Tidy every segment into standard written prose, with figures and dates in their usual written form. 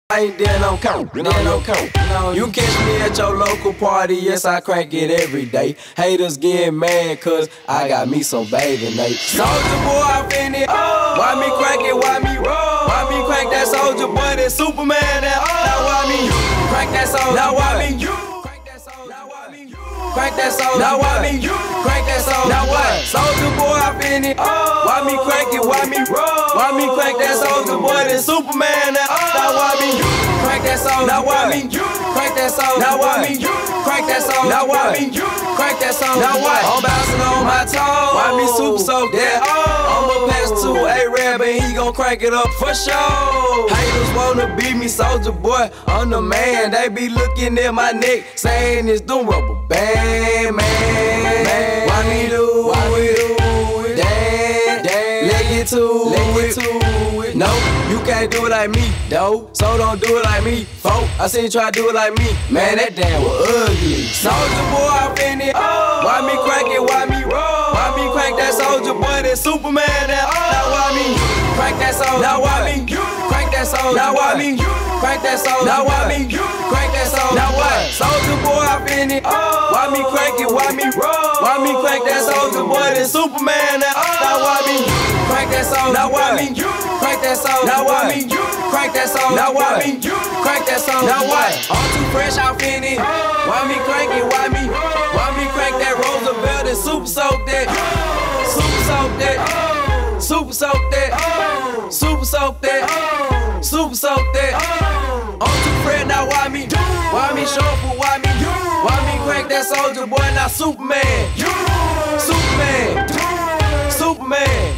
ain't then I'm cold, You catch me at your local party, yes I crank it every day. Haters get mad cause I got me some bathing Nate. Soulja Boy, I finna why me crank it, why me roll? Why me crank that Soulja Boy, that Superman, that now why me crank that Soulja? Now why me crank that Soulja? Now why me crank that Soulja? Now why me crank that Soulja? Now what? Soulja Boy, I finna why me crank it, why me roll? Why me crank that Soulja Boy, that Superman, that now why me crank that Soulja? Now why me crank that Soulja? Now why me crank that Soulja? Now why me crank that Soulja? Now what? I'm bouncing on my toes. Why me super soak that? I'ma pass to A-Rab and he gon' crank it up for sure. Haters wanna beat me, Soulja Boy, I'm the man. They be looking at my neck, saying it's the rubber band, man. Why me do it? Damn, let get to it. No, you can't do it like me, though. So don't do it like me, folk. I seen you try to do it like me, man. That damn was ugly. Soulja Boy, I finna why me crank it, why me roll? Why me crank that Soulja Boy, that Superman, that now why me crank that Soulja? Now why me crank that Soulja? Now why me crank that Soulja? Now why me crank that Soulja? Now what? Soulja Boy, I finna why me crank it, why me roll? Why me crank that Soulja Boy, that Superman, that now why me crank that Soulja? Now why me crank that Soulja? Now why me crank that Soulja? Now why me crank that Soulja? Now what? I'm too fresh, I'm finna why me crank it, why me crank that Roosevelt and super soak that, super soak that, super soak that, super soak that, super soak that. I'm too fresh now, why me shuffle, why me crank that Soulja Boy, now Superman, Superman, Superman.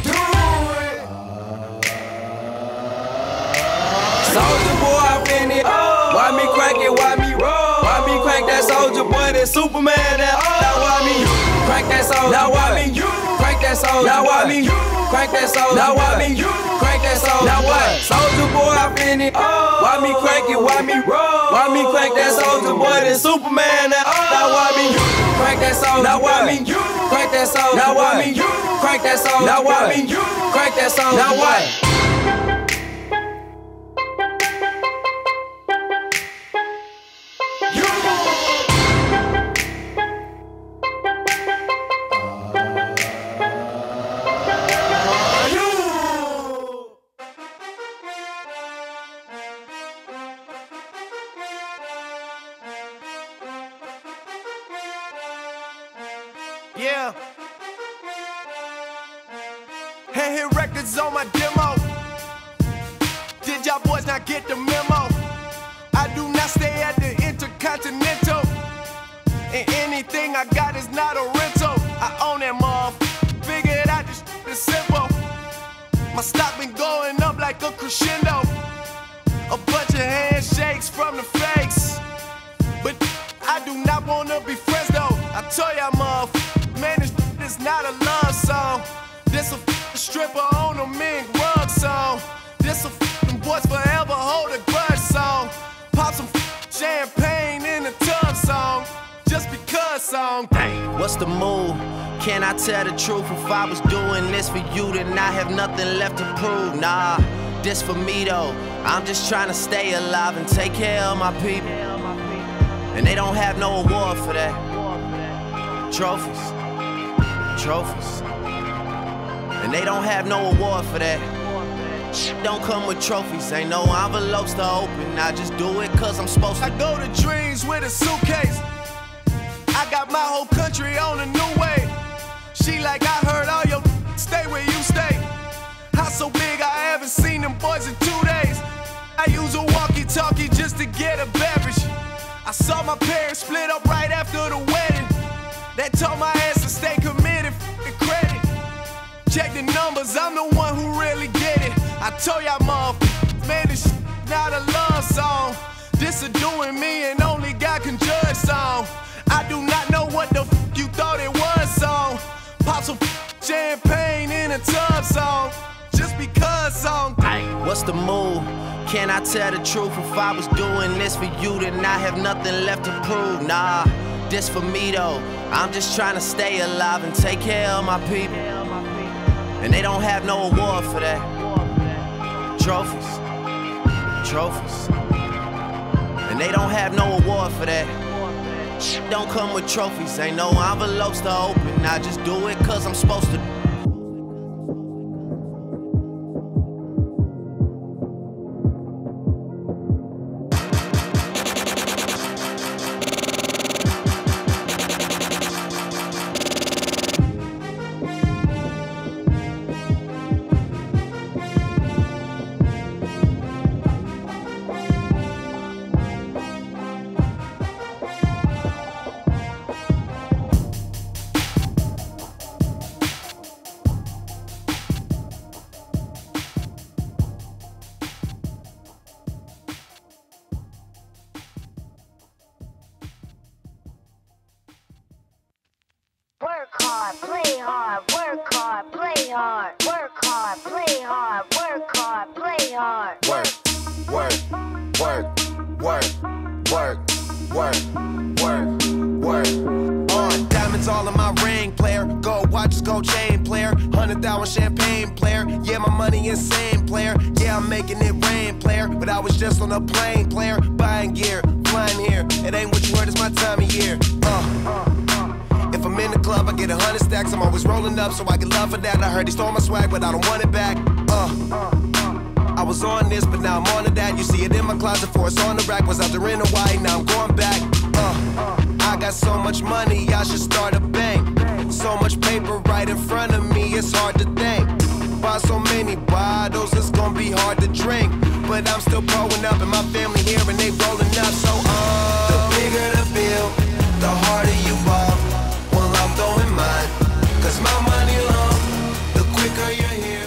Soulja Boy, I finna why me crank it, why me roll? Why me crank that Soulja Boy, that Superman, that now why me crank that Soulja? Now why me crank that Soulja? Now why me crank that Soulja? Now why me crank that Soulja? Now what? Soulja Boy, I finna why me crank it, why me roll? Why me crank that Soulja Boy, that Superman, that now why me crank that Soulja? Now why me crank that Soulja? Now why me crank that Soulja? Now why me crank that Soulja? Now what? Yeah. Hand hit records on my demo. Did y'all boys not get the memo? I do not stay at the Intercontinental, and anything I got is not a rental. I own that mom. Figured out this shit is simple. My stock been going up like a crescendo. A bunch of handshakes from the fakes, but I do not wanna be friends though. I told y'all motherfuckers, man, this is not a love song. This a stripper on a mink rug song. This a boys forever hold a grudge song. Pop some champagne in the tub song. Just because song. Dang, what's the move? Can I tell the truth? If I was doing this for you, then I have nothing left to prove. Nah, this for me though. I'm just trying to stay alive and take care of my people. And they don't have no award for that. Trophies, trophies. And they don't have no award for that. Don't come with trophies, ain't no envelopes to open. I just do it cause I'm supposed to. I go to dreams with a suitcase. I got my whole country on a new way. She like, I heard all your stay where you stay. House so big I haven't seen them boys in 2 days. I use a walkie-talkie just to get a beverage. I saw my parents split up right after the wedding. That told my ass to stay committed, f***ing credit. Check the numbers, I'm the one who really get it. I told y'all motherfuckers, man, this shit not a love song. This a doing me and only God can judge song. I do not know what the f you thought it was song. Pop some champagne in a tub song. Just because song. What's the move? Can I tell the truth? If I was doing this for you, then I have nothing left to prove. Nah, this for me though. I'm just trying to stay alive and take care of my people. And they don't have no award for that. Trophies, trophies. they don't have no award for that. Don't come with trophies, ain't no envelopes to open. I just do it cause I'm supposed to. Work hard, play hard, work hard, play hard, work hard, play hard, work hard, play hard. Work, work, work, work, work, work, work, work. On diamonds all in my ring, player. Gold watches, gold chain, player. 100,000 champagne, player. Yeah, my money insane, player. Yeah, I'm making it rain, player. But I was just on a plane, player. Buying gear, flying here. It ain't what you heard, it's my time of year. If I'm in the club, I get 100 stacks. I'm always rolling up, so I get love for that. I heard he stole my swag, but I don't want it back. I was on this, but now I'm on to that. You see it in my closet, for it's on the rack. Was out there in Hawaii, now I'm going back. I got so much money, I should start a bank. So much paper right in front of me, it's hard to think. Buy so many bottles, it's gonna be hard to drink. But I'm still growing up, and my family here, and they rolling up. So the bigger the bill, the harder you ball. Well, I'm throwing mine, cause my money long. The quicker you're here.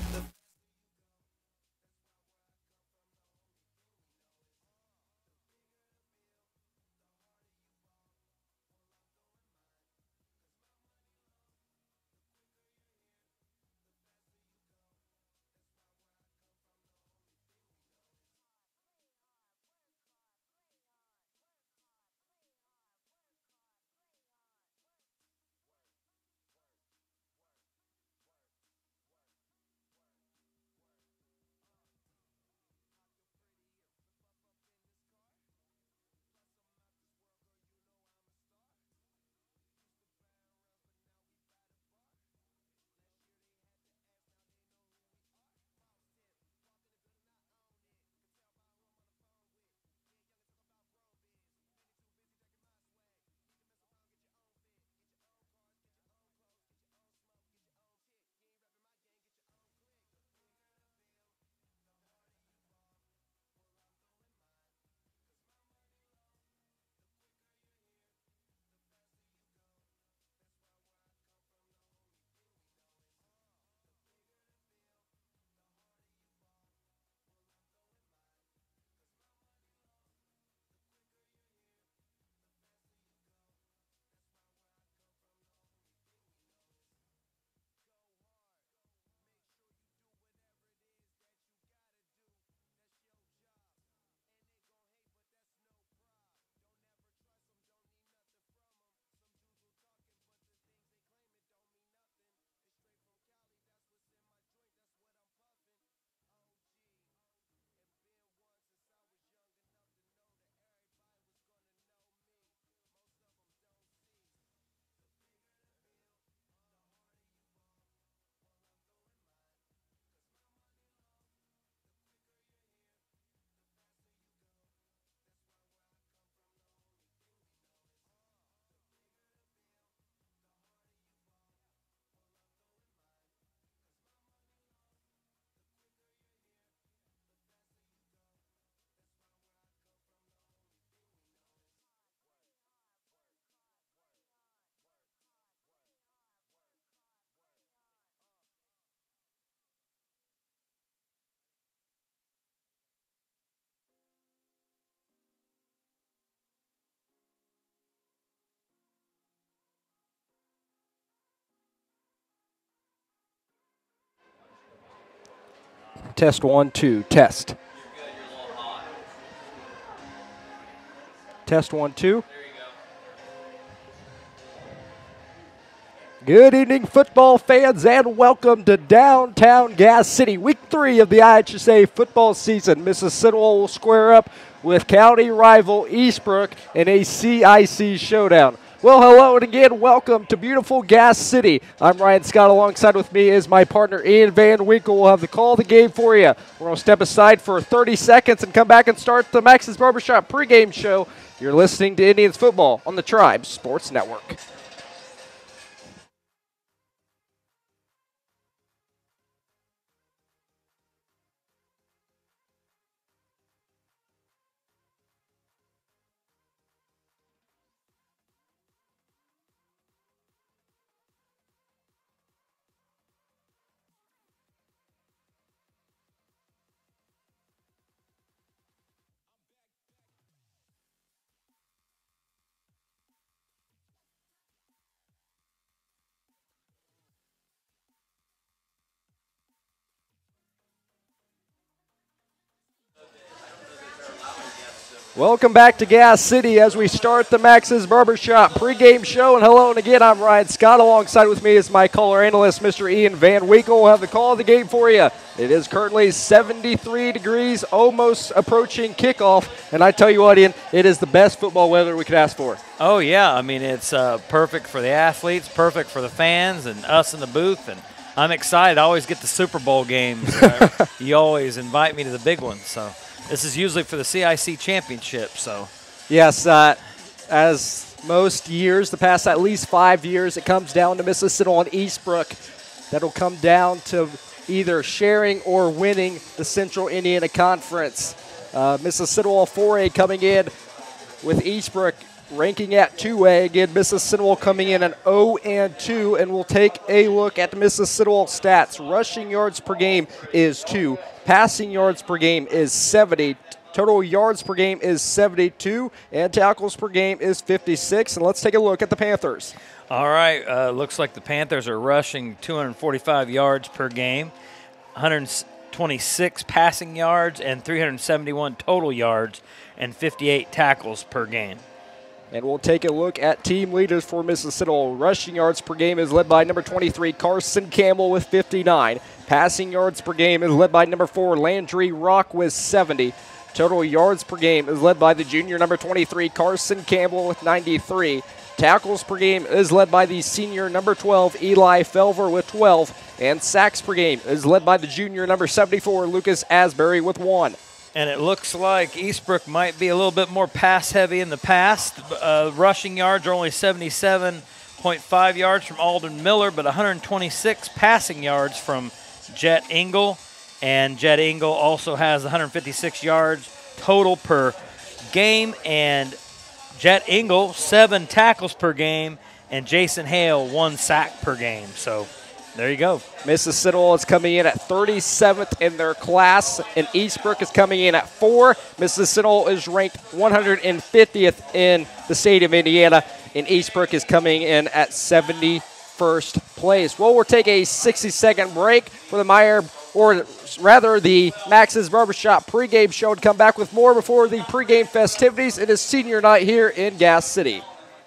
Test 1, 2, test. Test 1, 2. Good evening, football fans, and welcome to downtown Gas City. Week 3 of the IHSA football season. Mississinewa will square up with county rival Eastbrook in a CIC showdown. Well, hello, and again, welcome to beautiful Gas City. I'm Ryan Scott. Alongside with me is my partner, Ian Van Winkle. We'll have the call of the game for you. We're going to step aside for 30 seconds and come back and start the Max's Barbershop pregame show. You're listening to Indians football on the Tribe Sports Network. Welcome back to Gas City as we start the Max's Barbershop pregame show. And hello, and again, I'm Ryan Scott. Alongside with me is my color analyst, Mr. Ian Van Winkle. We'll have the call of the game for you. It is currently 73 degrees, almost approaching kickoff. And I tell you what, Ian, it is the best football weather we could ask for. Oh, yeah. I mean, it's perfect for the athletes, perfect for the fans and us in the booth. And I'm excited. I always get the Super Bowl games. You always invite me to the big ones, so. This is usually for the CIC championship, so. Yes, as most years, the past at least 5 years, it comes down to Mississinewa and Eastbrook. That'll come down to either sharing or winning the Central Indiana Conference. Mississinewa 4A coming in with Eastbrook ranking at 2A. Again, Mississinewa coming in at 0-2, and we'll take a look at the Mississinewa stats. Rushing yards per game is 2. Passing yards per game is 70. Total yards per game is 72. And tackles per game is 56. And let's take a look at the Panthers. All right. Looks like the Panthers are rushing 245 yards per game, 126 passing yards, and 371 total yards, and 58 tackles per game. And we'll take a look at team leaders for Mississinewa. Rushing yards per game is led by number 23, Carson Campbell, with 59. Passing yards per game is led by number 4, Landry Rock, with 70. Total yards per game is led by the junior number 23, Carson Campbell, with 93. Tackles per game is led by the senior number 12, Eli Felver, with 12. And sacks per game is led by the junior number 74, Lucas Asbury, with 1. And it looks like Eastbrook might be a little bit more pass-heavy in the past. Rushing yards are only 77.5 yards from Alden Miller, but 126 passing yards from Jet Engel. And Jet Engel also has 156 yards total per game. And Jet Engel, 7 tackles per game. And Jason Hale, 1 sack per game. So there you go. Mississinewa is coming in at 37th in their class, and Eastbrook is coming in at 4. Mississinewa is ranked 150th in the state of Indiana, and Eastbrook is coming in at 71st place. Well, we'll take a 60-second break for the the Max's Barbershop pregame show, and come back with more before the pregame festivities. It is senior night here in Gas City.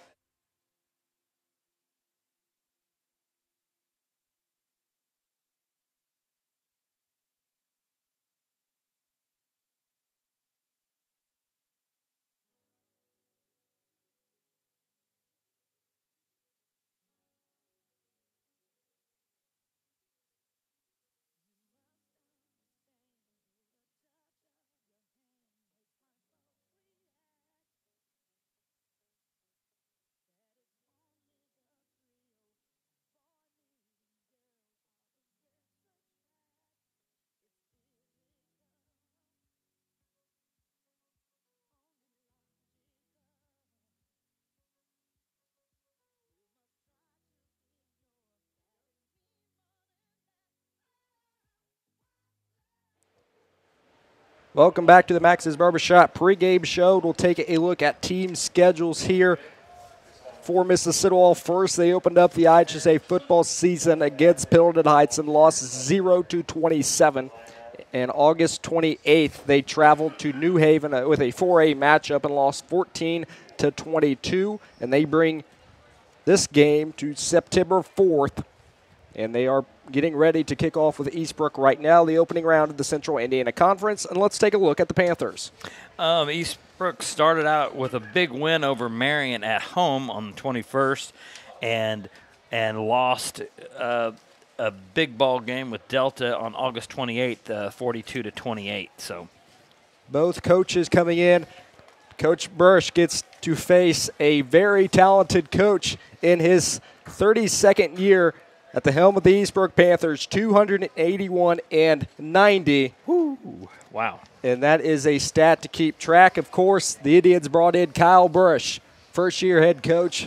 Welcome back to the Max's Barbershop pregame show. We'll take a look at team schedules here for Mississinewa. First, they opened up the IHSA football season against Pendleton Heights and lost 0-27. And August 28th, they traveled to New Haven with a 4A matchup and lost 14-22. And they bring this game to September 4th. And they are getting ready to kick off with Eastbrook right now, the opening round of the Central Indiana Conference. And let's take a look at the Panthers. Eastbrook started out with a big win over Marion at home on the 21st and lost a big ball game with Delta on August 28th, 42-28. So both coaches coming in. Coach Bursch gets to face a very talented coach in his 32nd year at the helm of the Eastbrook Panthers, 281-90. Woo. Wow. And that is a stat to keep track. Of course, the Indians brought in Kyle Bursch, first-year head coach,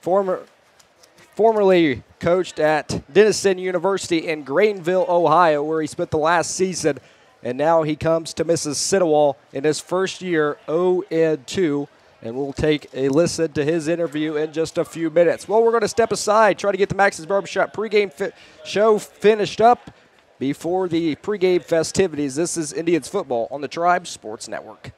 formerly coached at Denison University in Greenville, Ohio, where he spent the last season. And now he comes to Mississinewa in his first year, 0-2. And we'll take a listen to his interview in just a few minutes. Well, we're going to step aside, try to get the Max's Barbershop pregame show finished up before the pregame festivities. This is Indians football on the Tribe Sports Network.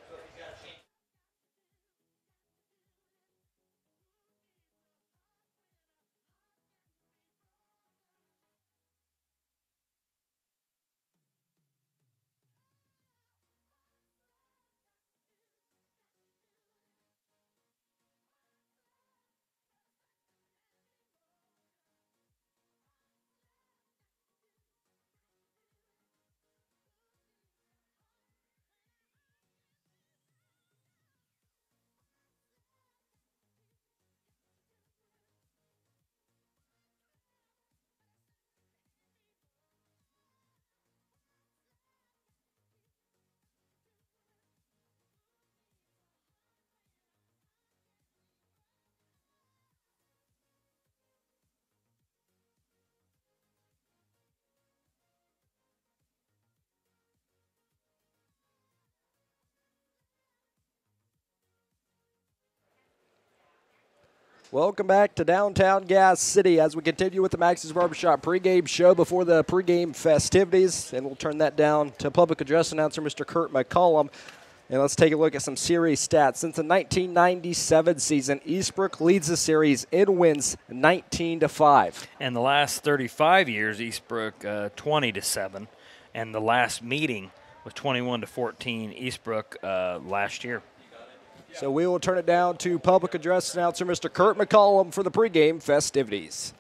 Welcome back to downtown Gas City as we continue with the Max's Barbershop pregame show before the pregame festivities. And we'll turn that down to public address announcer Mr. Kurt McCollum. And let's take a look at some series stats. Since the 1997 season, Eastbrook leads the series in wins 19-5. And the last 35 years, Eastbrook 20-7. And the last meeting was 21-14 Eastbrook last year. So we will turn it down to public address announcer Mr. Kurt McCollum for the pregame festivities.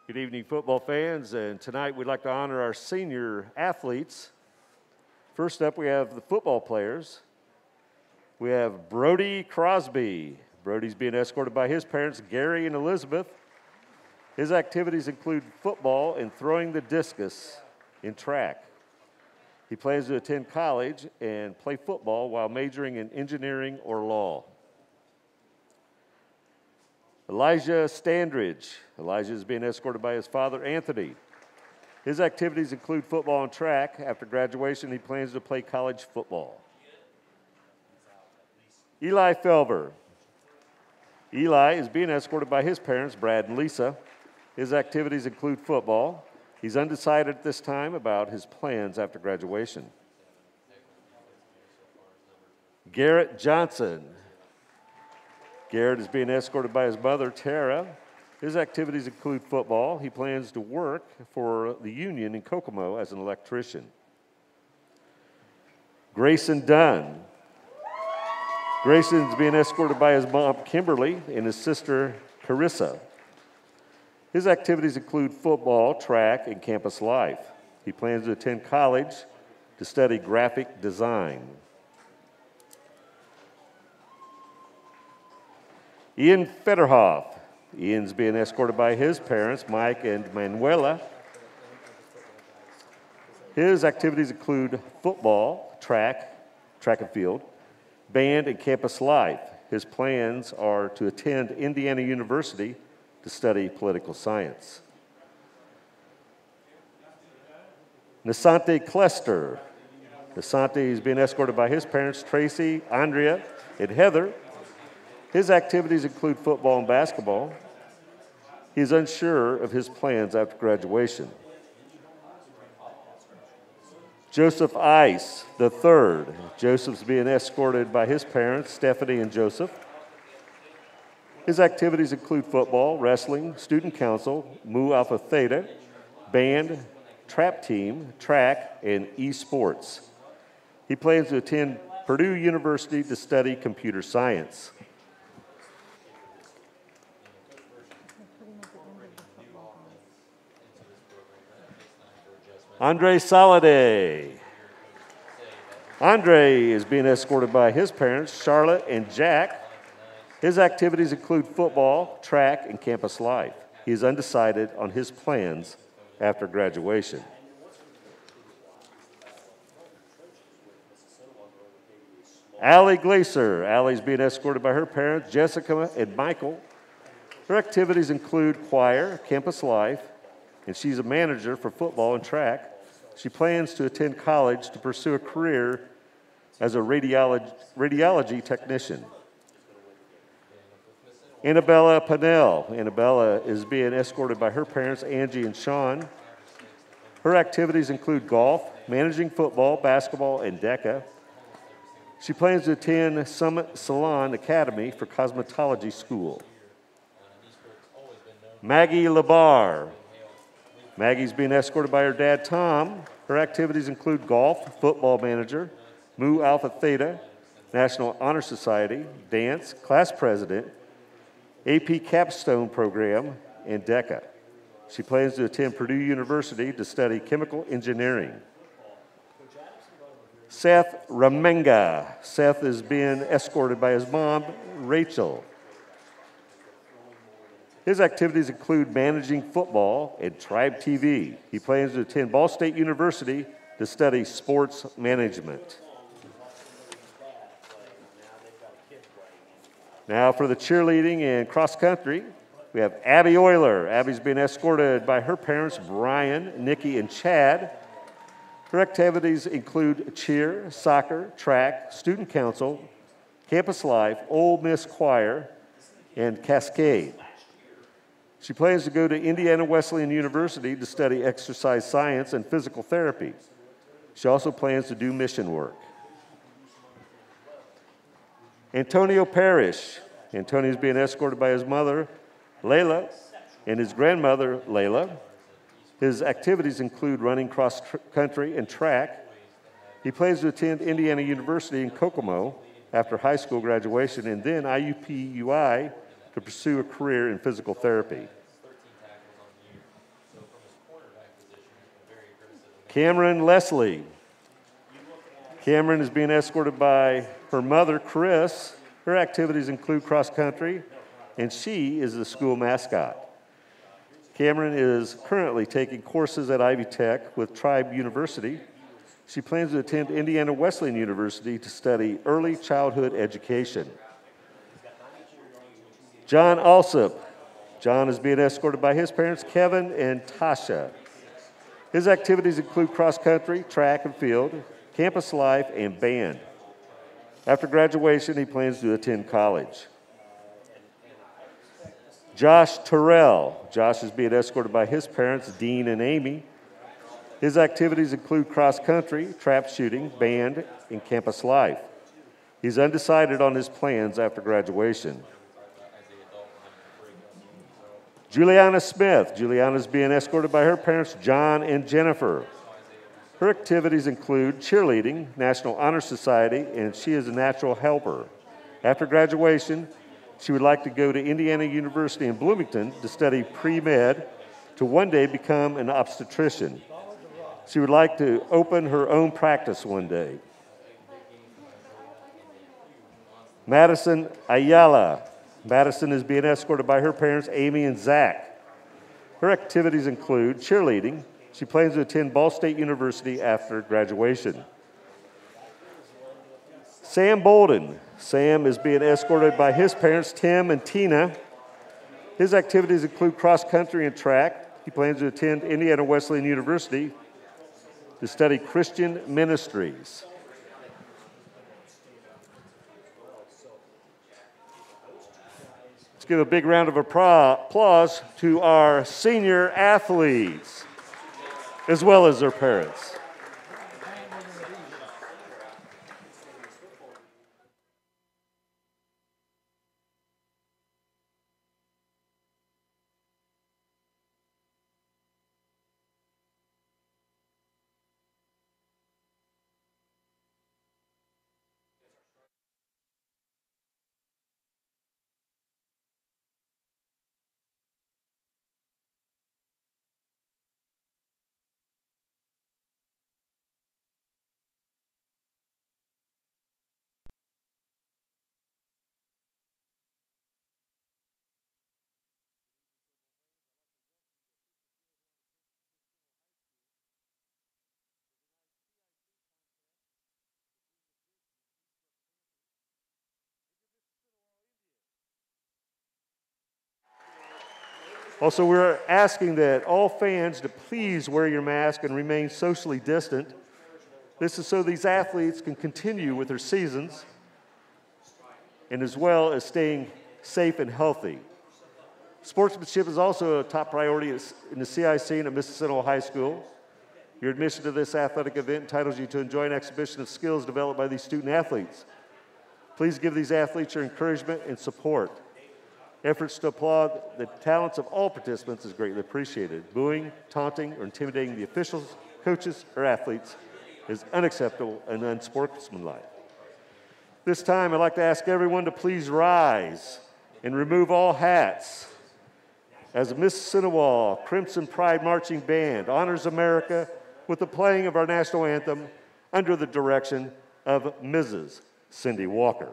Good evening, football fans, and tonight we'd like to honor our senior athletes. First up, we have the football players. We have Brody Crosby. Brody's being escorted by his parents, Gary and Elizabeth. His activities include football and throwing the discus in track. He plans to attend college and play football while majoring in engineering or law. Elijah Standridge. Elijah is being escorted by his father, Anthony. His activities include football and track. After graduation, he plans to play college football. Eli Felver. Eli is being escorted by his parents, Brad and Lisa. His activities include football. He's undecided at this time about his plans after graduation. Garrett Johnson. Garrett is being escorted by his mother, Tara. His activities include football. He plans to work for the union in Kokomo as an electrician. Grayson Dunn. Grayson is being escorted by his mom, Kimberly, and his sister, Carissa. His activities include football, track, and campus life. He plans to attend college to study graphic design. Ian Federhoff. Ian's being escorted by his parents, Mike and Manuela. His activities include football, track and field, band, and campus life. His plans are to attend Indiana University to study political science. Nasante Clester. Nasante is being escorted by his parents, Tracy, Andrea, and Heather. His activities include football and basketball. He is unsure of his plans after graduation. Joseph Ice III. Joseph's being escorted by his parents, Stephanie and Joseph. His activities include football, wrestling, student council, Mu Alpha Theta, band, trap team, track, and esports. He plans to attend Purdue University to study computer science. Andre Soliday. Andre is being escorted by his parents, Charlotte and Jack. His activities include football, track, and campus life. He is undecided on his plans after graduation. Allie Glaser. Allie's being escorted by her parents, Jessica and Michael. Her activities include choir, campus life, and she's a manager for football and track. She plans to attend college to pursue a career as a radiology technician. Annabella Pannell. Annabella is being escorted by her parents, Angie and Sean. Her activities include golf, managing football, basketball, and DECA. She plans to attend Summit Salon Academy for Cosmetology School. Maggie Labar. Maggie's being escorted by her dad, Tom. Her activities include golf, football manager, Mu Alpha Theta, National Honor Society, dance, class president, AP Capstone Program, and DECA. She plans to attend Purdue University to study chemical engineering. Seth Ramenga. Seth is being escorted by his mom, Rachel. His activities include managing football and TribeTV. He plans to attend Ball State University to study sports management. Now for the cheerleading and cross country, we have Abby Euler. Abby's being escorted by her parents, Brian, Nikki, and Chad. Her activities include cheer, soccer, track, student council, campus life, Ole Miss Choir, and Cascade. She plans to go to Indiana Wesleyan University to study exercise science and physical therapy. She also plans to do mission work. Antonio Parrish. Antonio is being escorted by his mother, Layla, and his grandmother, Layla. His activities include running cross country and track. He plans to attend Indiana University in Kokomo after high school graduation and then IUP-UI to pursue a career in physical therapy. Cameron Leslie. Cameron is being escorted by her mother, Chris. Her activities include cross country, and she is the school mascot. Cameron is currently taking courses at Ivy Tech with Tribe University. She plans to attend Indiana Wesleyan University to study early childhood education. John Alsop. John is being escorted by his parents, Kevin and Tasha. His activities include cross country, track and field, campus life, and band. After graduation, he plans to attend college. Josh Terrell. Josh is being escorted by his parents, Dean and Amy. His activities include cross country, trap shooting, band, and campus life. He's undecided on his plans after graduation. Juliana Smith. Juliana is being escorted by her parents, John and Jennifer. Her activities include cheerleading, National Honor Society, and she is a natural helper. After graduation, she would like to go to Indiana University in Bloomington to study pre-med to one day become an obstetrician. She would like to open her own practice one day. Madison Ayala. Madison is being escorted by her parents, Amy and Zach. Her activities include cheerleading. She plans to attend Ball State University after graduation. Sam Bolden. Sam is being escorted by his parents, Tim and Tina. His activities include cross country and track. He plans to attend Indiana Wesleyan University to study Christian ministries. Let's give a big round of applause to our senior athletes, as well as their parents. Also, we're asking that all fans to please wear your mask and remain socially distant. This is so these athletes can continue with their seasons and as well as staying safe and healthy. Sportsmanship is also a top priority in the CIC and at Mississinewa High School. Your admission to this athletic event entitles you to enjoy an exhibition of skills developed by these student athletes. Please give these athletes your encouragement and support. Efforts to applaud the talents of all participants is greatly appreciated. Booing, taunting, or intimidating the officials, coaches, or athletes is unacceptable and unsportsmanlike. This time, I'd like to ask everyone to please rise and remove all hats as the Mississinewa Crimson Pride Marching Band honors America with the playing of our national anthem under the direction of Mrs. Cindy Walker.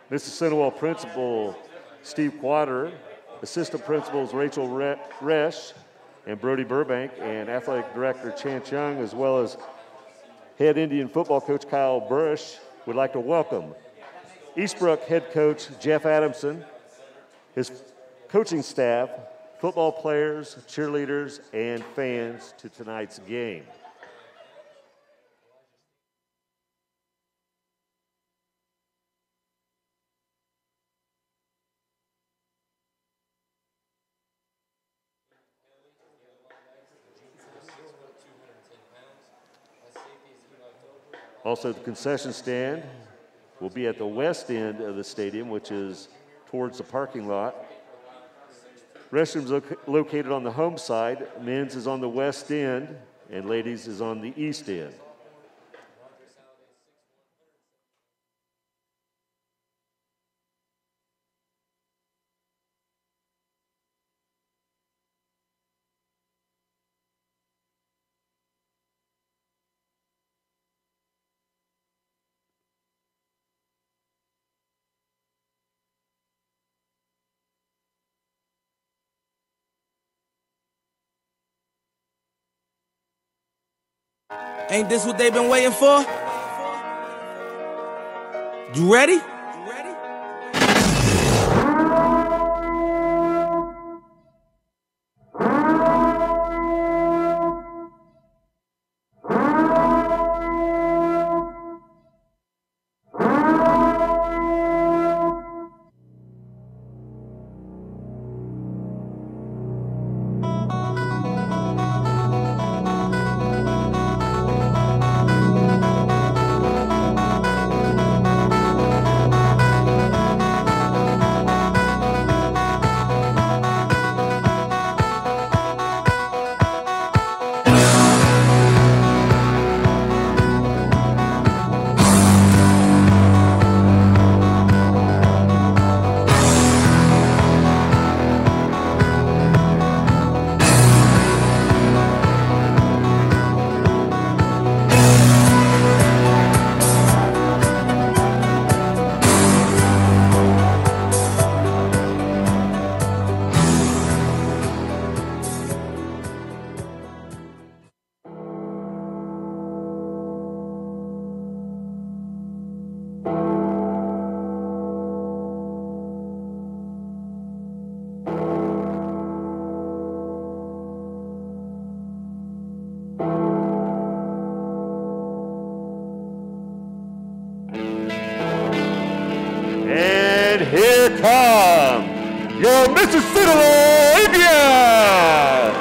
Mississinewa Principal Steve Quater, Assistant Principals Rachel Resch and Brody Burbank, and Athletic Director Chance Young, as well as Head Indian Football Coach Kyle Burrish, would like to welcome Eastbrook Head Coach Jeff Adamson, his coaching staff, football players, cheerleaders, and fans to tonight's game. Also, the concession stand will be at the west end of the stadium, which is towards the parking lot. Restrooms located on the home side. Men's is on the west end, and ladies is on the east end. Ain't this what they've been waiting for? You ready? Here come your Mississinewa Indians!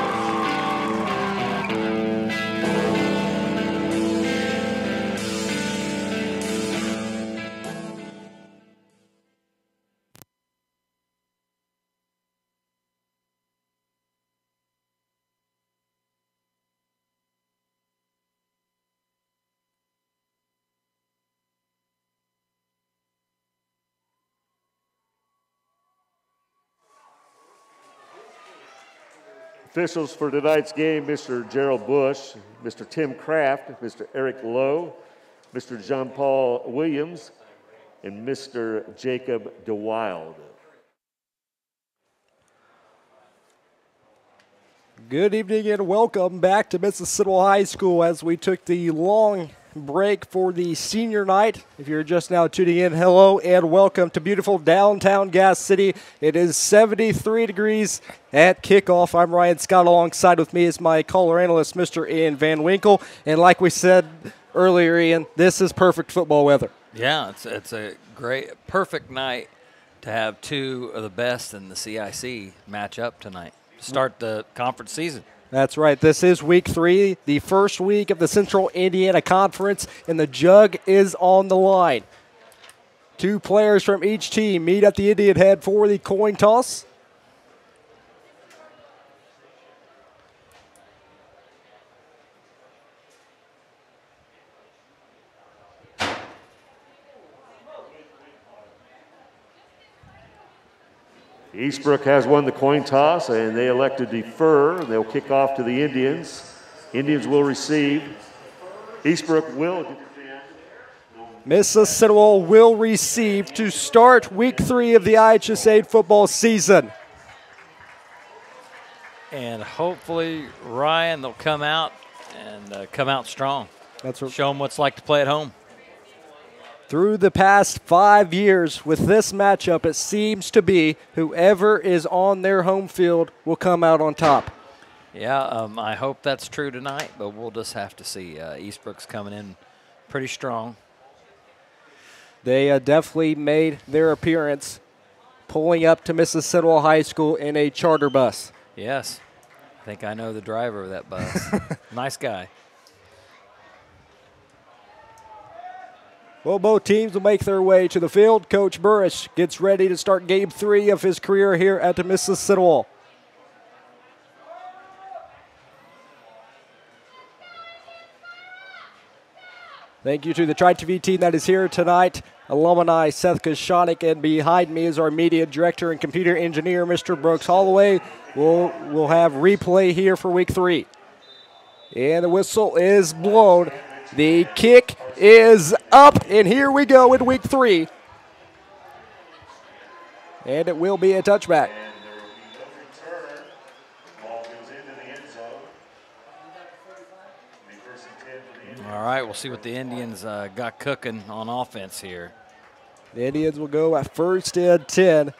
Officials for tonight's game, Mr. Gerald Bush, Mr. Tim Kraft, Mr. Eric Lowe, Mr. John Paul Williams, and Mr. Jacob DeWild. Good evening and welcome back to Mississinewa High School as we took the long break for the senior night. If you're just now tuning in, hello and welcome to beautiful downtown Gas City. It is 73 degrees at kickoff. I'm Ryan Scott. Alongside with me is my caller analyst, Mr. Ian Van Winkle. And like we said earlier, Ian, this is perfect football weather. Yeah, it's a great, perfect night to have two of the best in the CIC match up tonight. Start the conference season. That's right. This is week 3, the first week of the Central Indiana Conference, and the jug is on the line. 2 players from each team meet at the Indian Head for the coin toss. Eastbrook has won the coin toss, and they elect to defer. They'll kick off to the Indians. Indians will receive. Eastbrook will. Mississinewa will receive to start week 3 of the IHSA football season. And hopefully, Ryan, they'll come out and come out strong. That's what, show them what it's like to play at home. Through the past 5 years with this matchup, it seems to be whoever is on their home field will come out on top. Yeah, I hope that's true tonight, but we'll just have to see. Eastbrook's coming in pretty strong. They definitely made their appearance pulling up to Mississinewa High School in a charter bus. Yes. I think I know the driver of that bus. Nice guy. Well, both teams will make their way to the field. Coach Burrish gets ready to start game 3 of his career here at the Mississinewa. Thank you to the TribeTV team that is here tonight. Alumni Seth Koshonik, and behind me is our media director and computer engineer, Mr. Brooks Holloway. We'll have replay here for week 3. And the whistle is blown. The kick is up, and here we go in week 3. And it will be a touchback. All right, we'll see what the Indians got cooking on offense here. The Indians will go at 1st and 10.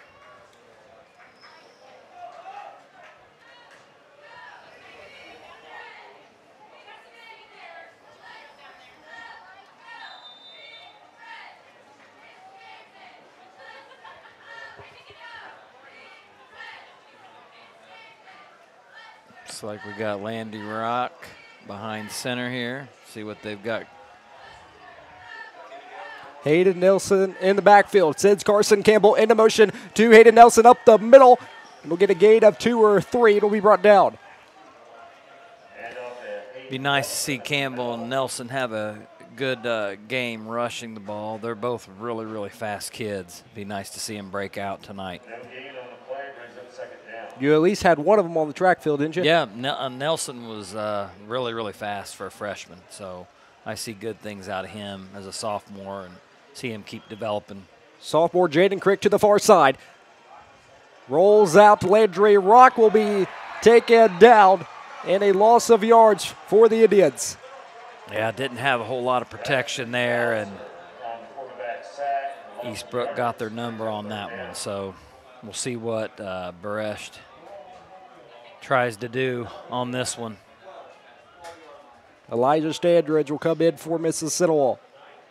Looks like we got Landy Rock behind center here. See what they've got. Hayden Nelson in the backfield. Sends Carson Campbell into motion to Hayden Nelson up the middle. And we'll get a gain of 2 or 3. It'll be brought down. Be nice to see Campbell and Nelson have a good game rushing the ball. They're both really, really fast kids. Be nice to see them break out tonight. You at least had one of them on the track field, didn't you? Yeah, Nelson was really, really fast for a freshman. So I see good things out of him as a sophomore and see him keep developing. Sophomore Jaden Crick to the far side. Rolls out. Landry Rock will be taken down, and a loss of yards for the Indians. Yeah, didn't have a whole lot of protection there, and Eastbrook got their number on that one. So we'll see what Beresh tries to do on this one. Elijah Standridge will come in for Mississinewa.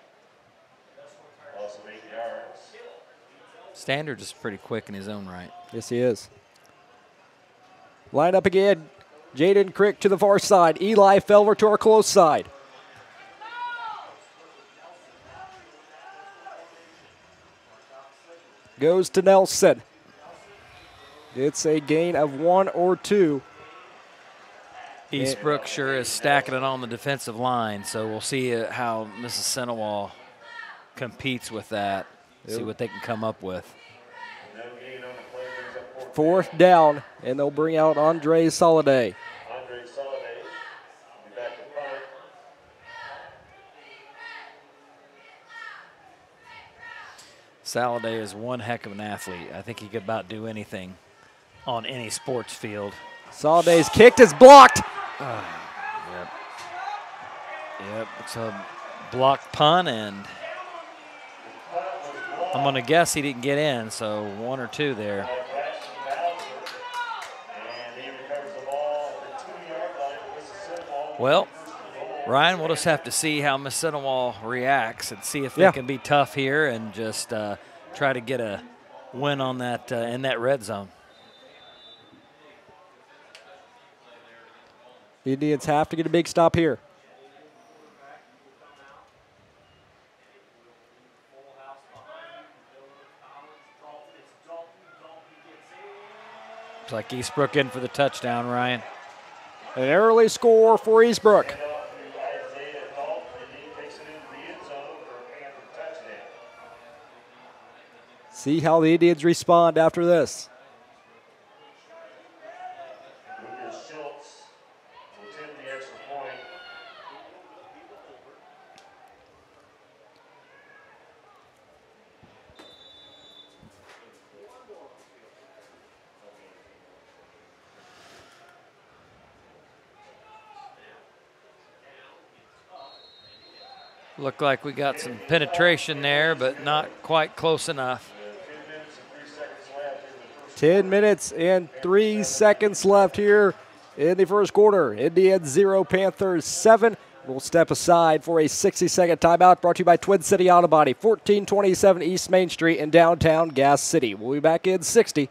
Standard is pretty quick in his own right. Yes, he is. Line up again. Jaden Crick to the far side. Eli Felver to our close side. Goes to Nelson. It's a gain of 1 or 2. Eastbrook sure is stacking it on the defensive line, so we'll see how Mississinewa competes with that, see what they can come up with. 4th down, and they'll bring out Andre Soliday. Soliday is one heck of an athlete. I think he could about do anything on any sports field. Soliday's kicked is blocked. Yep, it's a blocked punt, and I'm going to guess he didn't get in, so 1 or 2 there. Well, Ryan, we'll just have to see how Mississinewa reacts and see if they can be tough here and just try to get a win on that in that red zone. The Indians have to get a big stop here. Looks like Eastbrook in for the touchdown, Ryan. An early score for Eastbrook. See how the Indians respond after this. Looked like we got some penetration there, but not quite close enough. 10 minutes and 3 seconds left here in the first quarter. Indians 0, Panthers 7. We'll step aside for a 60-second timeout brought to you by Twin City Auto Body, 1427 East Main Street in downtown Gas City. We'll be back in 60.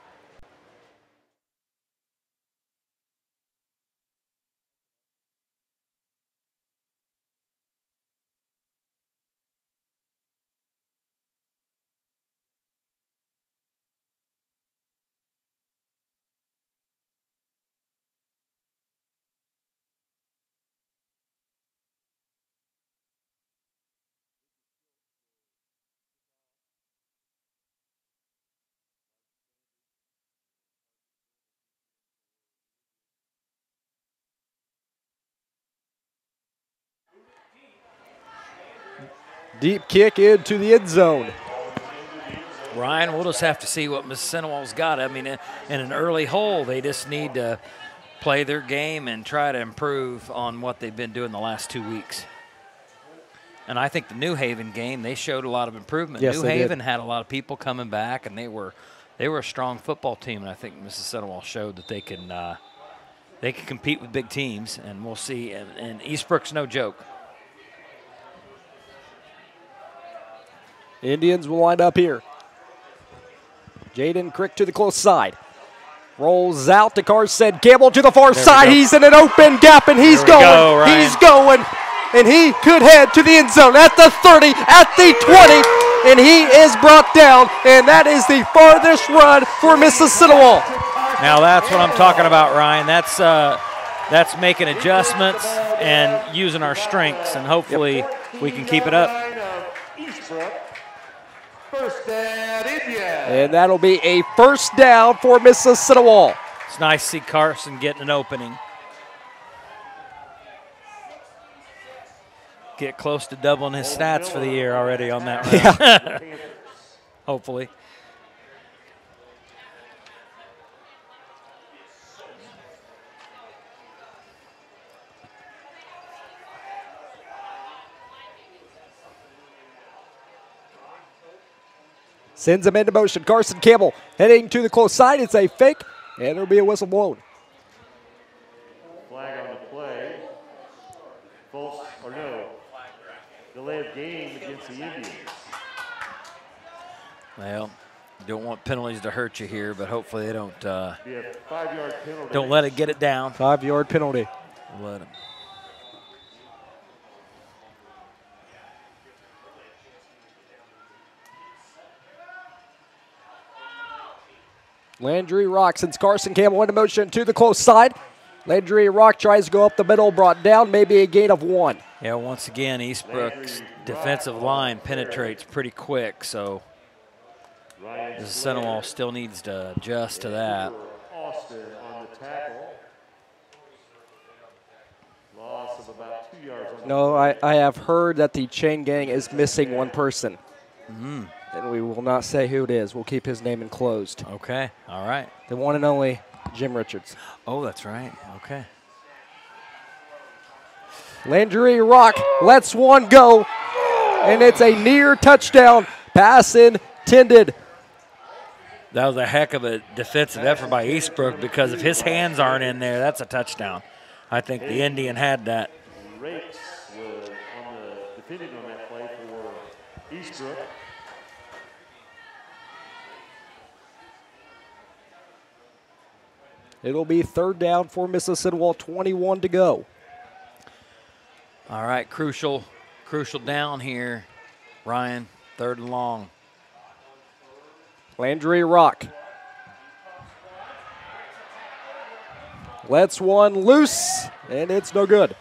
Deep kick into the end zone. Ryan, we'll just have to see what Mississinewa's got. I mean, in an early hole, they just need to play their game and try to improve on what they've been doing the last 2 weeks. And I think the New Haven game, they showed a lot of improvement. Yes, New Haven had a lot of people coming back, and they were a strong football team. And I think Mississinewa showed that they can compete with big teams, and we'll see. And Eastbrook's no joke. Indians will line up here. Jaden Crick to the close side. Rolls out to Carson Campbell to the far side. He's in an open gap, and he's going. He's going. And he could head to the end zone at the 30, at the 20, and he is brought down, and that is the farthest run for Mississinewa. Now that's what I'm talking about, Ryan. That's making adjustments and using our strengths, and hopefully we can keep it up. And that'll be a first down for Mississinewa. It's nice to see Carson getting an opening. Get close to doubling his stats for the year already on that round. Yeah. Hopefully. Sends him into motion. Carson Campbell heading to the close side. It's a fake, and there'll be a whistle blown. Flag on the play. False or no? Delay of game against the Indians. Well, you don't want penalties to hurt you here, but hopefully they don't. Be a 5-yard penalty. Don't let it get it down. 5-yard penalty. Let him. Landry Rock sends Carson Campbell into motion to the close side. Landry Rock tries to go up the middle, brought down, maybe a gain of 1. Yeah, once again, Eastbrook's defensive line penetrates pretty quick, so Mississinewa still needs to adjust to that. Austin on the tackle. Loss of about 2 yards. No, I have heard that the chain gang is missing one person. Mm-hmm. And we will not say who it is. We'll keep his name enclosed. Okay, all right. The one and only Jim Richards. Oh, that's right. Okay. Landry Rock lets one go, and it's a near touchdown pass intended. That was a heck of a defensive effort by Eastbrook because if his hands aren't in there, that's a touchdown. I think the Indian had that. Rakes were defending on that play for Eastbrook. It'll be third down for Mississinewa, 21 to go. All right, crucial down here, Ryan, 3rd and long. Landry Rock lets one loose, and it's no good.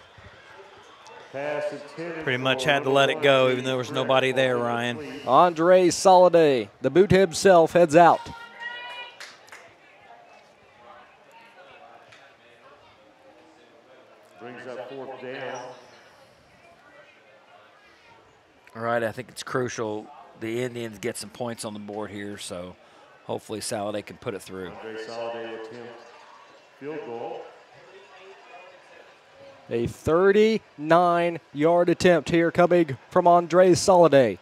Pretty much had to let it go, even though there was nobody there, Ryan. Andre Soliday, the boot himself, heads out. Brings up 4th down. All right, I think it's crucial the Indians get some points on the board here, so hopefully Soliday can put it through. Andre Soliday attempts field goal. A 39-yard attempt here coming from Andres Soliday.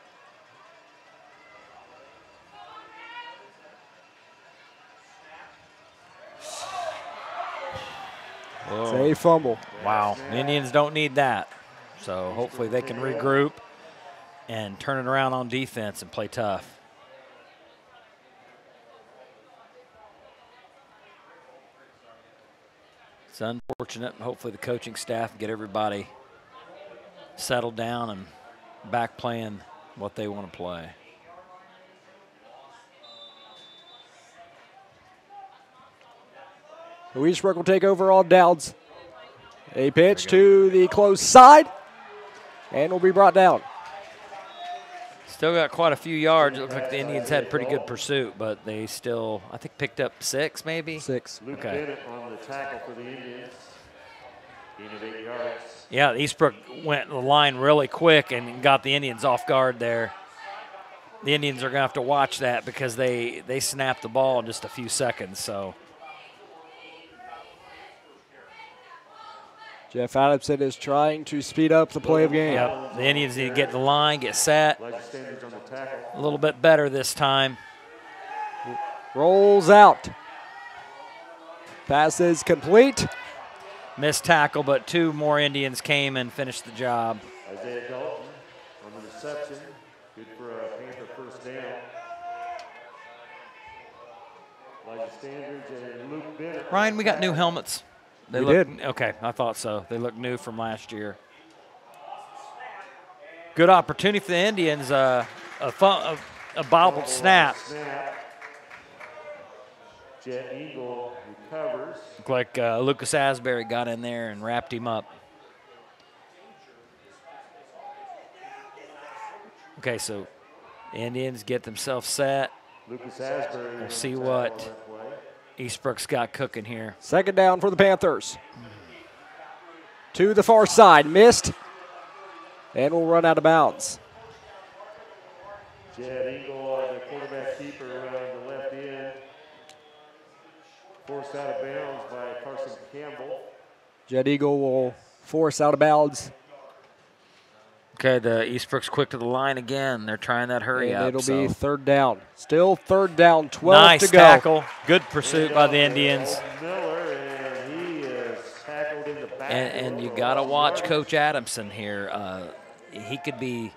It's a fumble. Wow, the Indians don't need that. So hopefully they can regroup and turn it around on defense and play tough. It's unfortunate. Hopefully the coaching staff get everybody settled down and back playing what they want to play. Eastbrook will take over on downs. A pitch to the close side and will be brought down. Still got quite a few yards. It looks like the Indians had pretty good pursuit, but they still, I think, picked up 6 maybe? 6. Luke Okay. Bennett on the tackle for the Indians. Gain of 8 yards. Yeah, Eastbrook went the line really quick and got the Indians off guard there. The Indians are going to have to watch that because they snapped the ball in just a few seconds. So Jeff Adamson is trying to speed up the play of game. yep, the Indians need to get the line, get set. Elijah Standards on the tackle. A little bit better this time. Rolls out. Pass is complete. Missed tackle, but 2 more Indians came and finished the job. Isaiah Dalton on the reception. Good for a Panther first down. Elijah Standards and Luke Bennett. Ryan, we got new helmets. They We look, did. Okay, I thought so. They look new from last year. Good opportunity for the Indians. A bobbled snap. Jet Eagle recovers. Looked like Lucas Asbury got in there and wrapped him up. Okay, so the Indians get themselves set. Lucas Asbury. We'll see what Eastbrook's got cooking here. Second down for the Panthers. To the far side, missed, and will run out of bounds. Jet Eagle, the quarterback keeper around the left end. Forced out of bounds by Carson Campbell. Jet Eagle will force out of bounds. Okay, the Eastbrook's quick to the line again. They're trying that hurry And up. it'll so. be third down. Still third down, 12 Nice to go. tackle. Good pursuit by the Indians. Miller, and he is tackled in the back. And you got to watch Coach Adamson here. He could be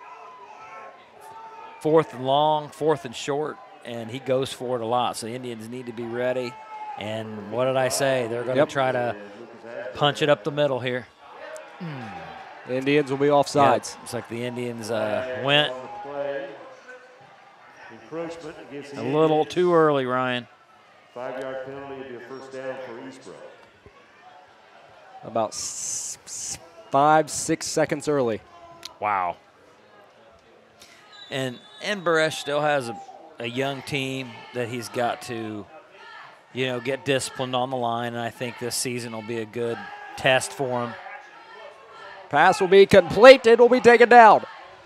4th and long, 4th and short, and he goes for it a lot. So the Indians need to be ready. And what did I say? They're going to try to punch it up the middle here. Indians will be offsides. Yep. Looks like the Indians went Encroachment against the a little Indians. too early, Ryan. 5-yard penalty would be a first down for Eastbrook. About 5-6 seconds early. Wow. And Baresh still has a young team that he's got to, get disciplined on the line, and I think this season will be a good test for him. Pass will be complete. It will be taken down.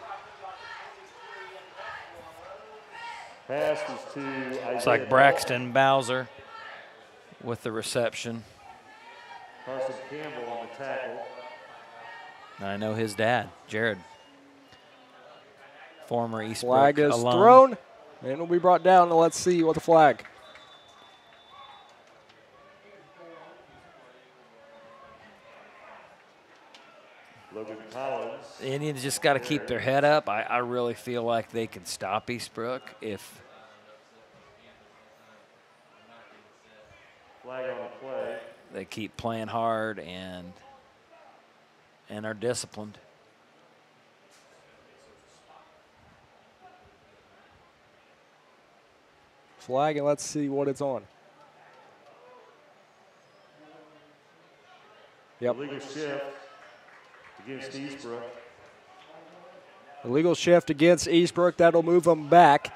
Pass is to It's like Braxton Bowser with the reception. Carson Campbell on the tackle. I know his dad, Jared. Former Eastbrook Flag is alum. thrown, and it will be brought down. And let's see what the flag. Logan Collins. The Indians just got to keep their head up. I really feel like they can stop Eastbrook if Flag on the play. they keep playing hard and are disciplined. Flag, and let's see what it's on. Yep. Illegal shift against Eastbrook. Illegal shift against Eastbrook. That'll move them back.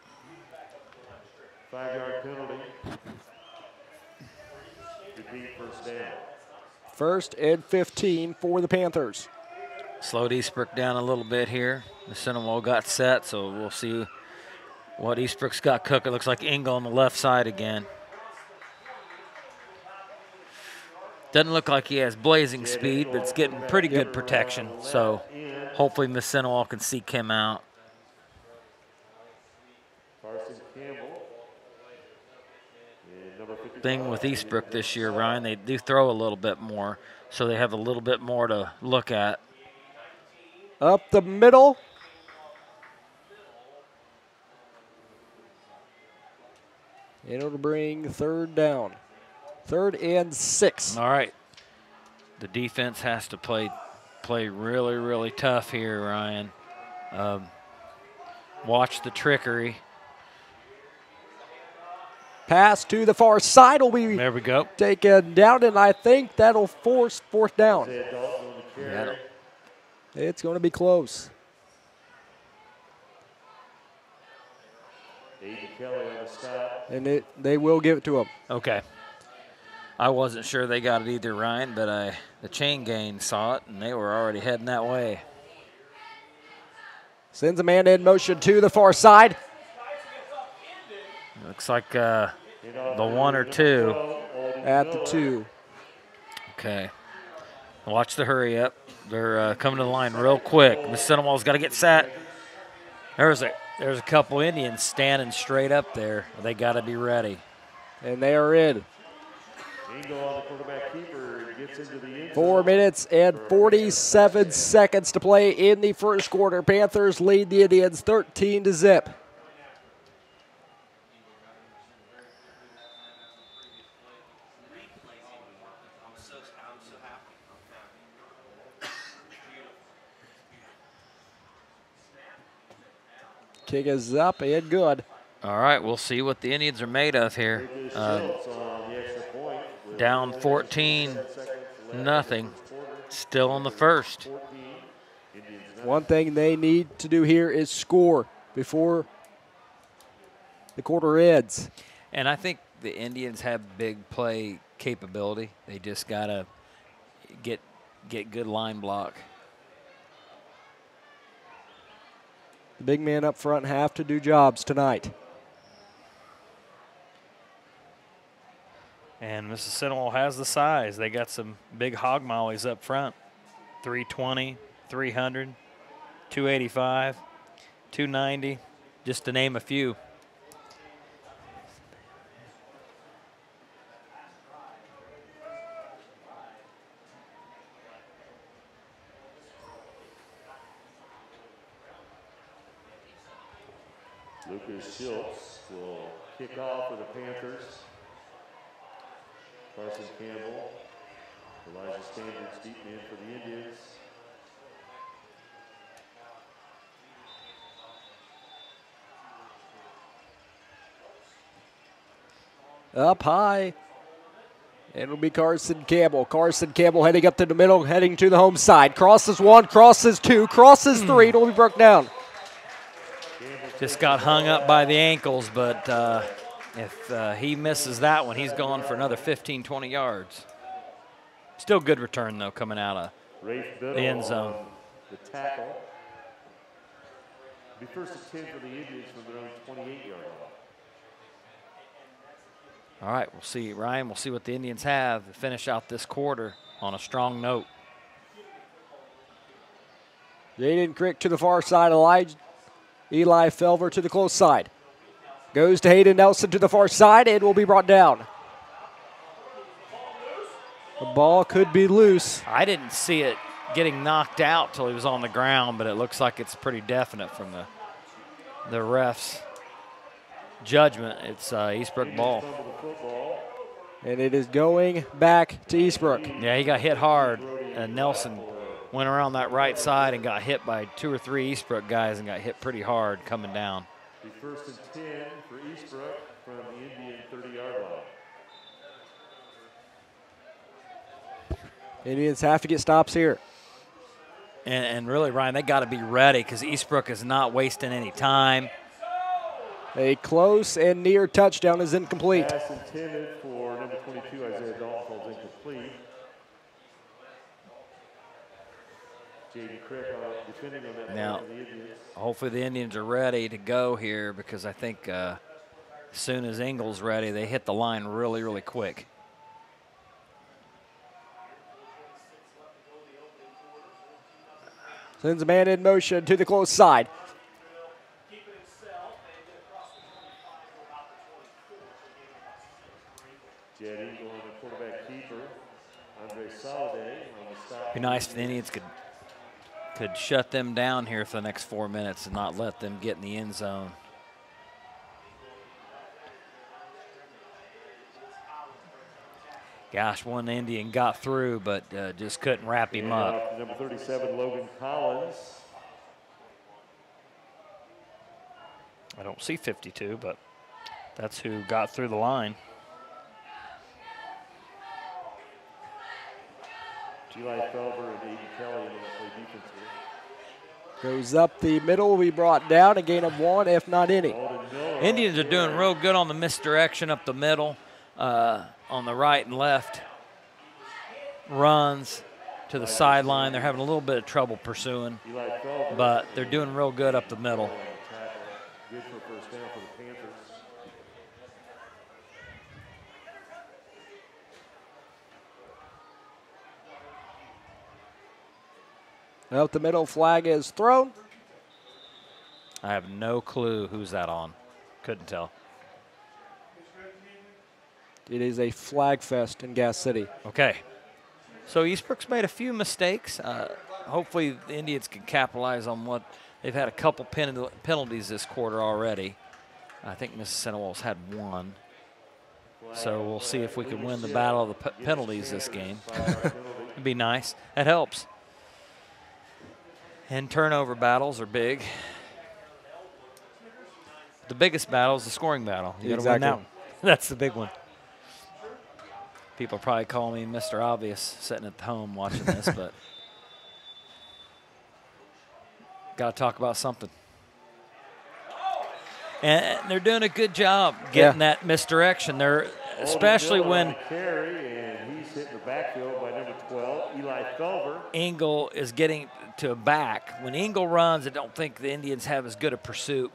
5-yard penalty. Repeat first down. 1st and 15 for the Panthers. Slowed Eastbrook down a little bit here. The Mississinewa got set, so we'll see what Eastbrook's got cooking. It looks like Engel on the left side again. Doesn't look like he has blazing speed, but it's getting pretty good protection. So hopefully Mississinewa can seek him out. Thing with Eastbrook this year, Ryan, they do throw a little bit more, so they have a little bit more to look at. Up the middle. And it'll bring third down. 3rd and 6. All right. The defense has to play really, really tough here, Ryan. Watch the trickery. Pass to the far side will be there we go. Taken down, and I think that'll force 4th down. Yeah. It's going to be close. And they will give it to him. Okay. I wasn't sure they got it either, Ryan, but the chain gang saw it, and they were already heading that way. Sends a man in motion to the far side. Looks like the 1 or 2. At the 2. Okay. Watch the hurry up. They're coming to the line real quick. Mississinewa's got to get set. There's a couple Indians standing straight up there. They got to be ready. And they are in. 4 minutes and 47 seconds to play in the first quarter. Panthers lead the Indians 13-0. Kick is up and good. All right, we'll see what the Indians are made of here. Down 14-0. Still in the first. One thing they need to do here is score before the quarter ends. And I think the Indians have big play capability. They just got to get good line block. The big man up front have to do jobs tonight. And Mississinewa has the size. They got some big hog mollies up front. 320, 300, 285, 290, just to name a few. Lucas Schultz will kick off for the Panthers. Carson Campbell, Elijah Standards deep in for the Indians. Up high. It'll be Carson Campbell. Carson Campbell heading up to the middle, heading to the home side. Crosses 1, crosses 2, crosses 3. It'll be broke down. Just got hung up by the ankles, but if he misses that one, he's gone for another 15, 20 yards. Still good return, though, coming out of the end zone. The tackle. Be first and 10 for the Indians from their own 28-yard line. All right, we'll see, Ryan. We'll see what the Indians have to finish out this quarter on a strong note. Jaden Crick to the far side. Eli Felver to the close side. Goes to Hayden Nelson to the far side. It will be brought down. The ball could be loose. I didn't see it getting knocked out till he was on the ground, but it looks like it's pretty definite from the refs' judgment. It's Eastbrook ball. And it is going back to Eastbrook. Yeah, he got hit hard, and Nelson went around that right side and got hit by 2 or 3 Eastbrook guys and got hit pretty hard coming down. Be first and 10 for Eastbrook from the Indian 30-yard line. Indians have to get stops here. And really, Ryan, they got to be ready because Eastbrook is not wasting any time. A close and near touchdown is incomplete. Pass intended for number 22, Isaiah Dalton, falls incomplete. J.D. Crick defending on that. Now, hopefully the Indians are ready to go here because I think as soon as Ingles ready, they hit the line really, really quick. Sends a man in motion to the close side. Jet Eagle on the quarterback keeper. Andre Soliday on the stop. Be nice if the Indians could shut them down here for the next 4 minutes and not let them get in the end zone. Gosh, one Indian got through, but just couldn't wrap him up. Number 37, Logan Collins. I don't see 52, but that's who got through the line. Eli Felber and Aiden Kelly on the play defense here. Goes up the middle, will be brought down, a gain of 1, if not any. Indians are doing real good on the misdirection up the middle, on the right and left. Runs to the sideline. They're having a little bit of trouble pursuing, but they're doing real good up the middle. Good for first down for the Panthers. Up the middle, flag is thrown. I have no clue who's that on. Couldn't tell. It is a flag fest in Gas City. Okay. So Eastbrook's made a few mistakes. Hopefully the Indians can capitalize on what they've had. A couple penalties this quarter already. I think Mississinewa's had 1. So we'll see if we can win the battle of the penalties this game. It'd be nice. That helps. And turnover battles are big. The biggest battle is the scoring battle. You gotta win that one. That's the big one. People probably call me Mr. Obvious sitting at home watching this, but got to talk about something. And they're doing a good job getting that misdirection. They're especially when and he's hitting the backfield by number 12, Eli Felber. Engel is getting to a back. When Engel runs, I don't think the Indians have as good a pursuit,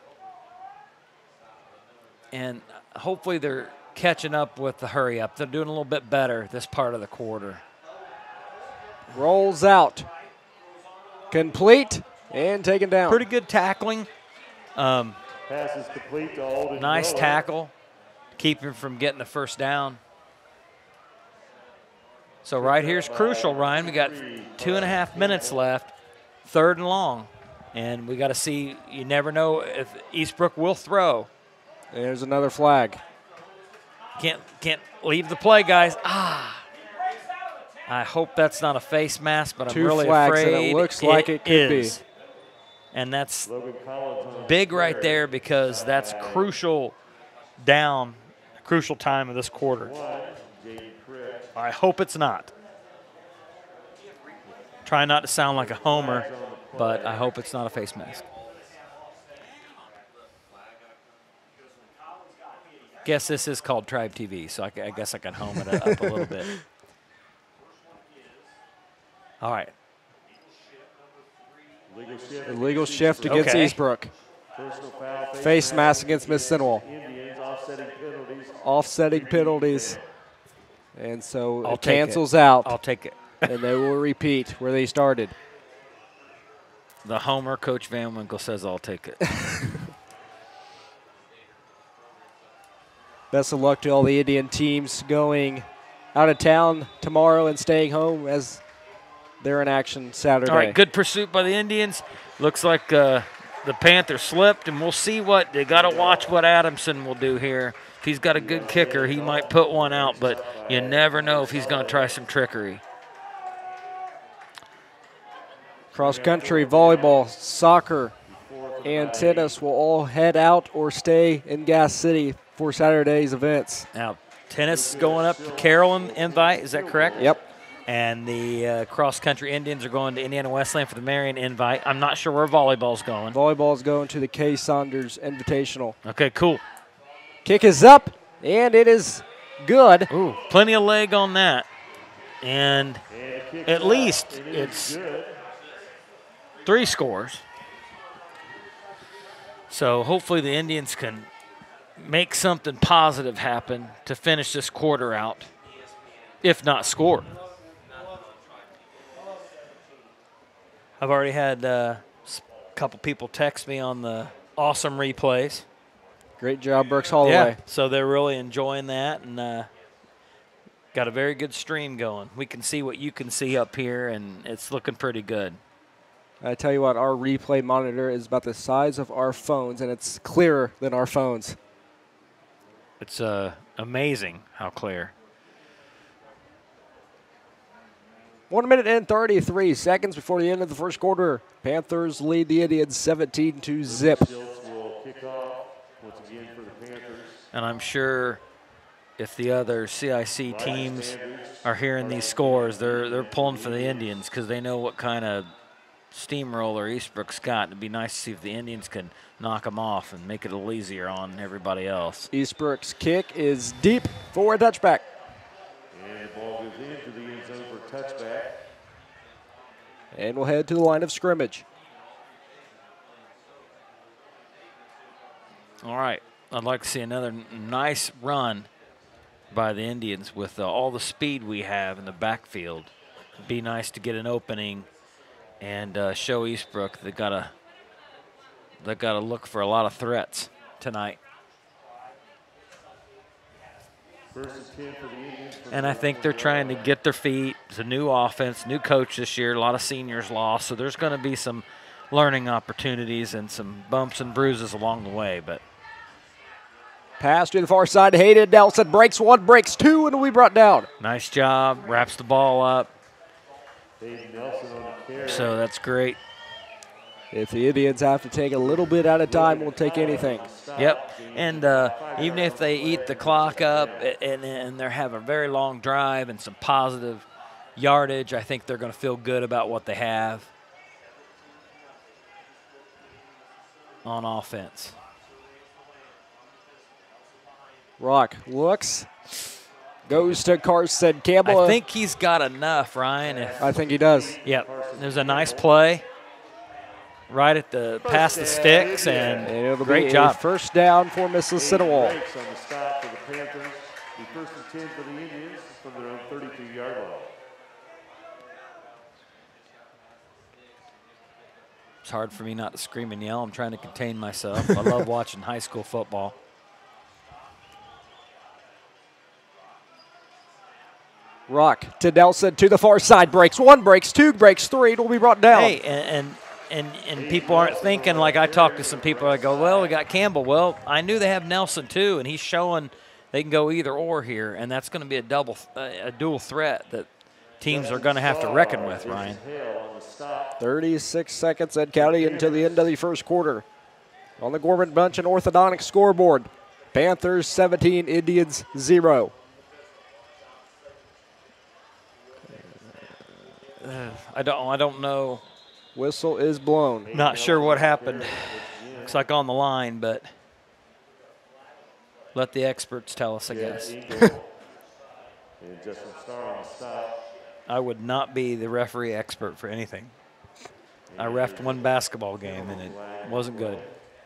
and hopefully they're catching up with the hurry up. They're doing a little bit better this part of the quarter. Rolls out. Complete and taken down. Pretty good tackling. Pass is complete to Alden Nice Miller. tackle. Keep him from getting the first down. So right here's crucial, Ryan. We got 2.5 minutes left, 3rd and long. And we got to see, you never know if Eastbrook will throw. There's another flag. Can't leave the play, guys. I hope that's not a face mask, but I'm really flags, afraid and it looks like it could be. And that's big right there because that's crucial down, crucial time of this quarter. I hope it's not. Try not to sound like a homer, but I hope it's not a face mask. Guess this is called TribeTV, so I guess I can home it up a little bit. All right. Illegal shift against Eastbrook. Face mask against Mississinewa. Offsetting penalties. And so it cancels out. I'll take it. And they will repeat where they started. The homer, Coach Van Winkle says, I'll take it. Best of luck to all the Indian teams going out of town tomorrow and staying home as they're in action Saturday. All right, good pursuit by the Indians. Looks like the Panthers slipped, and we'll see what they got to watch what Adamson will do here. If he's got a good kicker, he might put one out, but you never know if he's going to try some trickery. Cross country, volleyball, soccer, and tennis will all head out or stay in Gas City for Saturday's events. Now, tennis going up to Carrollton invite, is that correct? Yep. And the cross-country Indians are going to Indiana Westland for the Marion invite. I'm not sure where volleyball's going. Volleyball's going to the Kay Saunders Invitational. Okay, cool. Kick is up, and it is good. Ooh, plenty of leg on that. And at least it's 3 scores. So hopefully the Indians can make something positive happen to finish this quarter out, if not score. I've already had a couple people text me on the awesome replays. Great job, Brooks Holloway. So they're really enjoying that, and got a very good stream going. We can see what you can see up here, and it's looking pretty good. I tell you what, our replay monitor is about the size of our phones, and it's clearer than our phones. It's amazing how clear. 1 minute and 33 seconds before the end of the first quarter. Panthers lead the Indians 17-0. Will kick off once again for the Panthers. And I'm sure if the other CIC teams are hearing these scores, they're pulling for the Indians because they know what kind of steamroller Eastbrook's got. It'd be nice to see if the Indians can knock them off and make it a little easier on everybody else. Eastbrook's kick is deep for a touchback. And the ball goes into the end zone for a touchback. And we'll head to the line of scrimmage. All right. I'd like to see another nice run by the Indians with all the speed we have in the backfield. It'd be nice to get an opening and show Eastbrook they gotta look for a lot of threats tonight. First and 10 for the Indians. And I think they're trying to get their feet. It's a new offense, new coach this year. A lot of seniors lost, so there's going to be some learning opportunities and some bumps and bruises along the way. But pass to the far side. Hayden Nelson breaks one, breaks two, and will be brought down. nice job, wraps the ball up. Hayden Nelson on the carry. So that's great. If the Indians have to take a little bit at a time, we'll take anything. Yep, and even if they eat the clock up and they have a very long drive and some positive yardage, I think they're going to feel good about what they have on offense. Rock looks, goes to Carson Campbell. I think he's got enough, Ryan. I think he does. Yep, there's a nice play right at the past the sticks, and it'll great be job. A first down for Mississinewa. Breaks on the stop for the Panthers. The first and 10 for the Indians from their own 32-yard line. It's hard for me not to scream and yell. I'm trying to contain myself. I love watching high school football. Rock to Nelson to the far side. Breaks one, breaks two, breaks three. It will be brought down. Hey, and people aren't thinking like I talk to some people. I go, well, we got Campbell. Well, I knew they have Nelson too, and he's showing they can go either or here, and that's going to be a dual threat that teams are going to have to reckon with, Ryan. 36 seconds and counting until the end of the first quarter. On the Gorman Bunch and Orthodontic scoreboard, Panthers 17, Indians 0. I don't know. Whistle is blown. Not sure what happened. Looks like on the line, but let the experts tell us, I guess. And Justin Starr on the stop. I would not be the referee expert for anything. I reffed one basketball game, and it wasn't good.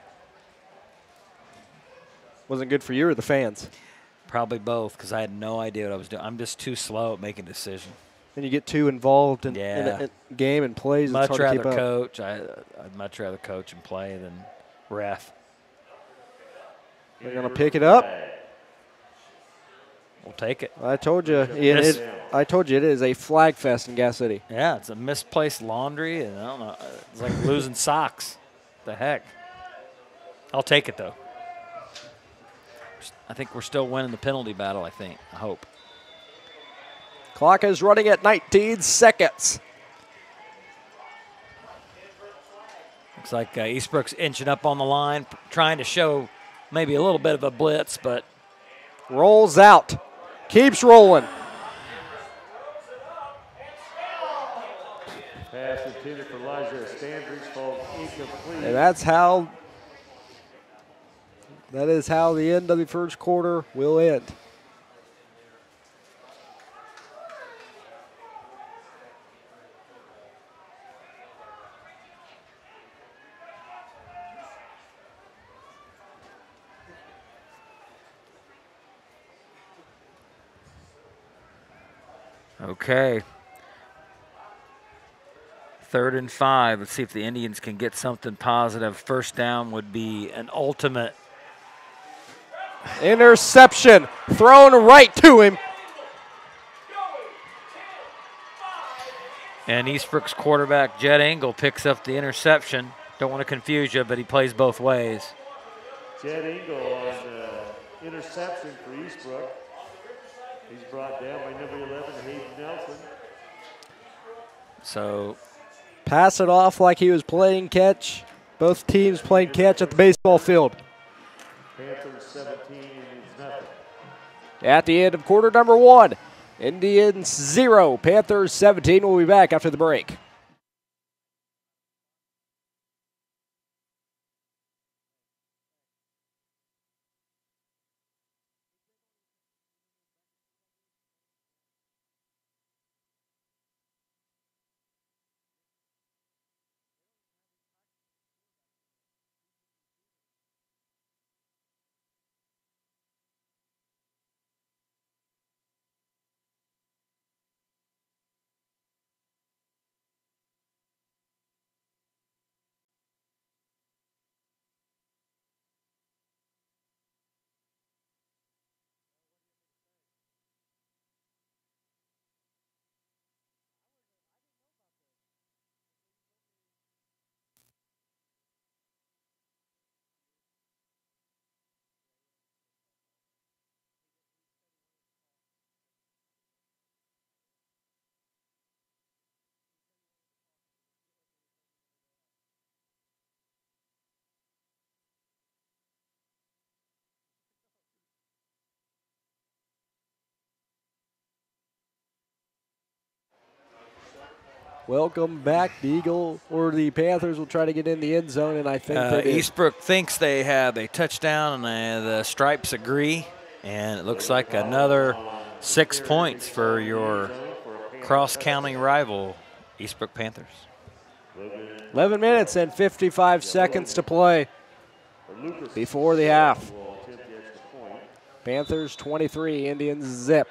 Wasn't good for you or the fans? Probably both, because I had no idea what I was doing. I'm just too slow at making decisions. And you get too involved in a game and plays. Much it's hard rather to keep coach. I'd much rather coach and play than ref. They're going to pick it up. We'll take it. I told you. I told you it is a flag fest in Gas City. Yeah, it's a misplaced laundry, and I don't know. It's like losing socks. The heck. I'll take it, though. I think we're still winning the penalty battle, I hope. Clock is running at 19 seconds. Looks like Eastbrook's inching up on the line, trying to show maybe a little bit of a blitz, but rolls out. Keeps rolling. Pass intended for Elijah Standridge falls incomplete. And that is how the end of the first quarter will end. Okay. 3rd and 5. Let's see if the Indians can get something positive. First down would be an ultimate. Interception thrown right to him. And Eastbrook's quarterback, Jed Engel, picks up the interception. Don't want to confuse you, but he plays both ways. Jed Engel on the interception for Eastbrook. He's brought down by number 11, Hayden Nelson. So pass it off like he was playing catch. Both teams playing catch at the baseball field. Panthers 17 is nothing. At the end of quarter number 1, Indians 0, Panthers 17. We'll be back after the break. Welcome back. The Panthers will try to get in the end zone, and I think Eastbrook thinks they have a touchdown, and the Stripes agree. And it looks like another 6 points for your cross-county rival, Eastbrook Panthers. 11 minutes and 55 seconds to play before the half. Panthers 23, Indians zip.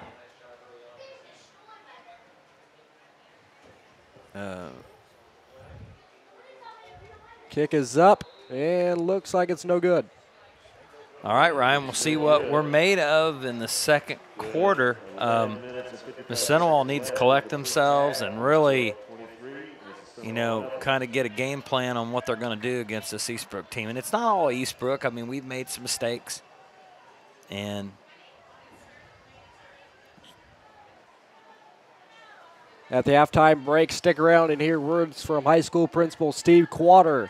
Kick is up and looks like it's no good. All right, Ryan, we'll see what we're made of in the second quarter. Mississinewa needs to collect themselves and really, kind of get a game plan on what they're going to do against this Eastbrook team. And it's not all Eastbrook. I mean, we've made some mistakes. And at the halftime break, stick around and hear words from high school principal Steve Quater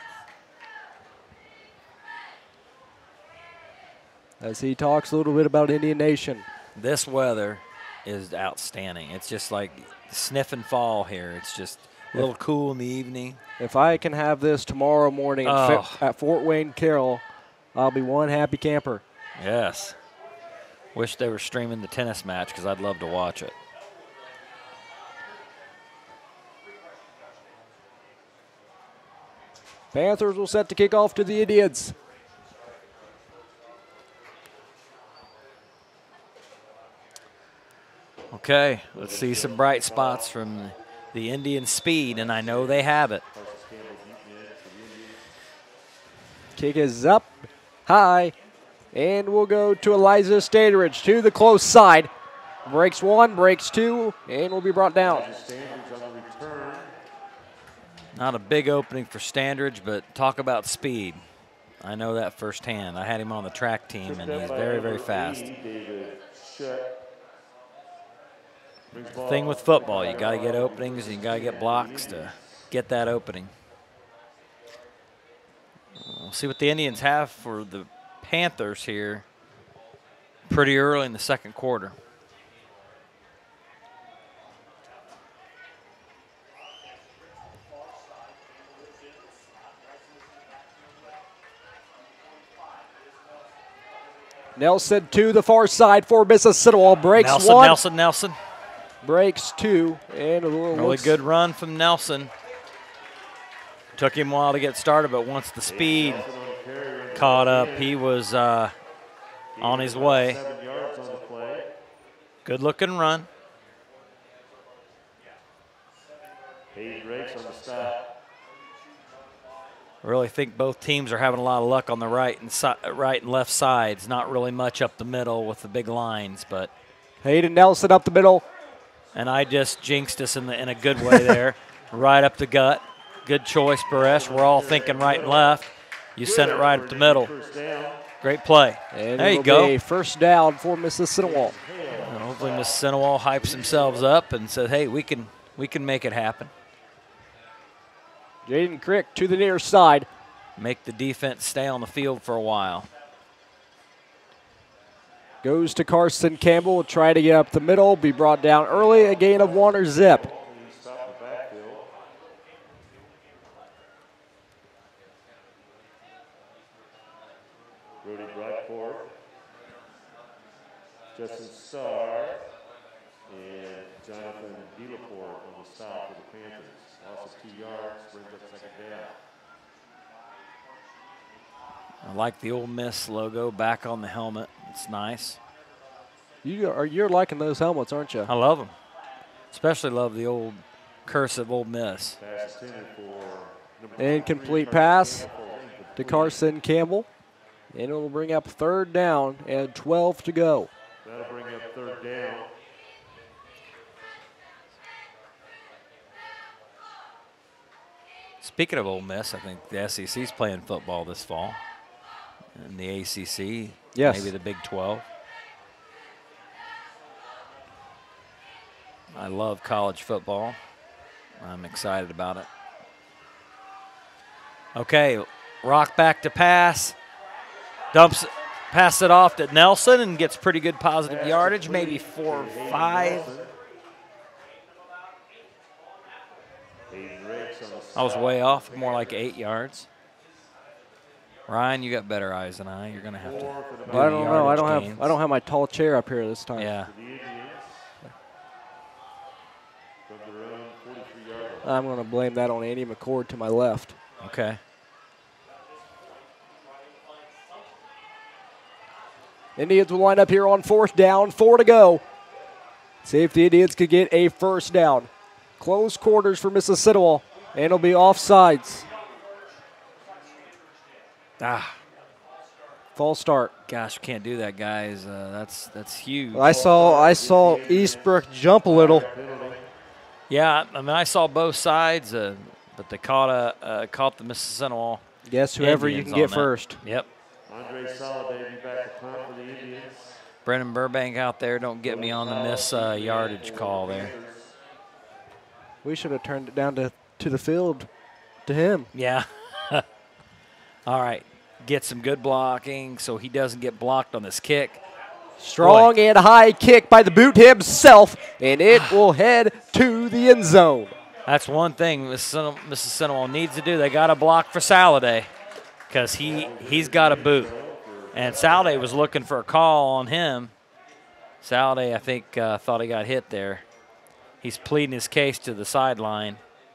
as he talks a little bit about Indian Nation. This weather is outstanding. It's just like sniffing fall here. It's just a little cool in the evening. If I can have this tomorrow morning at Fort Wayne Carroll, I'll be one happy camper. Yes. Wish they were streaming the tennis match because I'd love to watch it. Panthers will set to kick off to the Indians. Okay, let's see some bright spots from the Indian speed, and I know they have it. Kick is up, high, and we'll go to Eliza Standridge to the close side. Breaks one, breaks two, and will be brought down. Not a big opening for Standridge, but talk about speed. I know that firsthand. I had him on the track team, and he's very, very fast. The thing with football, you got to get openings and you got to get blocks to get that opening. We'll see what the Indians have for the Panthers here pretty early in the second quarter. Nelson to the far side for Mississinewa. Breaks Nelson. Breaks two. And a really good run from Nelson. Took him a while to get started, but once the speed caught up, he was on his way. Good looking run. Hayden Rakes on the stop. I really think both teams are having a lot of luck on the right and left sides. Not really much up the middle with the big lines, but Hayden Nelson up the middle. And I just jinxed us in a good way there, right up the gut. Good choice, Paresh. We're all thinking right and left. You sent it right up the middle. Great play. And there you go. Be a first down for Mississinewa. And hopefully Mississinewa hypes themselves up and says, hey, we can make it happen. Jaden Crick to the near side. Make the defense stay on the field for a while. Goes to Carson Campbell, will try to get up the middle, be brought down early, a gain of 1 or zip. Brody Brockport, Justin Starr, and Jonathan Delaporte on the stop for the Panthers. Also 2 yards, brings up second down. I like the Ole Miss logo back on the helmet. It's nice. You're liking those helmets, aren't you? I love them. Especially love the old cursive Ole Miss. Incomplete pass to Carson Campbell. And it will bring up third down and 12 to go. That'll bring up third down. Speaking of Ole Miss, I think the SEC's playing football this fall. And the ACC, yes. Maybe the Big 12. I love college football. I'm excited about it. Okay, rock back to pass. Pass it off to Nelson and gets pretty good positive yardage, maybe 4 or 5. I was way off, more like 8 yards. Ryan, you got better eyes than I. You're gonna have to. I don't know. I don't have my tall chair up here this time. Yeah. I'm gonna blame that on Andy McCord to my left. Okay. Indians will line up here on fourth down, 4 to go. See if the Indians could get a first down. Close quarters for Mississinewa, and it'll be offsides. False start. Gosh, we can't do that, guys. That's huge. I saw Eastbrook jump a little. Yeah, I mean I saw both sides, but they caught the Mississinewa. Guess whoever Indians you can get that. first. Yep. Andre Soliday back to punt for the Indians. Brennan Burbank out there, don't get me on the miss yardage call there. We should have turned it down to the field to him. Yeah. All right. Get some good blocking so he doesn't get blocked on this kick. Strong and high kick by the boot himself, and it will head to the end zone. That's one thing Mississinewa needs to do. They got to block for Saladay because he's got a boot. And Saladay was looking for a call on him. Saladay, I think, thought he got hit there. He's pleading his case to the sideline.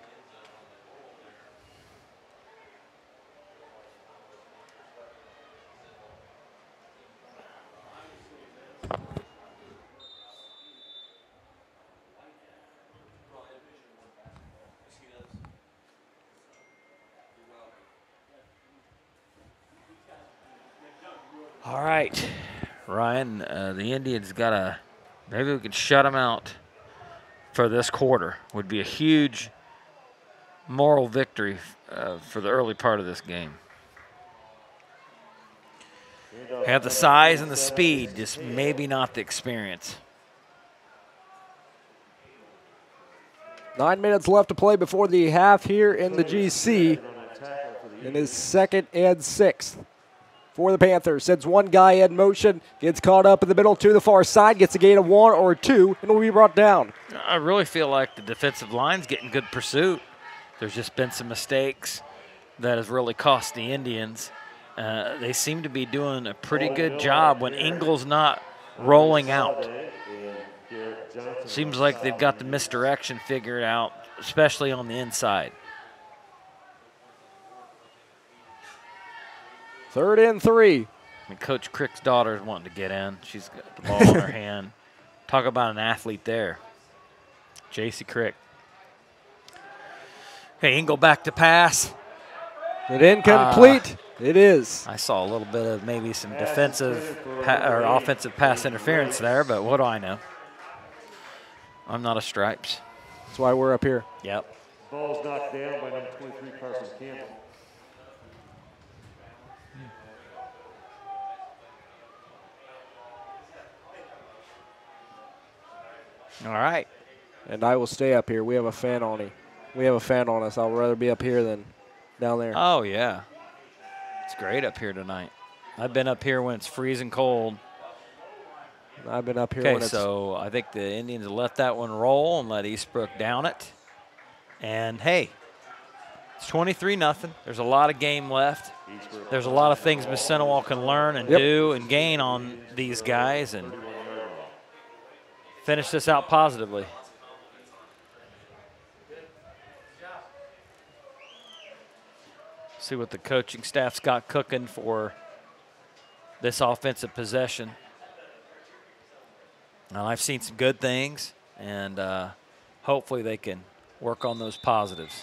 All right, Ryan, the Indians maybe we can shut them out for this quarter. Would be a huge moral victory for the early part of this game. They have the size and the speed, just maybe not the experience. 9 minutes left to play before the half here in the GC. And his 2nd and 6th. For the Panthers, sends one guy in motion, gets caught up in the middle to the far side, gets a gain of 1 or 2, and will be brought down. I really feel like the defensive line's getting good pursuit. There's just been some mistakes that has really cost the Indians. They seem to be doing a pretty good job when Ingles not rolling out. Seems like they've got the misdirection figured out, especially on the inside. 3rd and 3. I mean, Coach Crick's daughter is wanting to get in. She's got the ball in her hand. Talk about an athlete there. J.C. Crick. Okay, he can go back to pass. It incomplete. It is. I saw a little bit of maybe some defensive or offensive pass interference there, but what do I know? I'm not a Stripes. That's why we're up here. Yep. Ball's knocked down by number 23, Carson Campbell. All right. And I will stay up here. We have a fan on me. We have a fan on us. I'll rather be up here than down there. Oh, yeah. It's great up here tonight. I've been up here when it's freezing cold. I've been up here when it's... Okay, so I think the Indians let that one roll and let Eastbrook down it. And, hey, it's 23-0. There's a lot of game left. There's a lot of things Mississinewa can learn and do and gain on these guys and finish this out positively. See what the coaching staff's got cooking for this offensive possession. Now, I've seen some good things, and hopefully they can work on those positives.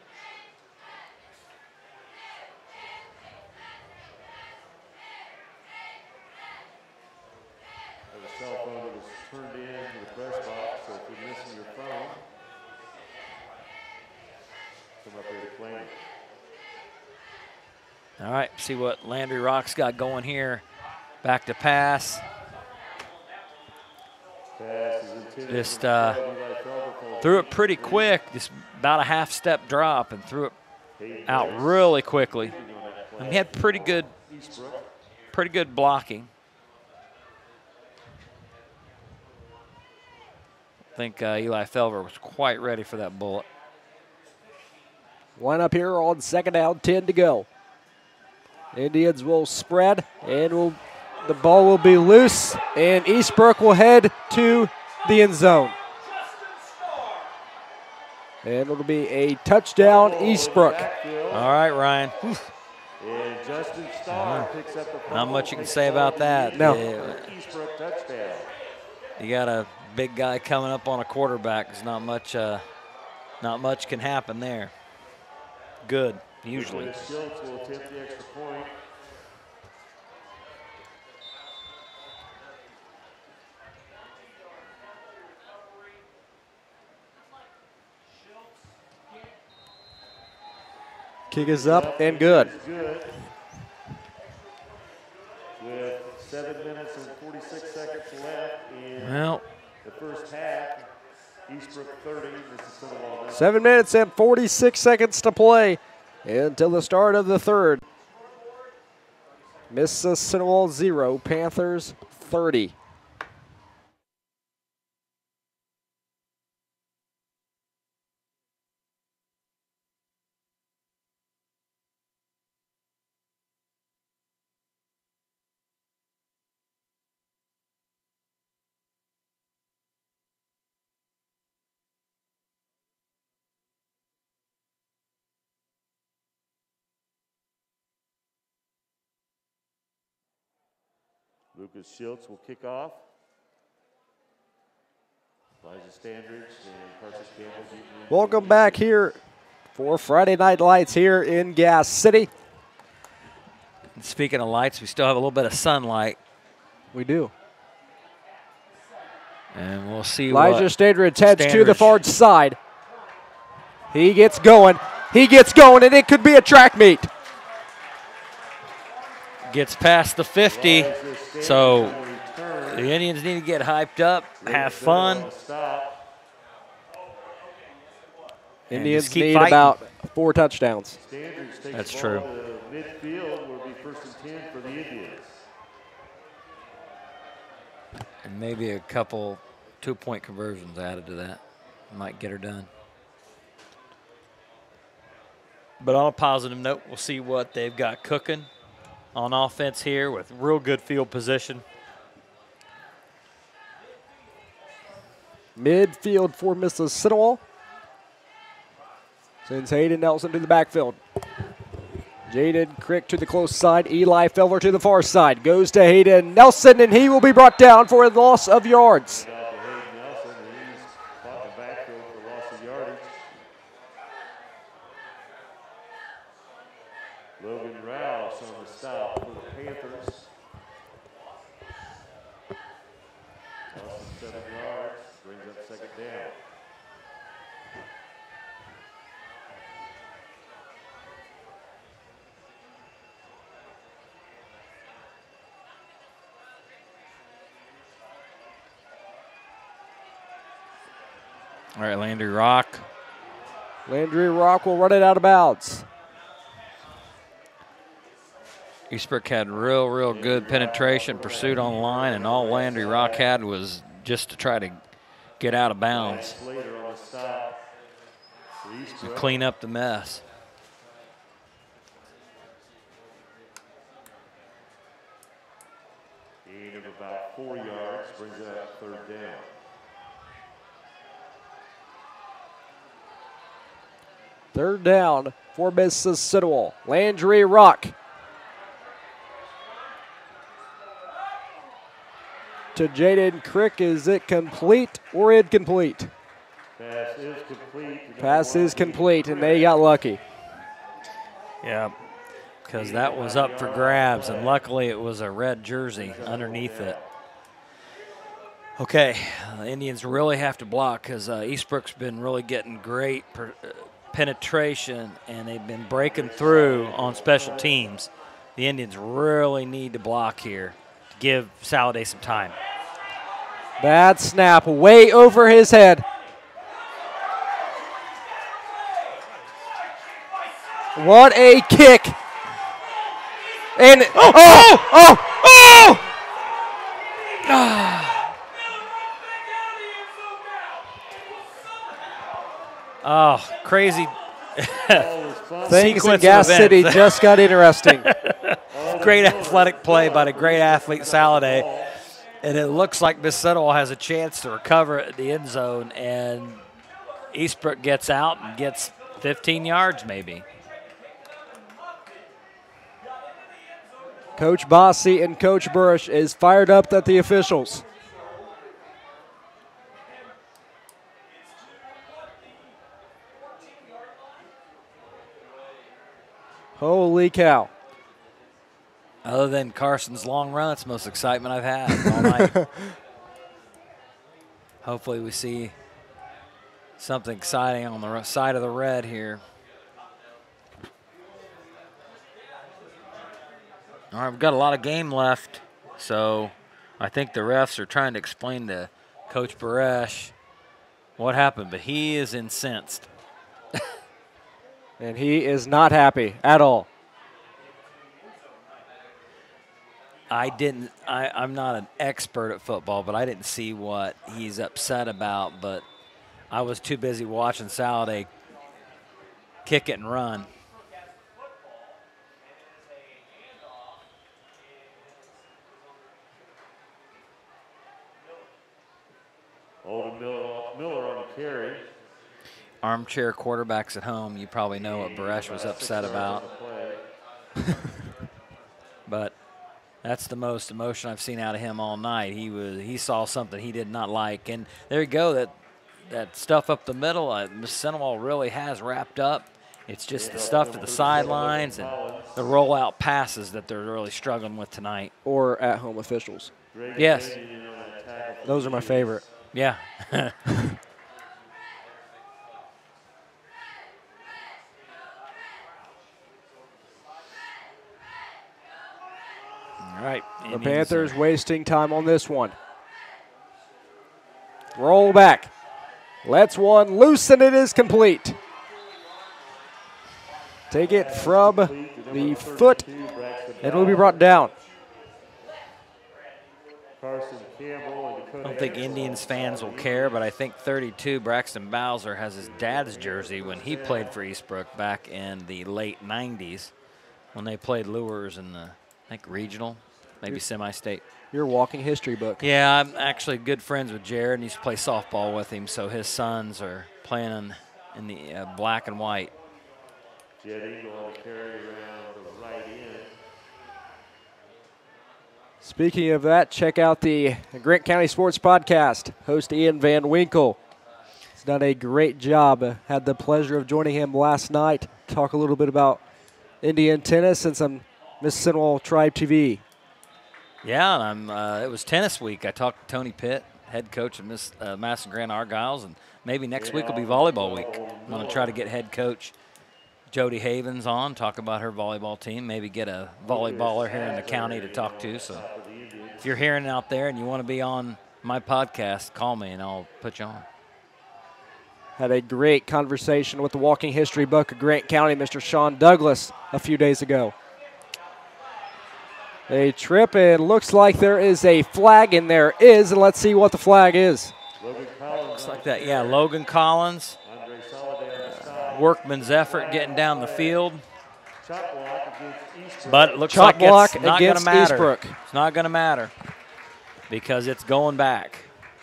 There's a cell phone that was turned in to the press box, so if you're missing your phone, come up here to claim it. All right, see what Landry Rock's got going here. Back to pass. Just threw it pretty quick, just about a half-step drop, and threw it out really quickly. And he had pretty good blocking. I think Eli Felver was quite ready for that bullet. Line up here on second down, 10 to go. Indians will spread, and the ball will be loose, and Eastbrook will head to the end zone. And it'll be a touchdown, Eastbrook. All right, Ryan. And Justin Starr picks up the fumble. Not much you can say about that. No. Eastbrook touchdown. You got a big guy coming up on a quarterback. There's not much can happen there. Good, usually. Schultz will attempt the extra point. Kick is up and good. Good. With 7 minutes and 46 seconds left in the first half, Eastbrook 30, Mississinewa 9. 7 minutes and 46 seconds to play until the start of the third. Mississinewa 0, Panthers 30. Lucas Schultz will kick off. Elijah Standridge and Carson Campbell. Welcome back here for Friday Night Lights here in Gas City. And speaking of lights, we still have a little bit of sunlight. We do. And we'll see Elijah Standridge heads to the far side. He gets going. He gets going, and it could be a track meet. Gets past the 50, so the Indians need to get hyped up, have fun. Indians need about 4 touchdowns. That's true. Midfield will be 1st and 10 for the Indians. And maybe a couple 2-point conversions added to that. Might get her done. But on a positive note, we'll see what they've got cooking on offense here with real good field position. Midfield for Mississinewa. Sends Hayden Nelson to the backfield. Jaden Crick to the close side. Eli Felver to the far side. Goes to Hayden Nelson, and he will be brought down for a loss of yards. Logan Rouse on the stop for the Panthers. Loss of 7 yards, brings up second down. All right, Landry Rock. Landry Rock will run it out of bounds. Eastbrook had real good penetration, pursuit on the line, and all Landry Rock had was just to try to get out of bounds and clean up the mess. Gain of about 4 yards, brings it up third down. Third down for Mississinewa. Landry Rock to Jaden Crick. Is it complete or incomplete? Pass is complete. Pass is complete, and they got lucky. Yeah, because that was up for grabs, and luckily it was a red jersey underneath it. Okay, the Indians really have to block because Eastbrook's been really getting great penetration, and they've been breaking through on special teams. The Indians really need to block here to give Saladay some time. Bad snap, way over his head. What a kick. And Oh, crazy. Things in Gas City just got interesting. Great athletic play by the great athlete Saladay. And it looks like Mississinewa has a chance to recover at the end zone, and Eastbrook gets out and gets 15 yards maybe. Coach Bossy and Coach Burrish is fired up at the officials. Holy cow. Other than Carson's long run, it's the most excitement I've had all night. Hopefully we see something exciting on the side of the red here. All right, we've got a lot of game left, so I think the refs are trying to explain to Coach Baresh what happened, but he is incensed. And he is not happy at all. I'm not an expert at football, but I didn't see what he's upset about, but I was too busy watching Saladay kick it and run. Olden Miller on the carry. Armchair quarterbacks at home, you probably know what Baresh was upset about. But that's the most emotion I've seen out of him all night. He saw something he did not like, and there you go. That stuff up the middle, Mississinewa really has wrapped up. It's just the stuff to the sidelines and the rollout passes that they're really struggling with tonight. Or at-home officials. Yes. Those are my favorite. Yeah. All right. The Panthers wasting time on this one. Roll back. Let's one loose, and it is complete. Take it from the foot, and it will be brought down. I don't think Indians fans will care, but I think 32, Braxton Bowser, has his dad's jersey when he played for Eastbrook back in the late 90s when they played Lures in the, I think, regional, maybe semi-state. Your walking history book. Yeah, I'm actually good friends with Jared and used to play softball with him, so his sons are playing in the black and white. Jet Eagle on the carry around the right end. Speaking of that, check out the Grant County Sports Podcast. Host Ian Van Winkle. He's done a great job. Had the pleasure of joining him last night. Talk a little bit about Indian tennis and some Mississinewa TribeTV. Yeah, and it was tennis week. I talked to Tony Pitt, head coach of Madison Grand Argyles, and maybe next week will be volleyball week. I'm going to try to get head coach Jody Havens on, talk about her volleyball team, maybe get a volleyballer here in the county to talk to. So if you're hearing out there and you want to be on my podcast, call me and I'll put you on. Had a great conversation with the walking history book of Grant County, Mr. Sean Douglas, a few days ago. A trip, and looks like there is a flag, and there is, and let's see what the flag is. Looks like that, yeah, Logan Collins. Workman's effort getting down the field. But it looks like it's not going to matter. Eastbrook. It's not going to matter because it's going back.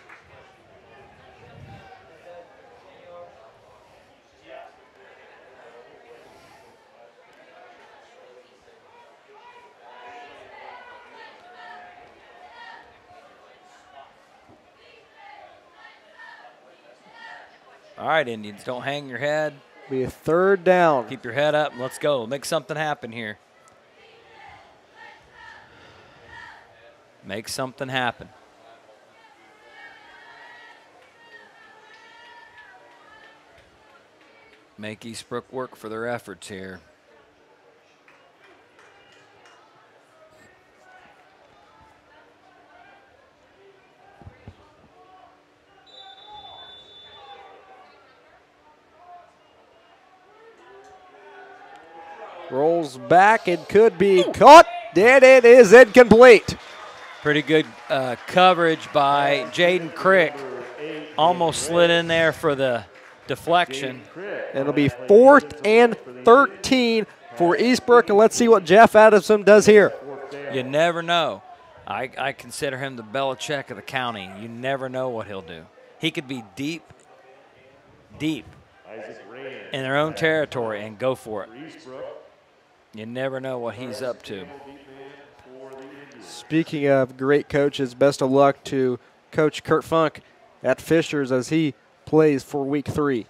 All right, Indians, don't hang your head. Be a third down. Keep your head up and let's go. Make something happen here. Make something happen. Make Eastbrook work for their efforts here. Rolls back and could be caught, and it is incomplete. Pretty good coverage by Jaden Crick. Almost slid in there for the deflection. And it'll be 4th and 13 for Eastbrook, and let's see what Jeff Adamson does here. You never know. I consider him the Belichick of the county. You never know what he'll do. He could be deep in their own territory and go for it. You never know what he's up to. Speaking of great coaches, best of luck to Coach Kurt Funk at Fishers as he plays for week 3.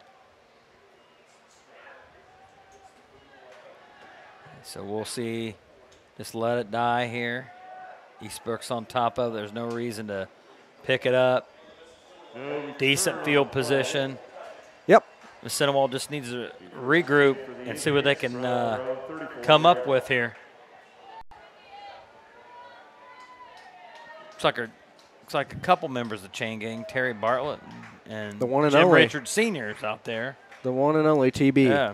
So we'll see. Just let it die here. Eastbrook's on top of it. There's no reason to pick it up. Decent field position. Yep. Mississinewa just needs to regroup and see what they can come up with here. Looks like a couple members of the chain gang, Terry Bartlett and the one and Jim only Richards Sr.'s out there. The one and only TB. Yeah.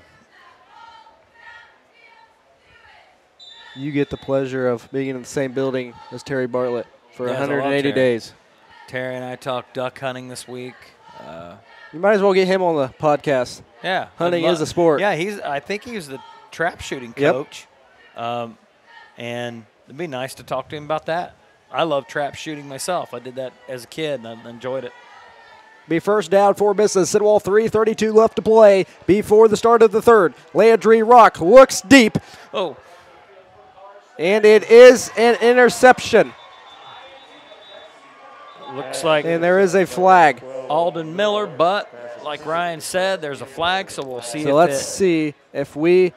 You get the pleasure of being in the same building as Terry Bartlett for Yes, 180 days. Terry and I talked duck hunting this week. You might as well get him on the podcast. Yeah. Hunting is a sport. Yeah, I think he's the trap shooting coach. Yep. And it'd be nice to talk to him about that. I love trap shooting myself. I did that as a kid, and I enjoyed it. Be first down for Mississinewa, 3:32 left to play before the start of the third. Landry Rock looks deep. Oh. And it is an interception. Looks like. And there is a flag. Alden Miller, but like Ryan said, there's a flag, so we'll see. So let's see if we.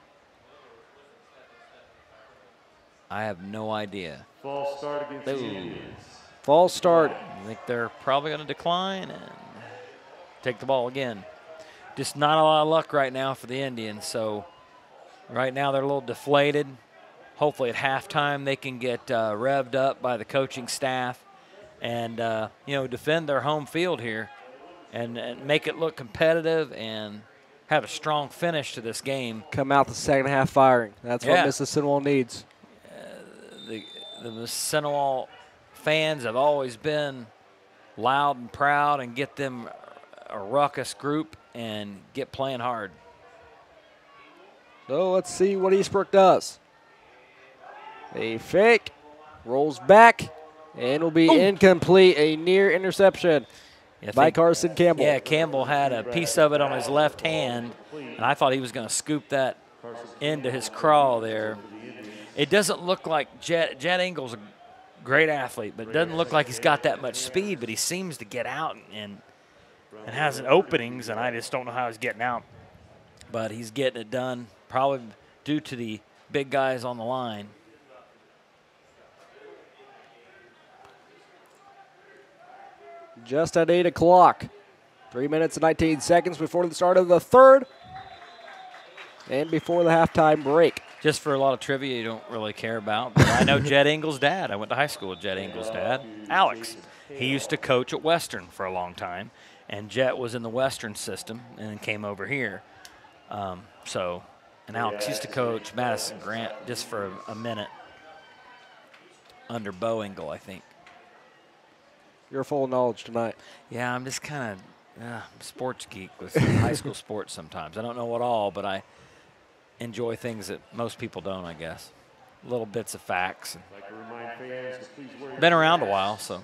I have no idea. False start against the Indians. False start. I think they're probably going to decline and take the ball again. Just not a lot of luck right now for the Indians. So right now they're a little deflated. Hopefully at halftime they can get revved up by the coaching staff and defend their home field here and make it look competitive and have a strong finish to this game. Come out the second half firing. That's what Mississinewa needs. The Mississinewa fans have always been loud and proud and get them a ruckus group and get playing hard. So let's see what Eastbrook does. A fake, rolls back, and will be incomplete. A near interception by Carson Campbell. Yeah, Campbell had a piece of it on his left hand, and I thought he was going to scoop that into his craw there. It doesn't look like Jet Engel's a great athlete, but it doesn't look like he's got that much speed, but he seems to get out and has openings, and I just don't know how he's getting out. But he's getting it done. Probably due to the big guys on the line. Just at 8 o'clock. 3 minutes and 19 seconds before the start of the third and before the halftime break. Just for a lot of trivia you don't really care about, but I know Jet Ingles' dad. I went to high school with Jet Ingles' dad, Alex. He used to coach at Western for a long time, and Jet was in the Western system and then came over here. And Alex used to coach Madison Grant just for a minute under Bo Ingle, I think. You're full of knowledge tonight. Yeah, I'm just kind of sports geek with high school sports sometimes. I don't know what all, but I enjoy things that most people don't, I guess. Little bits of facts. Been around a while, so.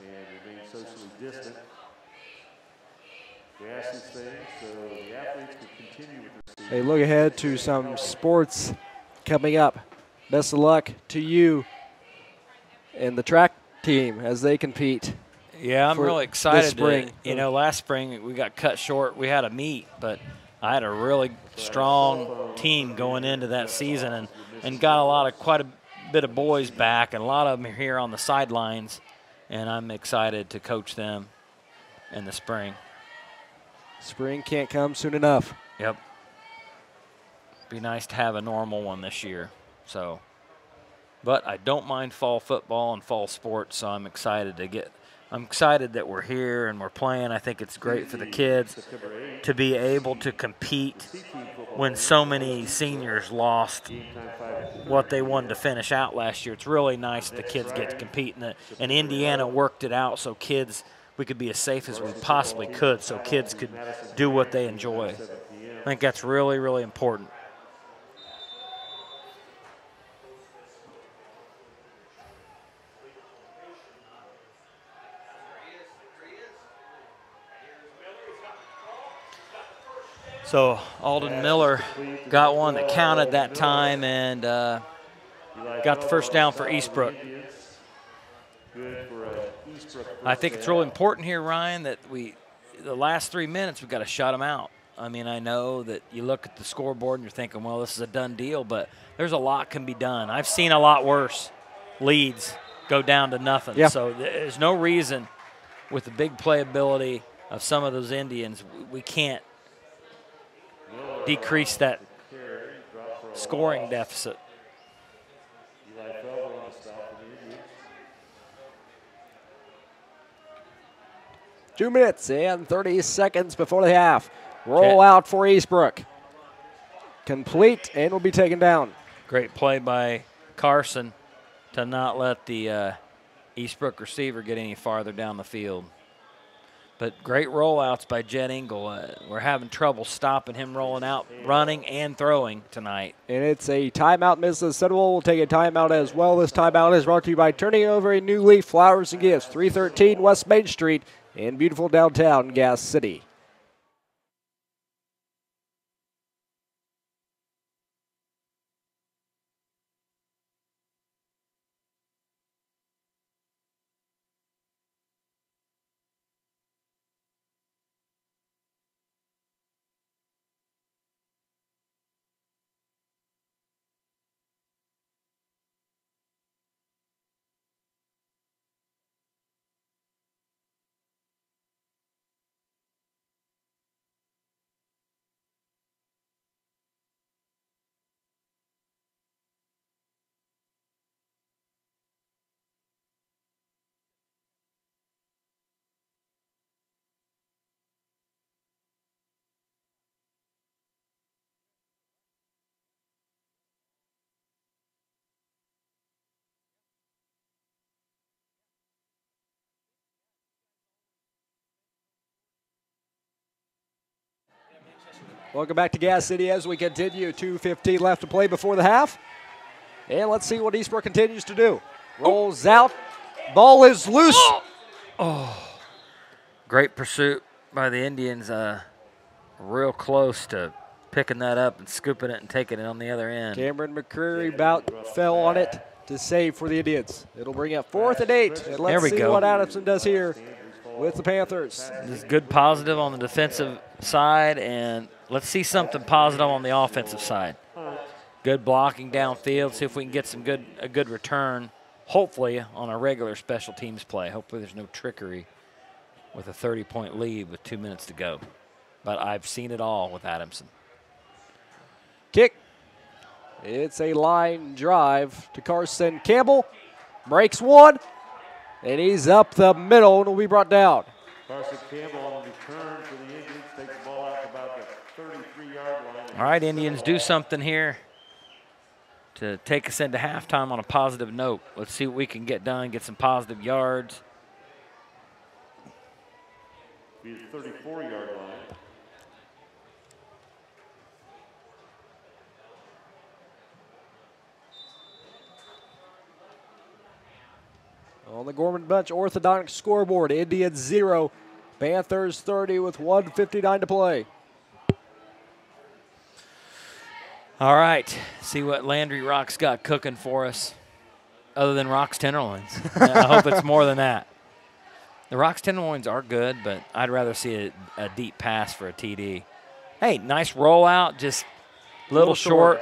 Hey, look ahead to some sports coming up. Best of luck to you and the track team as they compete. Yeah, I'm really excited. Spring. Last spring we got cut short. We had a meet, but I had a really strong team going into that season and got quite a bit of boys back, and a lot of them are here on the sidelines, and I'm excited to coach them in the spring. Spring can't come soon enough. Yep. Be nice to have a normal one this year. So, but I don't mind fall football and fall sports, so I'm excited that we're here and we're playing. I think it's great for the kids to be able to compete when so many seniors lost what they wanted to finish out last year. It's really nice that the kids get to compete, and Indiana worked it out so we could be as safe as we possibly could so kids could do what they enjoy. I think that's really, really important. So Alden Miller got one that counted that time and got the first down for Eastbrook. I think it's really important here, Ryan, that the last 3 minutes we've got to shut them out. I mean, I know that you look at the scoreboard and you're thinking, well, this is a done deal, but there's a lot can be done. I've seen a lot worse leads go down to nothing. Yeah. So there's no reason with the big playability of some of those Indians, we can't decrease that scoring deficit. 2 minutes and 30 seconds before the half. Roll out for Eastbrook. Complete and will be taken down. Great play by Carson to not let the Eastbrook receiver get any farther down the field. But great rollouts by Jet Ingle. We're having trouble stopping him rolling out, running and throwing tonight. And it's a timeout. Mississinewa will take a timeout as well. This timeout is brought to you by Turning Over a New Leaf Flowers and Gifts, 313 West Main Street in beautiful downtown Gas City. Welcome back to Gas City as we continue. 2:15 left to play before the half. And let's see what Eastbrook continues to do. Rolls out. Ball is loose. Oh. Great pursuit by the Indians. Real close to picking that up and scooping it and taking it on the other end. Cameron McCreary fell on it to save for the Indians. It'll bring up 4th and 8. And let's see what Adamson does here with the Panthers. This is good positive on the defensive side, and let's see something positive on the offensive side. Good blocking downfield. See if we can get a good return, hopefully, on a regular special teams play. Hopefully there's no trickery with a 30-point lead with 2 minutes to go. But I've seen it all with Adamson. Kick. It's a line drive to Carson Campbell. Breaks one, and he's up the middle and will be brought down. Carson Campbell on the return for the Indians takes the ball out to about the 33-yard line. All right, Indians, do something here to take us into halftime on a positive note. Let's see what we can get done, get some positive yards. Be the 34-yard line. On the Gorman Bunch orthodontic scoreboard, Indians 0, Panthers 30 with 1:59 to play. All right, see what Landry Rock's got cooking for us, other than Rock's tenderloins. I hope it's more than that. The Rock's tenderloins are good, but I'd rather see a deep pass for a TD. Hey, nice rollout, just a little short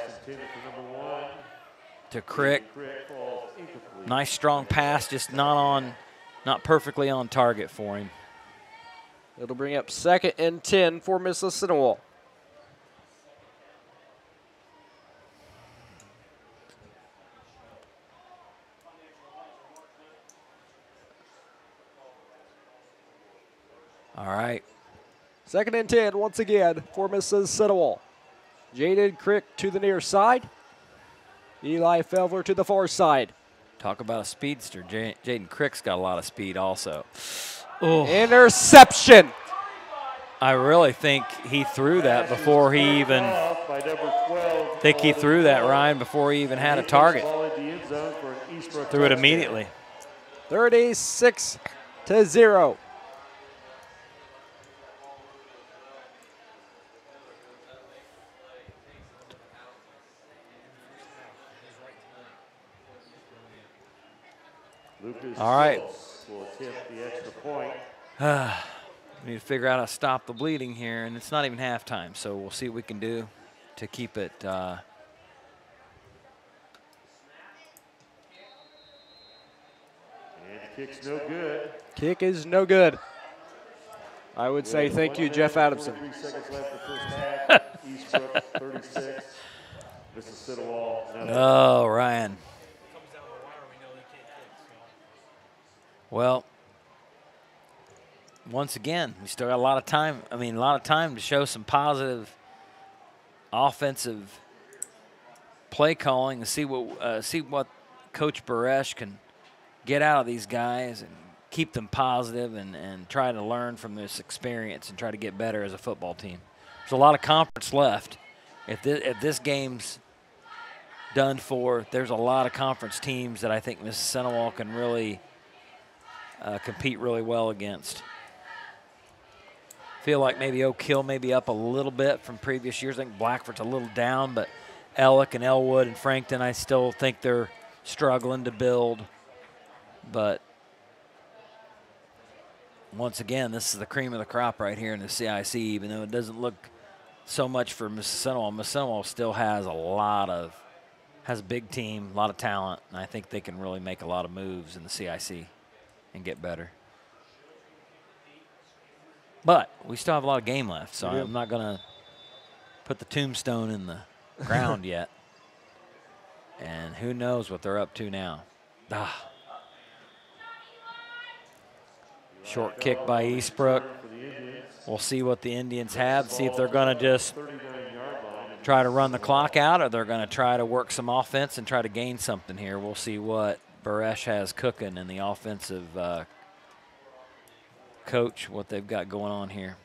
to Crick. Nice strong pass, just not perfectly on target for him. It'll bring up 2nd and 10 for Mississinewa. All right. 2nd and 10 once again for Mississinewa. Jaden Crick to the near side. Eli Felver to the far side. Talk about a speedster. Jaden Crick's got a lot of speed also. Oh. Interception. I really think he threw that before he even Ryan, before he even had a target. Threw it immediately. 36-0. All right. Will attempt the extra point. We need to figure out how to stop the bleeding here, and it's not even halftime, so we'll see what we can do to keep it. And the kick's no good. Kick is no good. I would say thank you, Jeff Adamson. 3 seconds left the first half. Eastbrook 36. Mississinewa. Oh, Ryan. Well, once again, we still got a lot of time. A lot of time to show some positive offensive play calling and see what Coach Baresh can get out of these guys and keep them positive and try to learn from this experience and try to get better as a football team. There's a lot of conference left. If this game's done for, there's a lot of conference teams that I think Mississinewa can really compete really well against. Feel like maybe Oak Hill may be up a little bit from previous years. I think Blackford's a little down, but Ellick and Elwood and Frankton, I still think they're struggling to build. But once again, this is the cream of the crop right here in the CIC, even though it doesn't look so much for Mississinewa. Mississinewa still has a big team, a lot of talent, and I think they can really make a lot of moves in the CIC and get better. But we still have a lot of game left, so I'm not going to put the tombstone in the ground yet. And who knows what they're up to now. Short kick by Eastbrook. We'll see what the Indians have, see if they're going to just try to run the clock out or they're going to try to work some offense and try to gain something here. We'll see what Baresh has cooking in the offensive coach, what they've got going on here.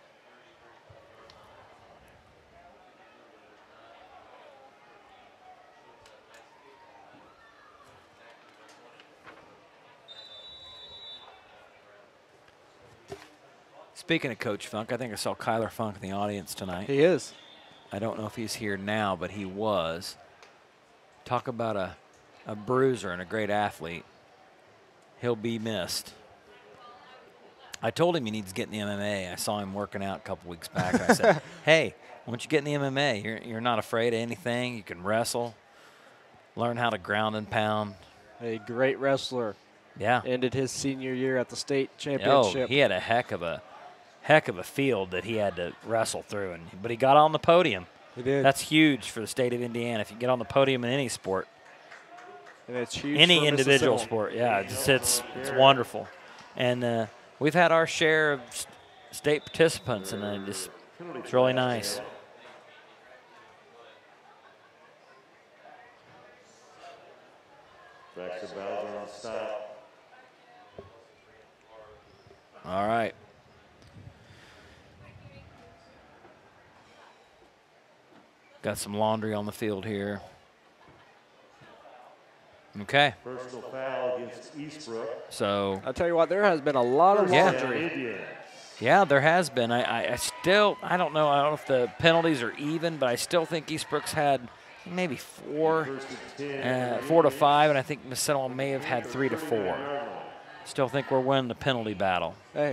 Speaking of Coach Funk, I think I saw Kyler Funk in the audience tonight. He is. I don't know if he's here now, but he was. Talk about a bruiser and a great athlete. He'll be missed. I told him he needs to get in the MMA. I saw him working out a couple weeks back. I said, hey, why don't you get in the MMA? You're not afraid of anything. You can wrestle, learn how to ground and pound. A great wrestler. Yeah. Ended his senior year at the state Oh, championship. he had a heck of a field that he had to wrestle through, but he got on the podium. He did. That's huge for the state of Indiana. If you get on the podium in any sport, and it's huge any for individual Mississippi. sport, yeah, it's wonderful. And we've had our share of state participants, and it's really nice. Fracture Bowser on stop. All right. Got some laundry on the field here. Okay. Personal foul against Eastbrook. So I'll tell you what, there has been a lot of laundry. Yeah, there has been. I still, I don't know if the penalties are even, but I still think Eastbrook's had maybe 4 to 5, and I think Mississinewa may have had 3 to 4. Still think we're winning the penalty battle. Hey.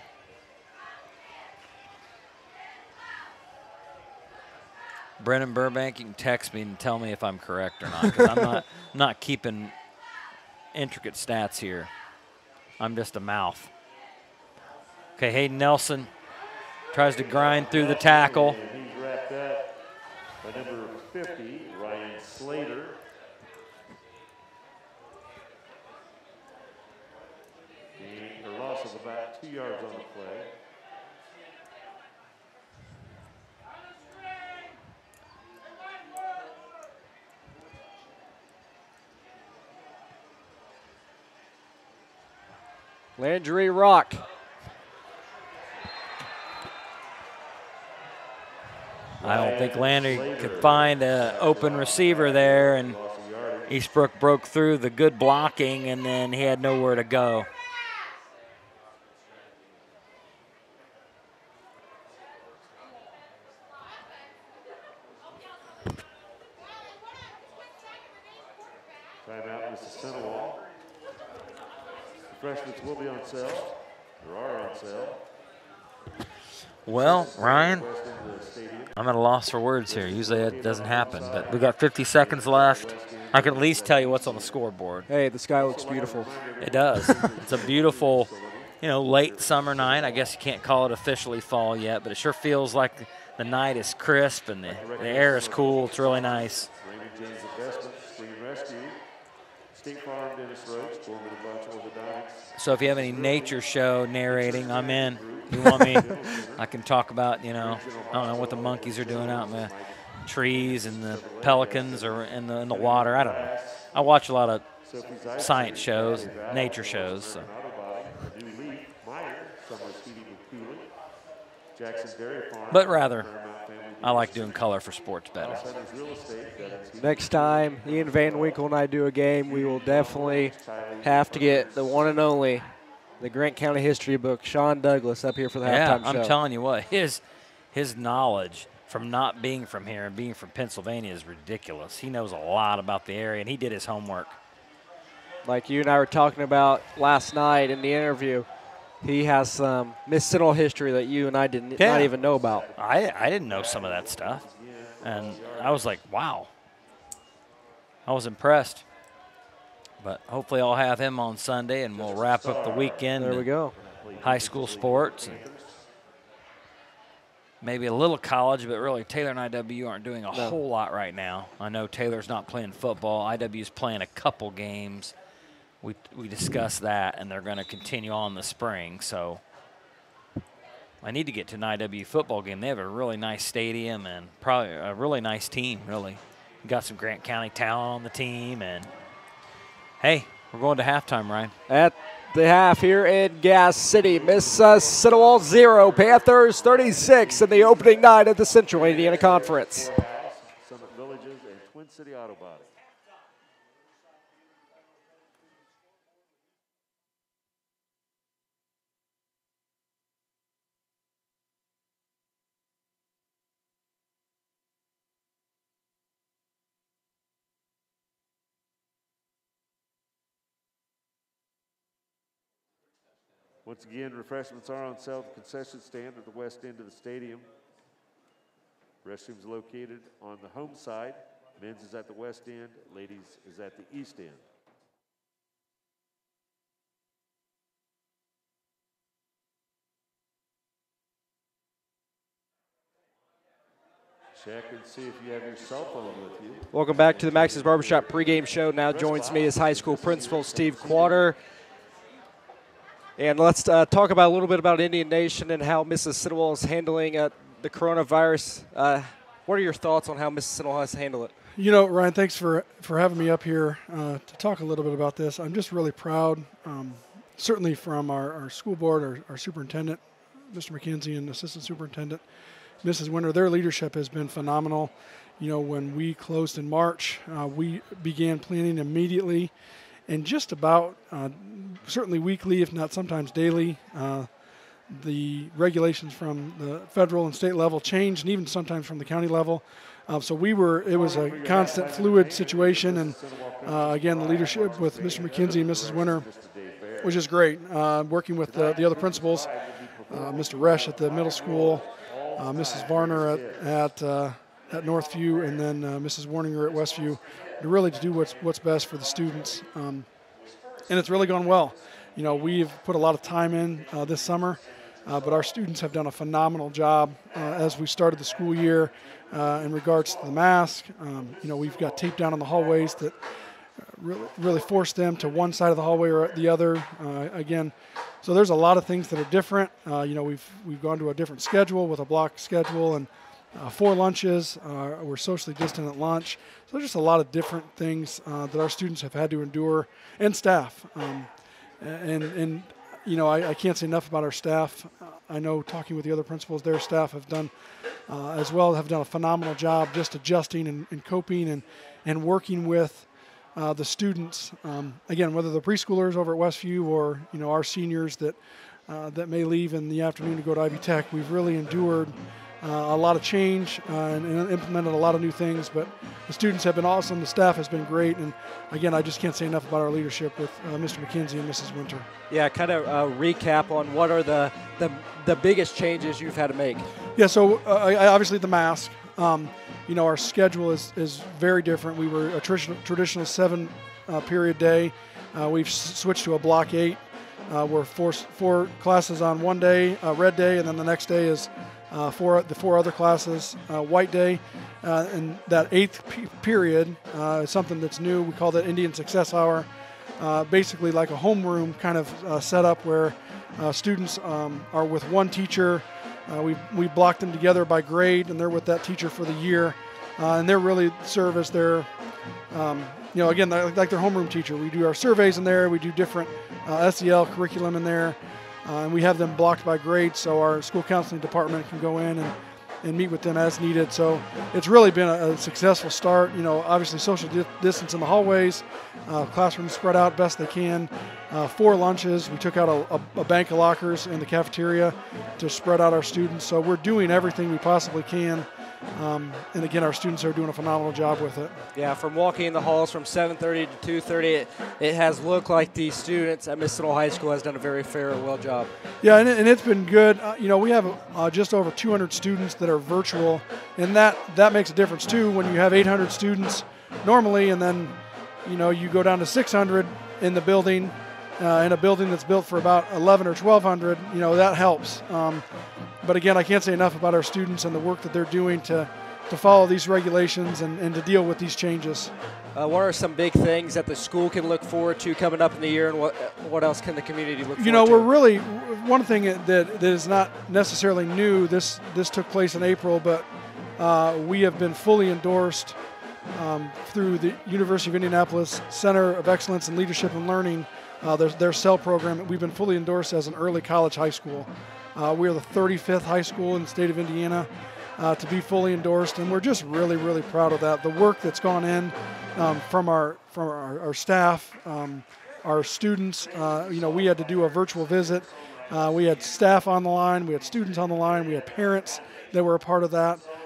Brennan Burbank, you can text me and tell me if I'm correct or not, because I'm not keeping intricate stats here. I'm just a mouth. Okay, Hayden Nelson tries to grind through the tackle. And he's wrapped up by number 50, Ryan Slater. A loss of about 2 yards on the play. Landry Rock. I don't think Landry could find an open receiver there, and Eastbrook broke through the good blocking, and then he had nowhere to go. Timeout, Mississinewa. Freshmen will be on sale. There are on sale. Well, Ryan, I'm at a loss for words here. Usually it doesn't happen, but we got 50 seconds left. I can at least tell you what's on the scoreboard. Hey, the sky looks beautiful. It does. It's a beautiful, late summer night. I guess you can't call it officially fall yet, but it sure feels like the night is crisp and the air is cool. It's really nice. Raymond James Investment, Spring Rescue, State Farm, Dennis Roach, Gorman Bunch Orthodontics. So if you have any nature show narrating, I'm in. You want me? I can talk about, I don't know what the monkeys are doing out in the trees and the pelicans or in the water. I don't know. I watch a lot of science shows, nature shows. So. But rather, I like doing color for sports better. Next time Ian Van Winkle and I do a game, we will definitely have to get the one and only, the Grant County history book, Sean Douglas, up here for the halftime show. I'm telling you what, his knowledge from not being from here and being from Pennsylvania is ridiculous. He knows a lot about the area, and he did his homework. Like you and I were talking about last night in the interview, he has some Mississinewa history that you and I did not even know about. I didn't know some of that stuff, and I was like, wow. I was impressed. But hopefully I'll have him on Sunday, and we'll wrap up the weekend. There we go. High school sports. Maybe a little college, but really Taylor and IW aren't doing a whole lot right now. I know Taylor's not playing football. IW's playing a couple games. We discussed that, and they're going to continue on the spring. So I need to get to an IW football game. They have a really nice stadium and probably a really nice team, really. Got some Grant County talent on the team, and hey, we're going to halftime, Ryan. At the half here in Gas City, Mississinewa 0, Panthers 36 in the opening night of the Central Indiana Conference. Summit Villages and Twin City Auto Body. Once again, refreshments are on sale at the concession stand at the west end of the stadium. Restrooms located on the home side. Men's is at the west end, ladies is at the east end. Check and see if you have your cell phone with you. Welcome back to the Max's Barbershop pregame show. Now joins me as high school principal Steve Quater. And let's talk about a little bit about Indian Nation and how Mississinewa is handling the coronavirus. What are your thoughts on how Mississinewa has handled it? You know, Ryan, thanks for having me up here to talk a little bit about this. I'm just really proud, certainly from our school board, our superintendent, Mr. McKenzie, and assistant superintendent, Mrs. Winter. Their leadership has been phenomenal. You know, when we closed in March, we began planning immediately, and just about certainly weekly, if not sometimes daily, the regulations from the federal and state level changed, and even sometimes from the county level. So it was a constant fluid situation, and again, the leadership with Mr. McKenzie and Mrs. Winter was just great. Working with the other principals, Mr. Resch at the middle school, Mrs. Varner at Northview, and then Mrs. Warninger at Westview, to do what's best for the students. And it's really gone well. You know, we've put a lot of time in this summer, but our students have done a phenomenal job as we started the school year in regards to the mask. You know, we've got tape down on the hallways that really forced them to one side of the hallway or the other. Again, so there's a lot of things that are different. You know, we've gone to a different schedule with a block schedule and 4 lunches. We're socially distant at lunch. So there's just a lot of different things that our students have had to endure, and staff. And you know, I can't say enough about our staff. I know talking with the other principals, their staff have done have done a phenomenal job just adjusting and coping and working with the students. Again, whether the preschoolers over at Westview or, you know, our seniors that may leave in the afternoon to go to Ivy Tech, we've really endured a lot of change and implemented a lot of new things, but the students have been awesome, the staff has been great, and again, I just can't say enough about our leadership with Mr. McKenzie and Mrs. Winter. Yeah, kind of recap on what are the biggest changes you've had to make. Yeah, so obviously the mask. You know, our schedule is very different. We were a traditional 7-period day. We've switched to a block 8. We're 4 classes on one day, red day, and then the next day is the 4 other classes, white day. And that 8th period is something that's new. We call that Indian Success Hour. Basically like a homeroom kind of setup where students are with one teacher. We block them together by grade, and they're with that teacher for the year. And they really serve as their, you know, again, like their homeroom teacher. We do our surveys in there. We do different SEL curriculum in there. And we have them blocked by grade, so our school counseling department can go in and meet with them as needed. So it's really been a successful start. You know, obviously social distance in the hallways, classrooms spread out best they can. 4 lunches. We took out a bank of lockers in the cafeteria to spread out our students. So we're doing everything we possibly can. And again, our students are doing a phenomenal job with it. Yeah, from walking in the halls from 7:30 to 2:30, it has looked like the students at Mississinewa High School has done a very fair and well job. Yeah, and it's been good. You know, we have just over 200 students that are virtual, and that makes a difference too when you have 800 students normally, and then, you know, you go down to 600 in the building, in a building that's built for about 11 or 1,200. You know, that helps. But again, I can't say enough about our students and the work that they're doing to follow these regulations and to deal with these changes. What are some big things that the school can look forward to coming up in the year, and what else can the community look forward to? You know, we're really, one thing that is not necessarily new, this took place in April, but we have been fully endorsed through the University of Indianapolis Center of Excellence in Leadership and Learning, their CEL program. We've been fully endorsed as an early college high school. We are the 35th high school in the state of Indiana to be fully endorsed, and we're just really, really proud of that. The work that's gone in from our staff, our students. You know, we had to do a virtual visit. We had staff on the line, we had students on the line, we had parents that were a part of that.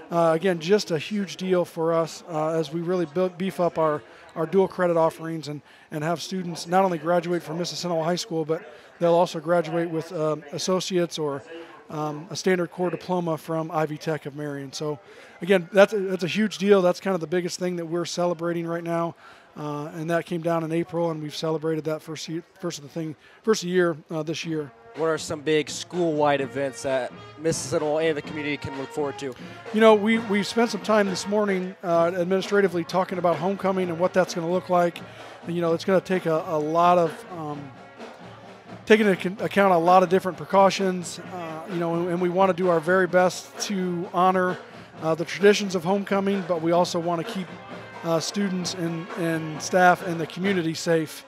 again, just a huge deal for us as we really beef up our dual credit offerings and have students not only graduate from Mississinewa High School, but they'll also graduate with associates or a standard core diploma from Ivy Tech of Marion. So again, that's a huge deal. That's kind of the biggest thing that we're celebrating right now. And that came down in April, and we've celebrated that first year this year. What are some big school-wide events that Mississinewa and the community can look forward to? You know, we spent some time this morning administratively talking about homecoming and what that's going to look like. And, you know, it's going to take a lot of taking into account a lot of different precautions. You know, and we want to do our very best to honor the traditions of homecoming, but we also want to keep students and staff and the community safe.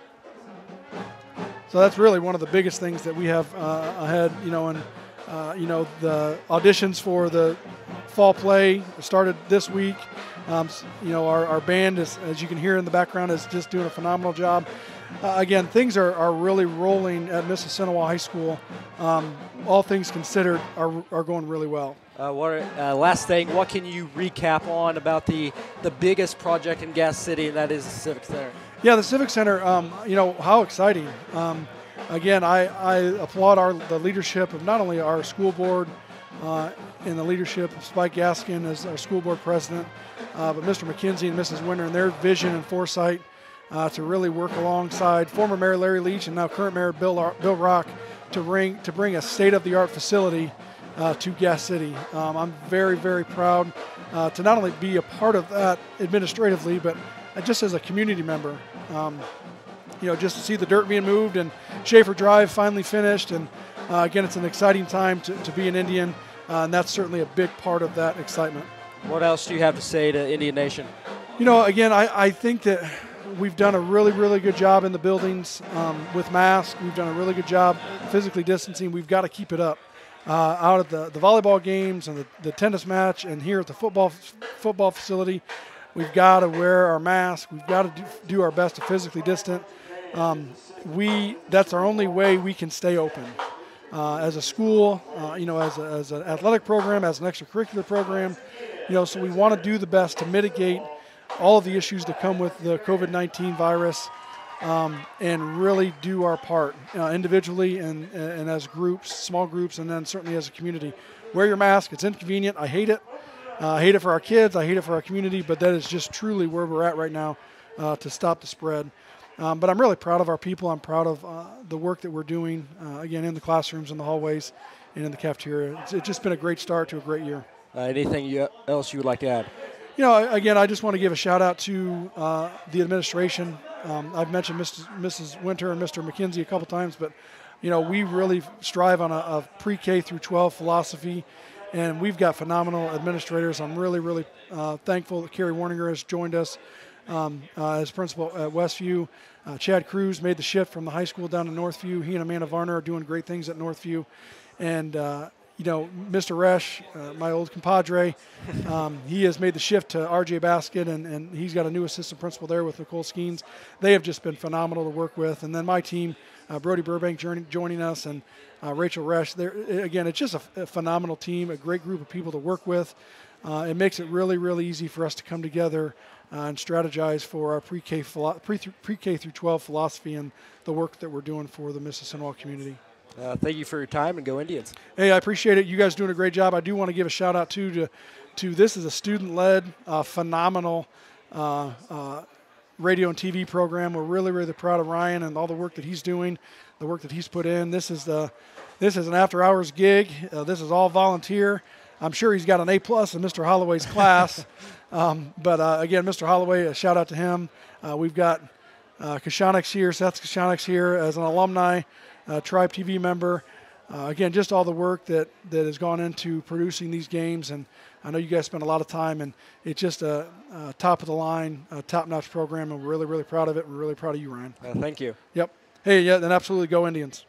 So that's really one of the biggest things that we have ahead, you know, and you know, the auditions for the fall play started this week. You know, our band, as you can hear in the background, is just doing a phenomenal job. Again, things are really rolling at Mississinewa High School. All things considered, are going really well. Last thing, what can you recap on about the biggest project in Gas City, and that is the Civic Center? Yeah, the Civic Center, you know, how exciting. Again, I applaud the leadership of not only our school board and the leadership of Spike Gaskin as our school board president, but Mr. McKenzie and Mrs. Winter and their vision and foresight to really work alongside former Mayor Larry Leach and now current Mayor Bill Rock to bring a state-of-the-art facility to Gas City. I'm very, very proud to not only be a part of that administratively, but just as a community member. You know, just to see the dirt being moved and Schaefer Drive finally finished. And again, it's an exciting time to be an Indian, and that's certainly a big part of that excitement. What else do you have to say to Indian Nation? You know, again, I think that we've done a really, really good job in the buildings with masks. We've done a really good job physically distancing. We've got to keep it up. Out at the volleyball games and the tennis match and here at the football facility, we've got to wear our masks. We've got to do our best to physically distance. That's our only way we can stay open. As a school, you know, as an athletic program, as an extracurricular program, you know, so we want to do the best to mitigate all of the issues that come with the COVID-19 virus and really do our part individually and as groups, small groups, and then certainly as a community. Wear your mask. It's inconvenient. I hate it. I hate it for our kids. I hate it for our community, but that is just truly where we're at right now to stop the spread. But I'm really proud of our people. I'm proud of the work that we're doing, again, in the classrooms, in the hallways, and in the cafeteria. It's just been a great start to a great year. Anything else you would like to add? You know, again, I just want to give a shout out to the administration. I've mentioned Mrs. Winter and Mr. McKenzie a couple times, but, you know, we really strive on a pre-K through 12 philosophy, and we've got phenomenal administrators. I'm really, really thankful that Carrie Warninger has joined us as principal at Westview. Chad Cruz made the shift from the high school down to Northview. He and Amanda Varner are doing great things at Northview. And, you know, Mr. Resch, my old compadre, he has made the shift to RJ Basket, and he's got a new assistant principal there with Nicole Skeens. They have just been phenomenal to work with. And then my team, Brody Burbank joining us, and Rachel Resch. Again, it's just a phenomenal team, a great group of people to work with. It makes it really, really easy for us to come together and strategize for our pre-K through 12 philosophy and the work that we're doing for the Mississinewa community. Thank you for your time, and go Indians. Hey, I appreciate it. You guys doing a great job. I do want to give a shout out to this is a student-led, phenomenal radio and TV program. We're really, really proud of Ryan and all the work that he's doing, the work that he's put in. This is an after-hours gig. This is all volunteer. I'm sure he's got an A+ in Mr. Holloway's class. But again, Mr. Holloway, a shout out to him. We've got Kashaniks here, Seth Kashaniks here as an alumni, TribeTV member. Again, just all the work that has gone into producing these games. And I know you guys spend a lot of time, and it's just a top-of-the-line, top-notch program, and we're really, really proud of it. We're really proud of you, Ryan. Thank you. Yep. Hey, yeah, then absolutely go Indians.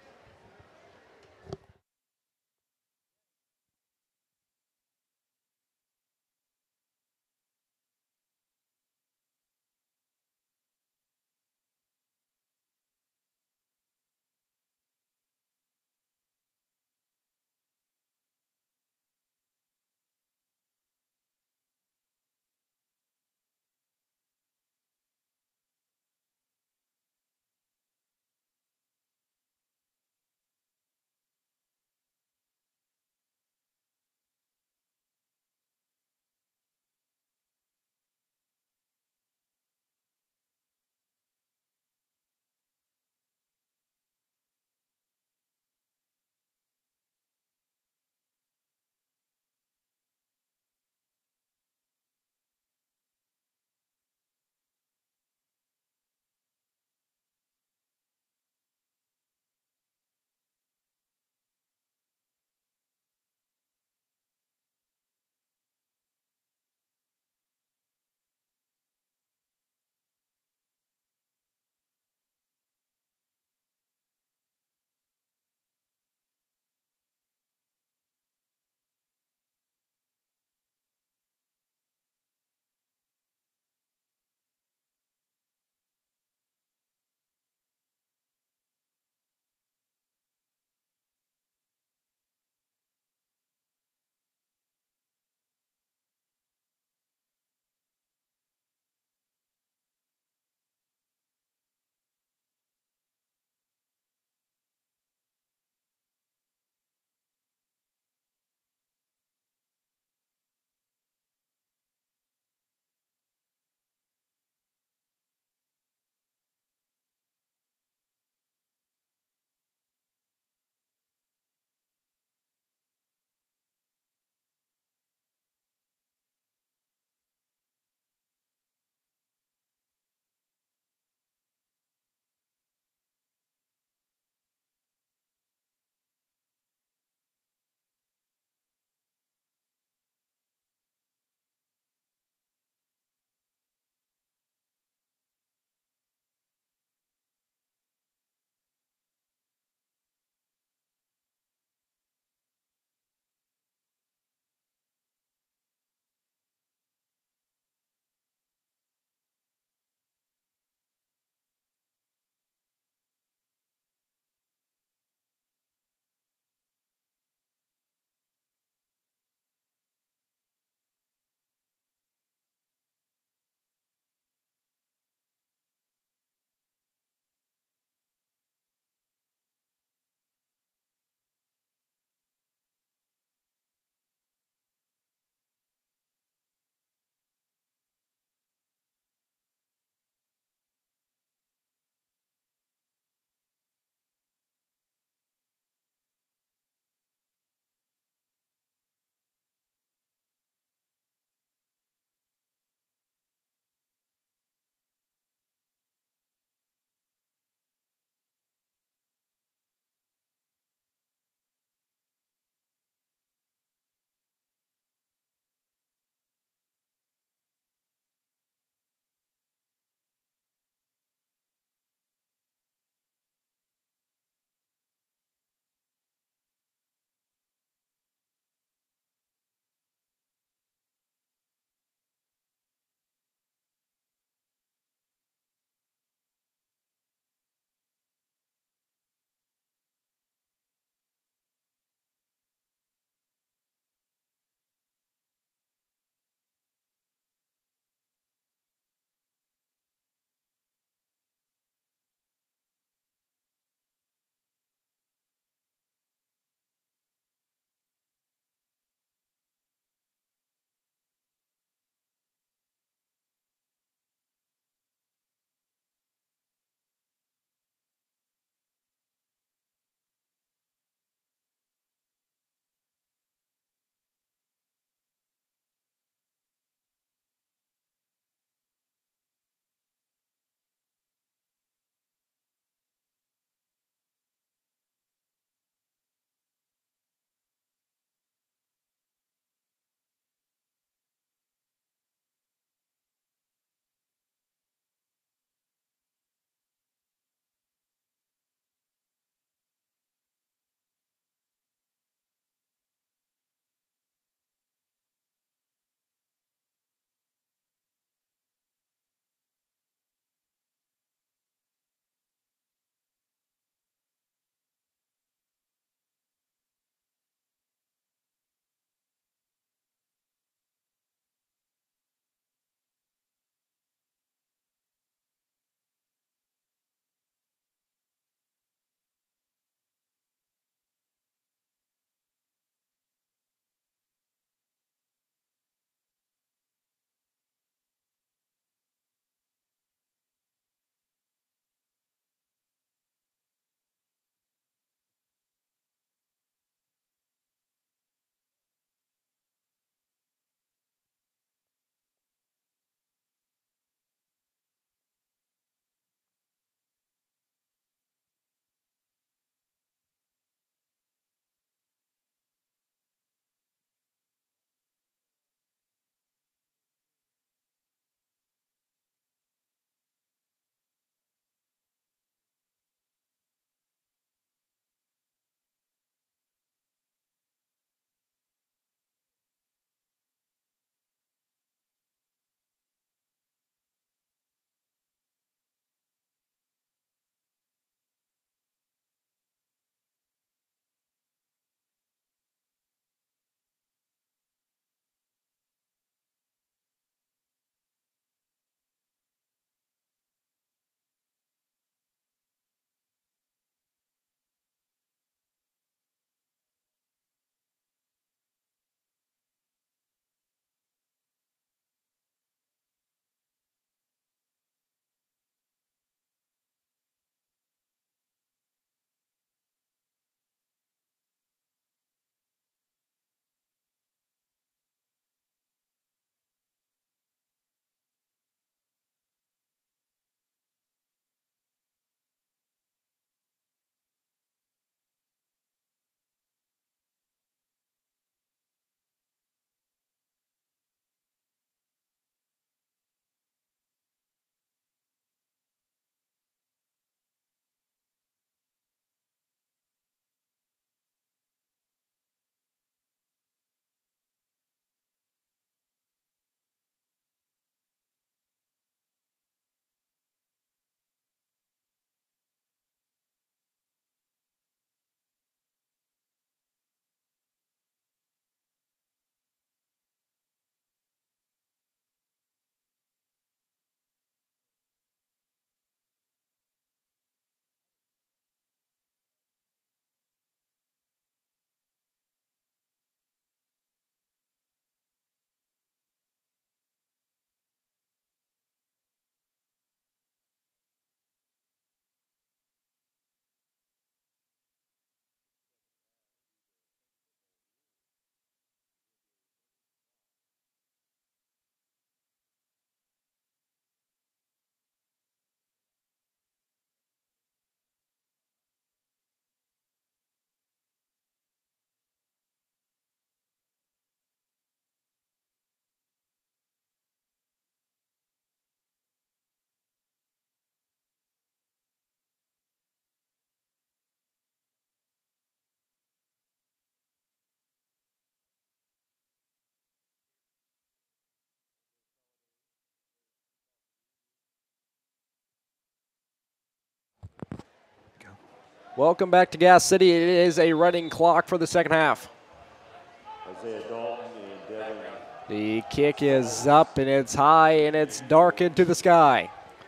Welcome back to Gas City. It is a running clock for the second half. Isaiah Dalton and Devin. The kick is up, and it's high, and it's dark into the sky.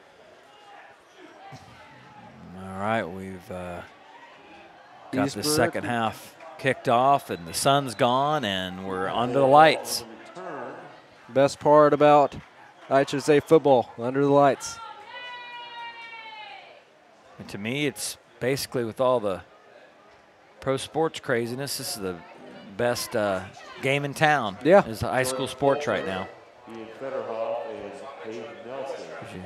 All right, we've got the Eastbrook. second half kicked off, and the sun's gone, and we're under the lights. Best part about MHS football, under the lights. And to me, it's basically with all the pro sports craziness, this is the best game in town. Yeah. It's high school sports right now. Ian Fetterhoff and Hayden Nelson.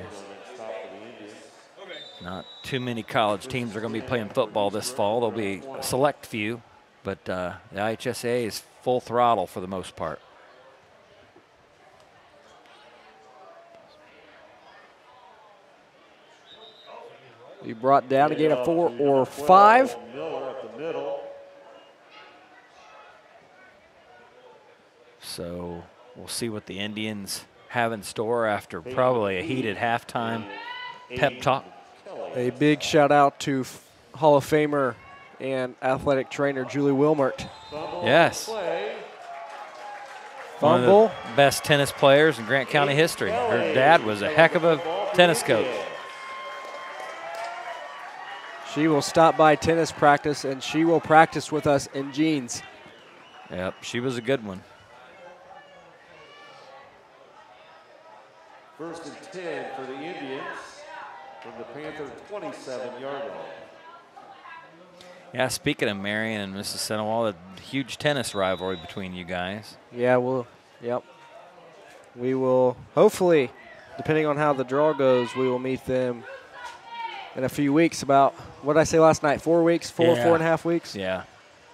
Not too many college teams are going to be playing football this fall. There'll be a select few, but the IHSA is full throttle for the most part. We brought down again a 4 or 5. Miller at the middle. So we'll see what the Indians have in store after probably a heated halftime pep talk. A big shout out to Hall of Famer and athletic trainer Julie Wilmert. Yes. One of Fumble. the best tennis players in Grant County history. Her dad was a heck of a tennis coach. She will stop by tennis practice, and she will practice with us in jeans. Yep, she was a good one. First and 10 for the Indians from the Panther 27-yard line. Yeah, speaking of Marion and Mississinewa, a huge tennis rivalry between you guys. Yeah, yep. We will, hopefully, depending on how the draw goes, we will meet them in a few weeks. About, what did I say last night, 4 weeks, four and a half weeks? Yeah.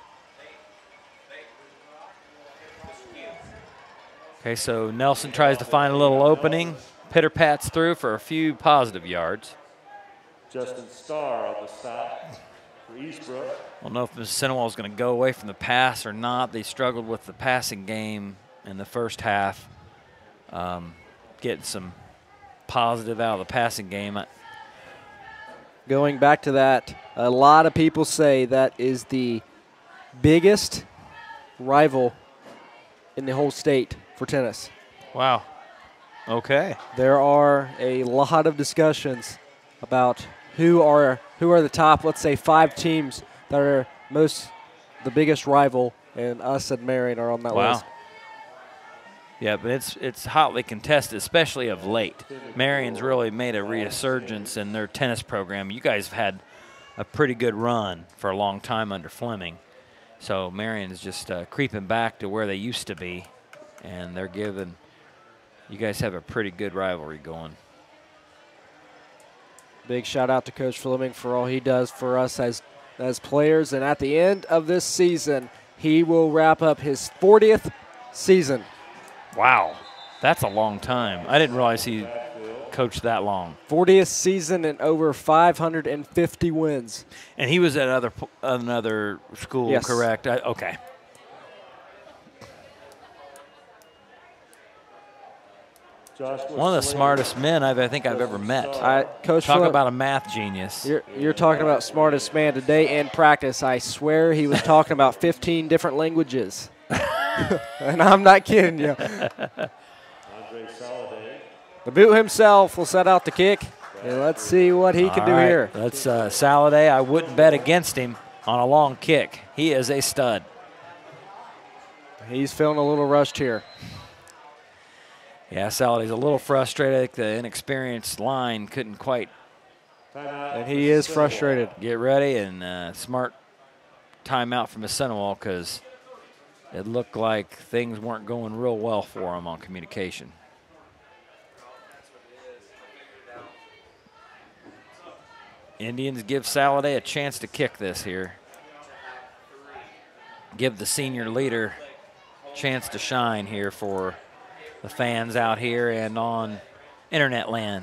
Okay, so Nelson tries to find a little opening. Pitter-pats through for a few positive yards. Justin Starr on the stop for Eastbrook. I don't know if Mississinewa is going to go away from the pass or not. They struggled with the passing game in the first half. Getting some positive out of the passing game. Going back to that, a lot of people say that is the biggest rival in the whole state for tennis. Wow. Okay. There are a lot of discussions about who are the top, let's say, 5 teams that are the biggest rival, and us and Marion are on that list. Yeah, but it's hotly contested, especially of late. Marion's really made a resurgence in their tennis program. You guys have had a pretty good run for a long time under Fleming. So Marion's just creeping back to where they used to be, and they're giving – you guys have a pretty good rivalry going. Big shout out to Coach Fleming for all he does for us as players. And at the end of this season, he will wrap up his 40th season. Wow, that's a long time. I didn't realize he coached that long. 40th season and over 550 wins. And he was at another school, yes. Correct? Okay. One of the smartest men I think I've ever met. Coach Talk Phillip, about a math genius. You're talking about smartest man. Today in practice, I swear he was talking about 15 different languages. And I'm not kidding you. The boot himself will set out the kick. And let's see what he can do here. That's Saladay. I wouldn't bet against him on a long kick. He is a stud. He's feeling a little rushed here. Yeah, Saladay's a little frustrated. The inexperienced line couldn't quite. And he is frustrated. Get ready, and smart timeout from Mississinewa because it looked like things weren't going real well for him on communication. Indians give Saladay a chance to kick this here. Give the senior leader a chance to shine here for the fans out here and on internet land.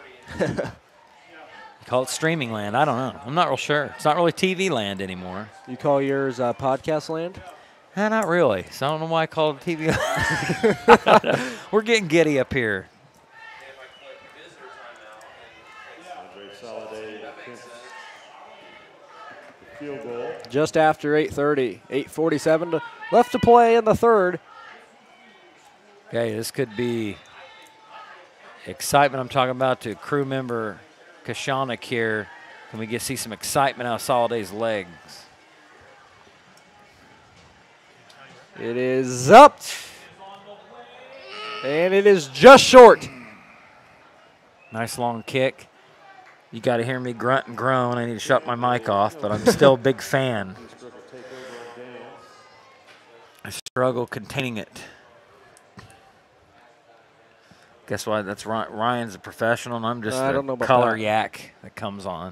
Call it streaming land. I don't know. I'm not real sure. It's not really TV land anymore. You call yours podcast land? Not really. So I don't know why I call it TV land. We're getting giddy up here. Field goal. Just after 8:30, 8:47 left to play in the third. Okay, this could be excitement I'm talking about to crew member Kashanik here. Can we see some excitement out of Soliday's legs? It is up. And it is just short. Nice long kick. You got to hear me grunt and groan. I need to shut my mic off, but I'm still a big fan. I struggle containing it. Guess what? That's Ryan's a professional, and I'm just a color yak that comes on.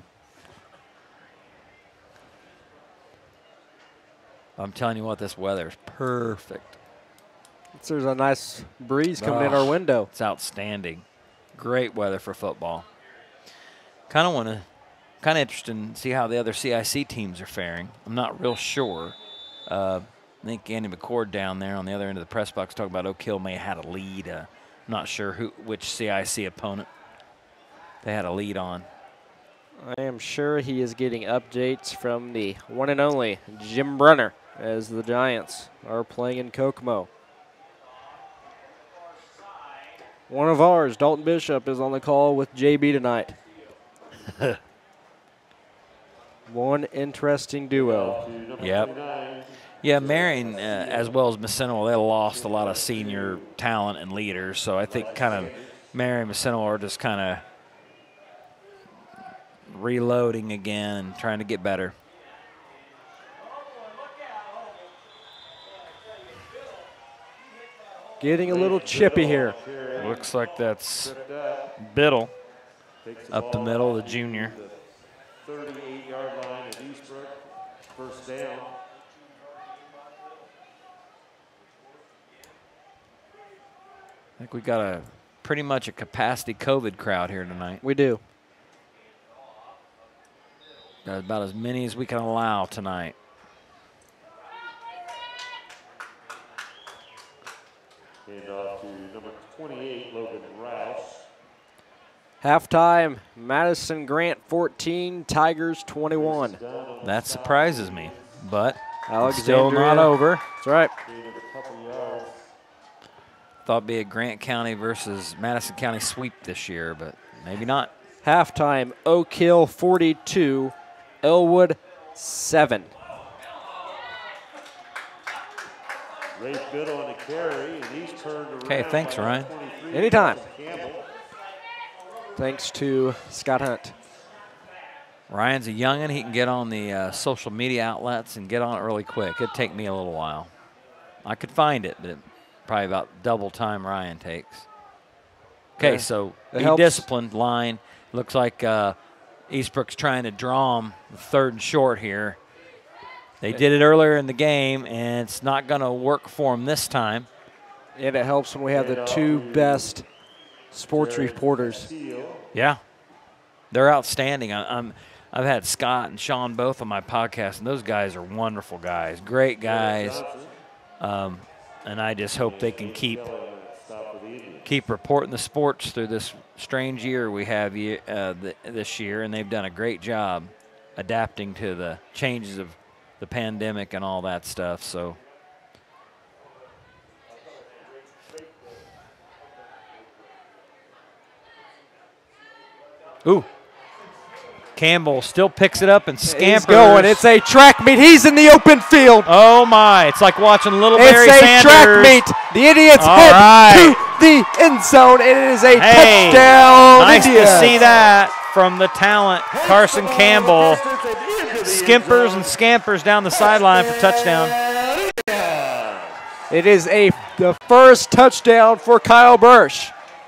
I'm telling you what, this weather is perfect. There's a nice breeze coming in our window. It's outstanding. Great weather for football. Kind of interested to see how the other CIC teams are faring. I'm not real sure. I think Andy McCord down there on the other end of the press box talking about Oak Hill may have had a lead. I'm not sure which CIC opponent they had a lead on. I am sure he is getting updates from the one and only Jim Brunner as the Giants are playing in Kokomo. One of ours, Dalton Bishop, is on the call with JB tonight. One interesting duo. Yep. Yeah, Marion, as well as Mississinewa, they lost a lot of senior talent and leaders. So I think kind of Marion and Mississinewa are just kind of reloading again and trying to get better. Getting a little chippy here. Looks like that's Biddle up the middle, the junior. 38-yard line at Eastbrook. First down. I think we got pretty much a capacity COVID crowd here tonight. We do. Got about as many as we can allow tonight. And off to number 28, Logan Roush. Halftime, Madison Grant 14, Tigers 21. That surprises me, but Alexandria, still not over. That's right. Thought it'd be a Grant County versus Madison County sweep this year, but maybe not. Halftime, Oak Hill 42, Elwood 7. Ray Biddle on the carry, and he's turned around. Okay, thanks, Ryan. Anytime. Thanks to Scott Hunt. Ryan's a youngin'. He can get on the social media outlets and get on it really quick. It'd take me a little while. I could find it, but probably about double time Ryan takes. Okay, Yeah, so it be helps. disciplined line. Looks like Eastbrook's trying to draw him third and short here. They did it earlier in the game, and it's not going to work for him this time. And it helps when we have the two best sports reporters. Yeah, they're outstanding. I've had Scott and Sean both on my podcast, and those guys are wonderful guys, great guys. And I just hope they can keep reporting the sports through this strange year we have this year, and they've done a great job adapting to the changes of the pandemic and all that stuff. So. Ooh. Campbell still picks it up and scampers. He's going. It's a track meet. He's in the open field. Oh, my. It's like watching little Barry Sanders. It's a track meet. The Indians head to the end zone. It is a touchdown. Nice Indians. to see that from the talent, Carson Campbell. Skimpers and scampers down the sideline for touchdown. It is the first touchdown for Kyle Bursch.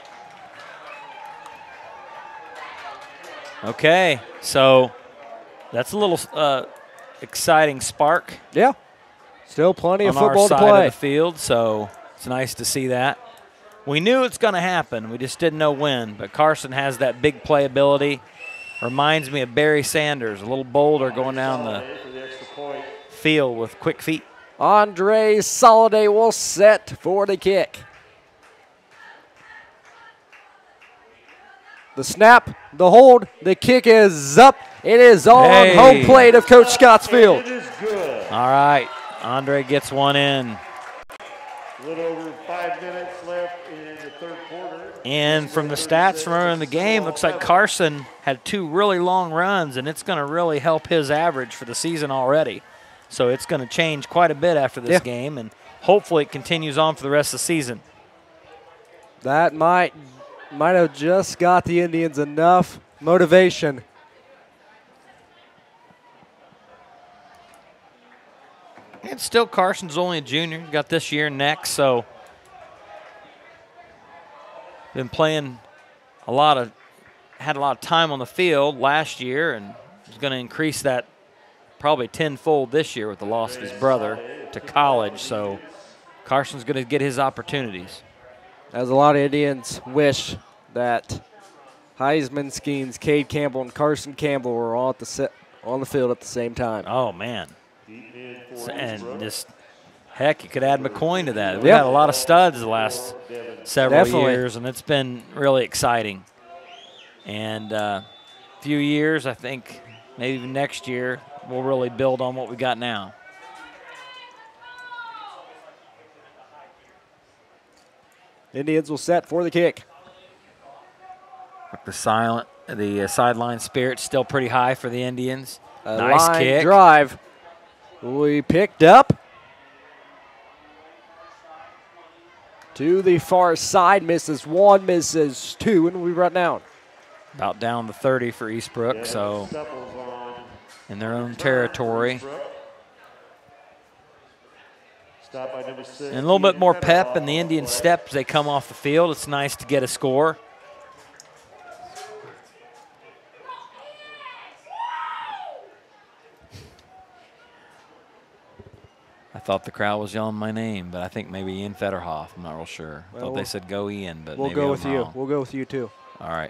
Okay, so that's a little exciting spark. Yeah, still plenty of football on to our side play. of the field, so it's nice to see that. We knew it's going to happen. We just didn't know when, but Carson has that big playability. Reminds me of Barry Sanders, a little boulder going down the field with quick feet. Andre Soliday will set for the kick. The snap, the hold, the kick is up. It is on home plate of Coach Scott's field. It is good. All right, Andre gets one in. A little over 5 minutes left in the third quarter. And from the stats from earlier in the game, looks like Carson had 2 really long runs, and it's going to really help his average for the season already. So it's going to change quite a bit after this game, and hopefully it continues on for the rest of the season. That might have just got the Indians enough motivation. And still, Carson's only a junior. He's got this year next, so been playing had a lot of time on the field last year, and is going to increase that probably tenfold this year with the loss of his brother to college. So Carson's going to get his opportunities. As a lot of Indians wish that Heisman Skeens, Cade Campbell, and Carson Campbell were all on the field at the same time. Oh, man. And just, heck, you could add McCoy to that. We've had a lot of studs the last several years, and it's been really exciting. And a few years, I think, maybe even next year, we'll really build on what we got now. Indians will set for the kick. The sideline spirit's still pretty high for the Indians. Nice line kick. Drive. We picked up to the far side. Misses 1, misses 2, and we run down. About down to 30 for Eastbrook, so in their own territory. And a little bit more pep in the Indian step as they come off the field. It's nice to get a score. I thought the crowd was yelling my name, but I think maybe Ian Federhoff. I'm not real sure. I thought they said go Ian, but we'll maybe go I'm with you. wrong. We'll go with you too. All right.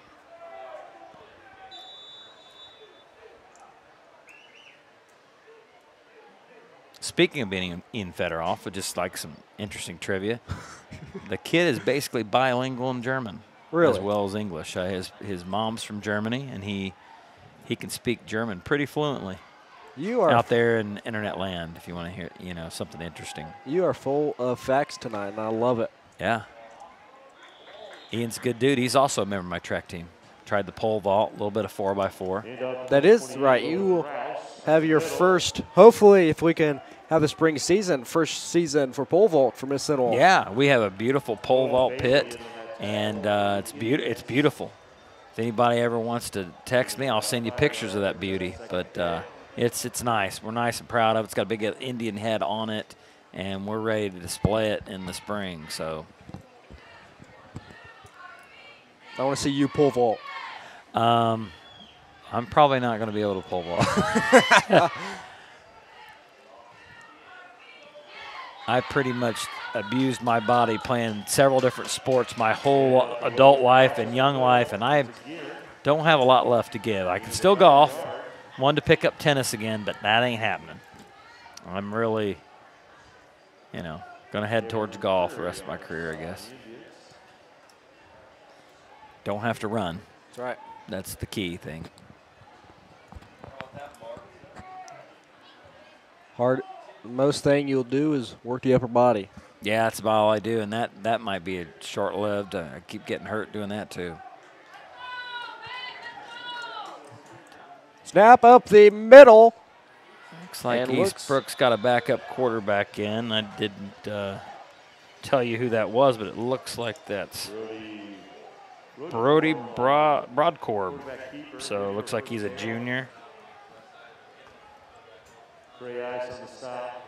Speaking of being Ian Federoff, with just like some interesting trivia, the kid is basically bilingual in German, as well as English. His mom's from Germany, and he can speak German pretty fluently. You are out there in internet land if you want to hear, something interesting. You are full of facts tonight, and I love it. Yeah. Ian's a good dude. He's also a member of my track team. Tried the pole vault, a little bit of 4x4. That is right. You will have your first, hopefully, if we can have the spring season, first season for pole vault for Mississinewa. Yeah, we have a beautiful pole vault pit, and it's beautiful. If anybody ever wants to text me, I'll send you pictures of that beauty. But it's nice. We're nice and proud of it. It's got a big Indian head on it, and we're ready to display it in the spring. So I want to see you pole vault. I'm probably not going to be able to pole vault. I pretty much abused my body playing several different sports my whole adult life and young life, and I don't have a lot left to give. I can still golf. Wanted to pick up tennis again, but that ain't happening. I'm really, going to head towards golf the rest of my career, I guess. Don't have to run. That's right. That's the key thing. Most thing you'll do is work the upper body. Yeah, that's about all I do, and that might be short-lived. I keep getting hurt doing that too. Snap up the middle. Looks like Eastbrook's got a backup quarterback in. I didn't tell you who that was, but it looks like that's Brody Broadcorb. So it looks like he's a junior. Gray ice on the stop.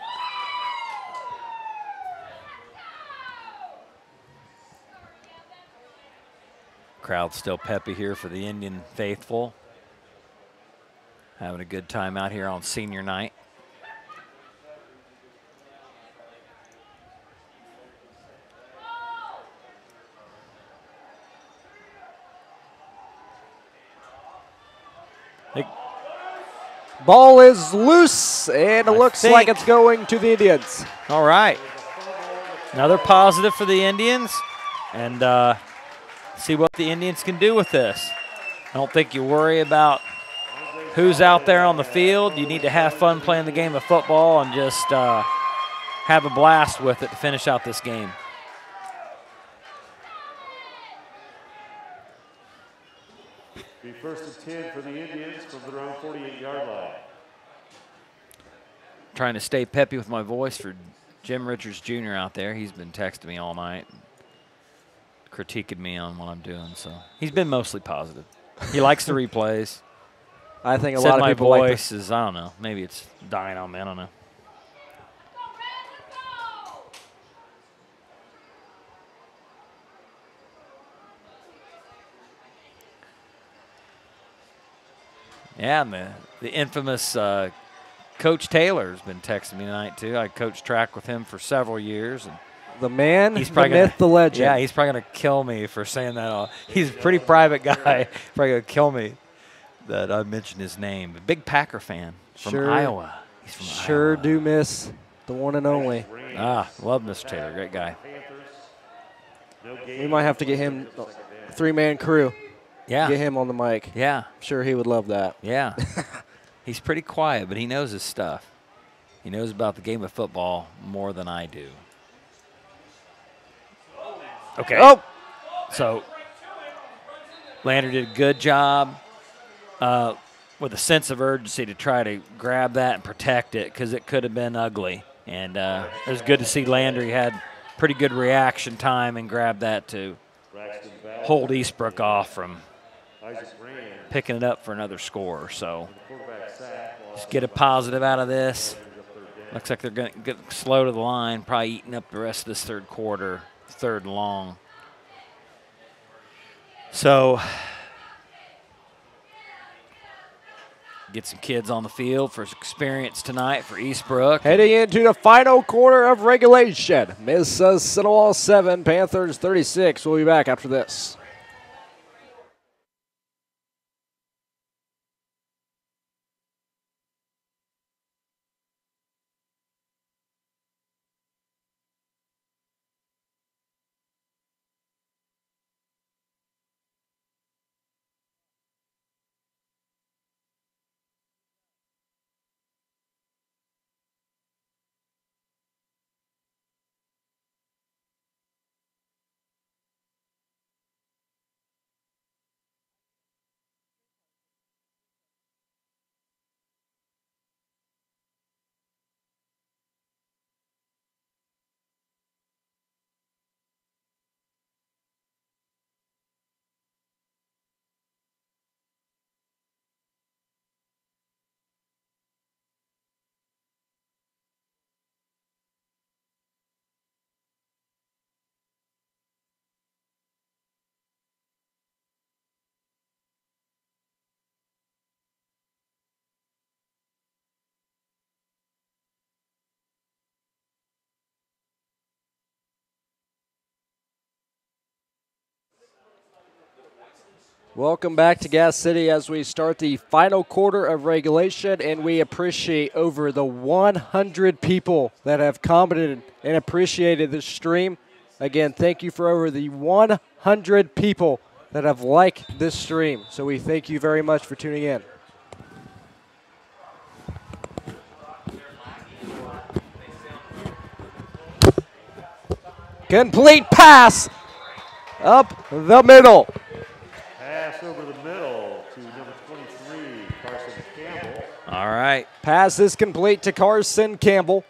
Crowd's still peppy here for the Indian faithful. Having a good time out here on senior night. Ball is loose, and it looks like it's going to the Indians. All right. Another positive for the Indians. And See what the Indians can do with this. I don't think you worry about who's out there on the field. You need to have fun playing the game of football and just have a blast with it to finish out this game. Be first and 10 for the Indians from their own 48-yard line. Trying to stay peppy with my voice for Jim Richards Jr. out there. He's been texting me all night, critiquing me on what I'm doing. So he's been mostly positive. He likes the replays. I think a lot of people my like voice is, I don't know, maybe it's dying on me. I don't know. Yeah, and the infamous Coach Taylor has been texting me tonight, too. I coached track with him for several years. And the man, he's the myth, the legend. Yeah, he's probably going to kill me for saying that. He's a pretty private guy. Probably going to kill me that I mentioned his name. A big Packer fan from Iowa. He's from Iowa. Sure do miss the one and only. Love Mr. Taylor. Great guy. We might have to get him a three-man crew. Yeah. Get him on the mic. Yeah. I'm sure he would love that. Yeah. He's pretty quiet, but he knows his stuff. He knows about the game of football more than I do. Okay. Oh! So Lander did a good job with a sense of urgency to try to grab that and protect it because it could have been ugly. And it was good to see Landry had pretty good reaction time and grabbed that to hold Eastbrook off from picking it up for another score. So just get a positive out of this. Looks like they're going to get slow to the line, probably eating up the rest of this third quarter, third and long. So get some kids on the field for experience tonight for Eastbrook. Heading into the final quarter of regulation. Mississinewa 7, Panthers 36. We'll be back after this. Welcome back to Gas City as we start the final quarter of regulation, and we appreciate over the 100 people that have commented and appreciated this stream. Again, thank you for over the 100 people that have liked this stream. So we thank you very much for tuning in. Complete pass up the middle. Pass over the middle to number 23, Carson Campbell. All right. Pass is complete to Carson Campbell.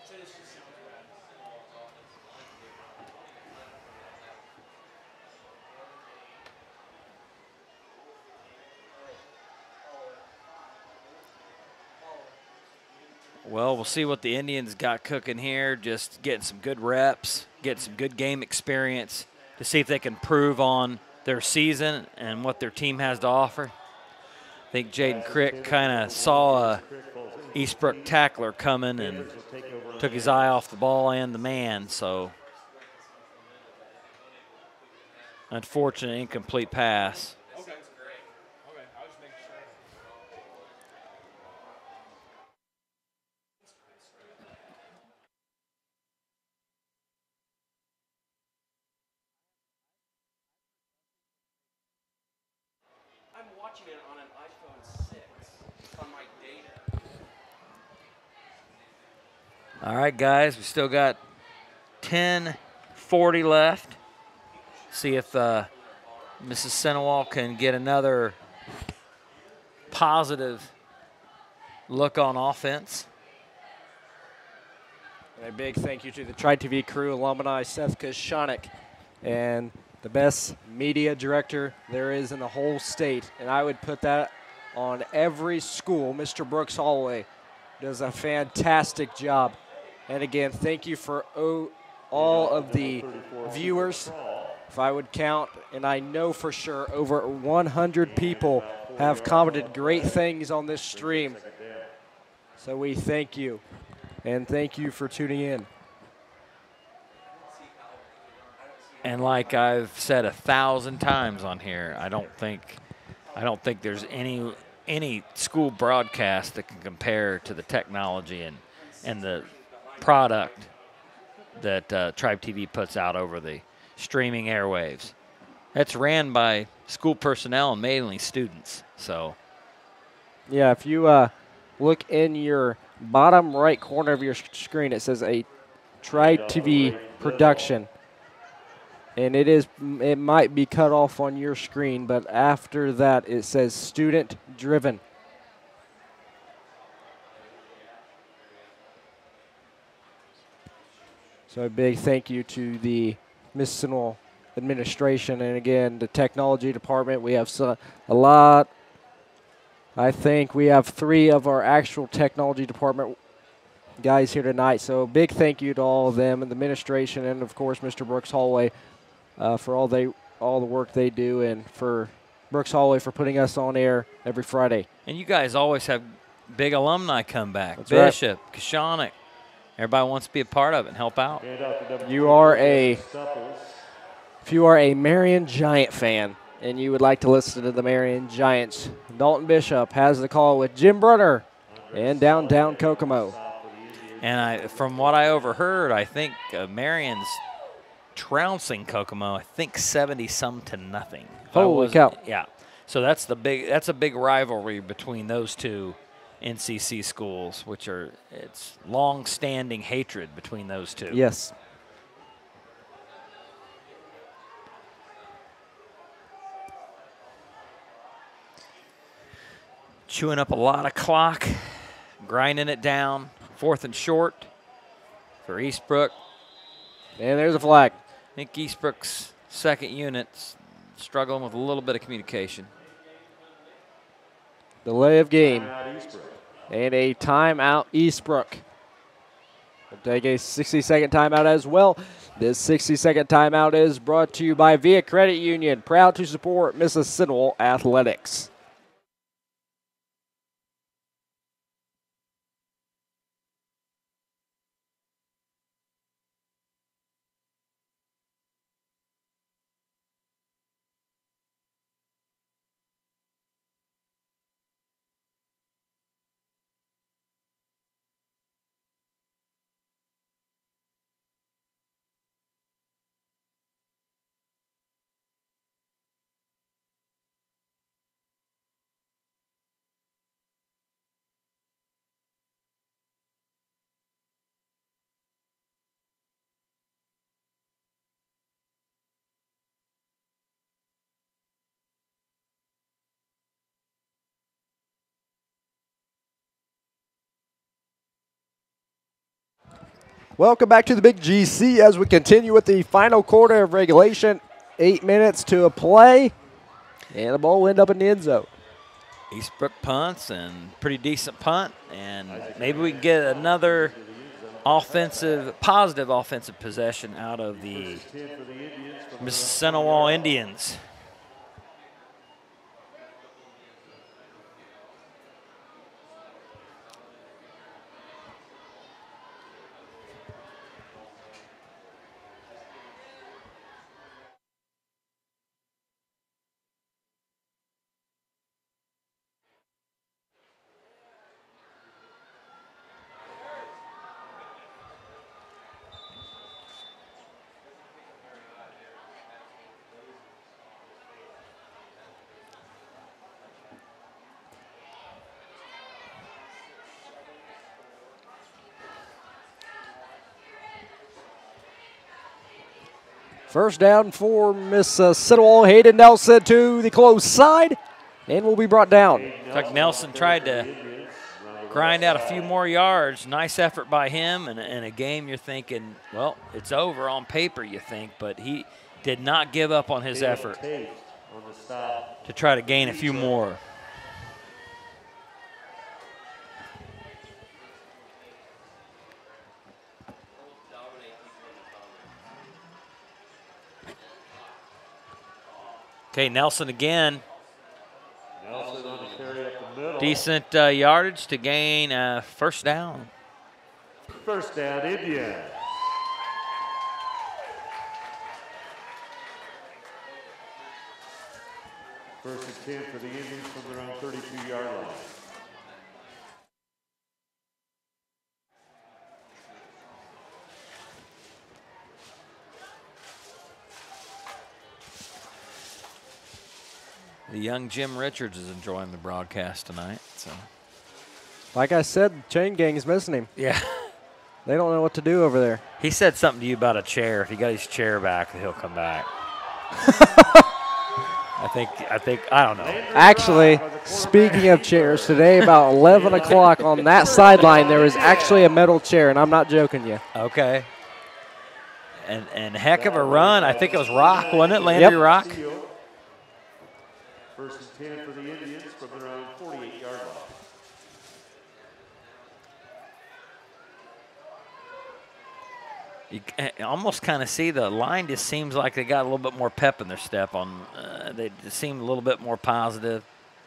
Well, we'll see what the Indians got cooking here. Just getting some good reps, getting some good game experience to see if they can prove on their season and what their team has to offer. I think Jaden Crick kind of saw a Eastbrook tackler coming and took his eye off the ball and the man, so unfortunate incomplete pass. watching it on an iPhone 6 on my data. All right, guys, we still got 10:40 left. See if Mississinewa can get another positive look on offense. And a big thank you to the TribeTV crew, alumni Seth Koshanik, and the best media director there is in the whole state. And I would put that on every school. Mr. Brooks Holloway does a fantastic job. And again, thank you for all of the viewers. If I would count, and I know for sure over 100 people have commented great things on this stream. So we thank you, and thank you for tuning in. And like I've said 1,000 times on here, I don't think there's any school broadcast that can compare to the technology and the product that TribeTV puts out over the streaming airwaves. That's ran by school personnel and mainly students. So, yeah, if you look in your bottom right corner of your screen, it says a TribeTV production. And it might be cut off on your screen, but after that it says student driven. So a big thank you to the Mississinewa administration and again the technology department. We have a lot. I think we have 3 of our actual technology department guys here tonight. So a big thank you to all of them and the administration and of course Mr. Brooks Holloway for all the work they do, and for Brooks Holloway for putting us on air every Friday. And you guys always have big alumni come back. That's Bishop, right. Koshanik. Everybody wants to be a part of it and help out. If you are a Marion Giant fan and you would like to listen to the Marion Giants, Dalton Bishop has the call with Jim Brunner in downtown Kokomo. And from what I overheard, I think Marion's trouncing Kokomo, I think 70-some to nothing. Holy cow. Yeah. So that's a big rivalry between those two NCC schools, it's long-standing hatred between those two. Yes. Chewing up a lot of clock, grinding it down, 4th and short for Eastbrook. And there's a flag. I think Eastbrook's second unit's struggling with a little bit of communication. Delay of game. And a timeout, Eastbrook. We'll take a 60-second timeout as well. This 60-second timeout is brought to you by Via Credit Union, proud to support Mississinewa athletics. Welcome back to the Big GC as we continue with the final quarter of regulation. 8 minutes to a play, and the ball will end up in the end zone. Eastbrook punts, and pretty decent punt, and maybe we can get another positive offensive possession out of the Mississinewa Indians. First down for Mississinewa. Hayden Nelson to the close side and will be brought down. Looks like Nelson tried to grind out a few more yards. Nice effort by him. And in a game you're thinking, well, it's over on paper, you think, but he did not give up on his effort to try to gain a few more. Okay, Nelson again. Nelson on the carry up the middle. Decent yardage to gain first down. First down, Indian. First and 10 for the Indians from their own 32-yard line. The young Jim Richards is enjoying the broadcast tonight. So, Like I said, Chain Gang's missing him. yeah. They don't know what to do over there. He said something to you about a chair. If he got his chair back, he'll come back. I don't know. Actually, speaking of chairs, today about 11 o'clock on that sideline, there was actually a metal chair, and I'm not joking you. Okay. And heck of a run. I think it was Rock, wasn't it? Landry Rock? First and 10 for the Indians from their own 48-yard line. You almost kind of see the line just seems like they got a little bit more pep in their step. They just seem a little bit more positive.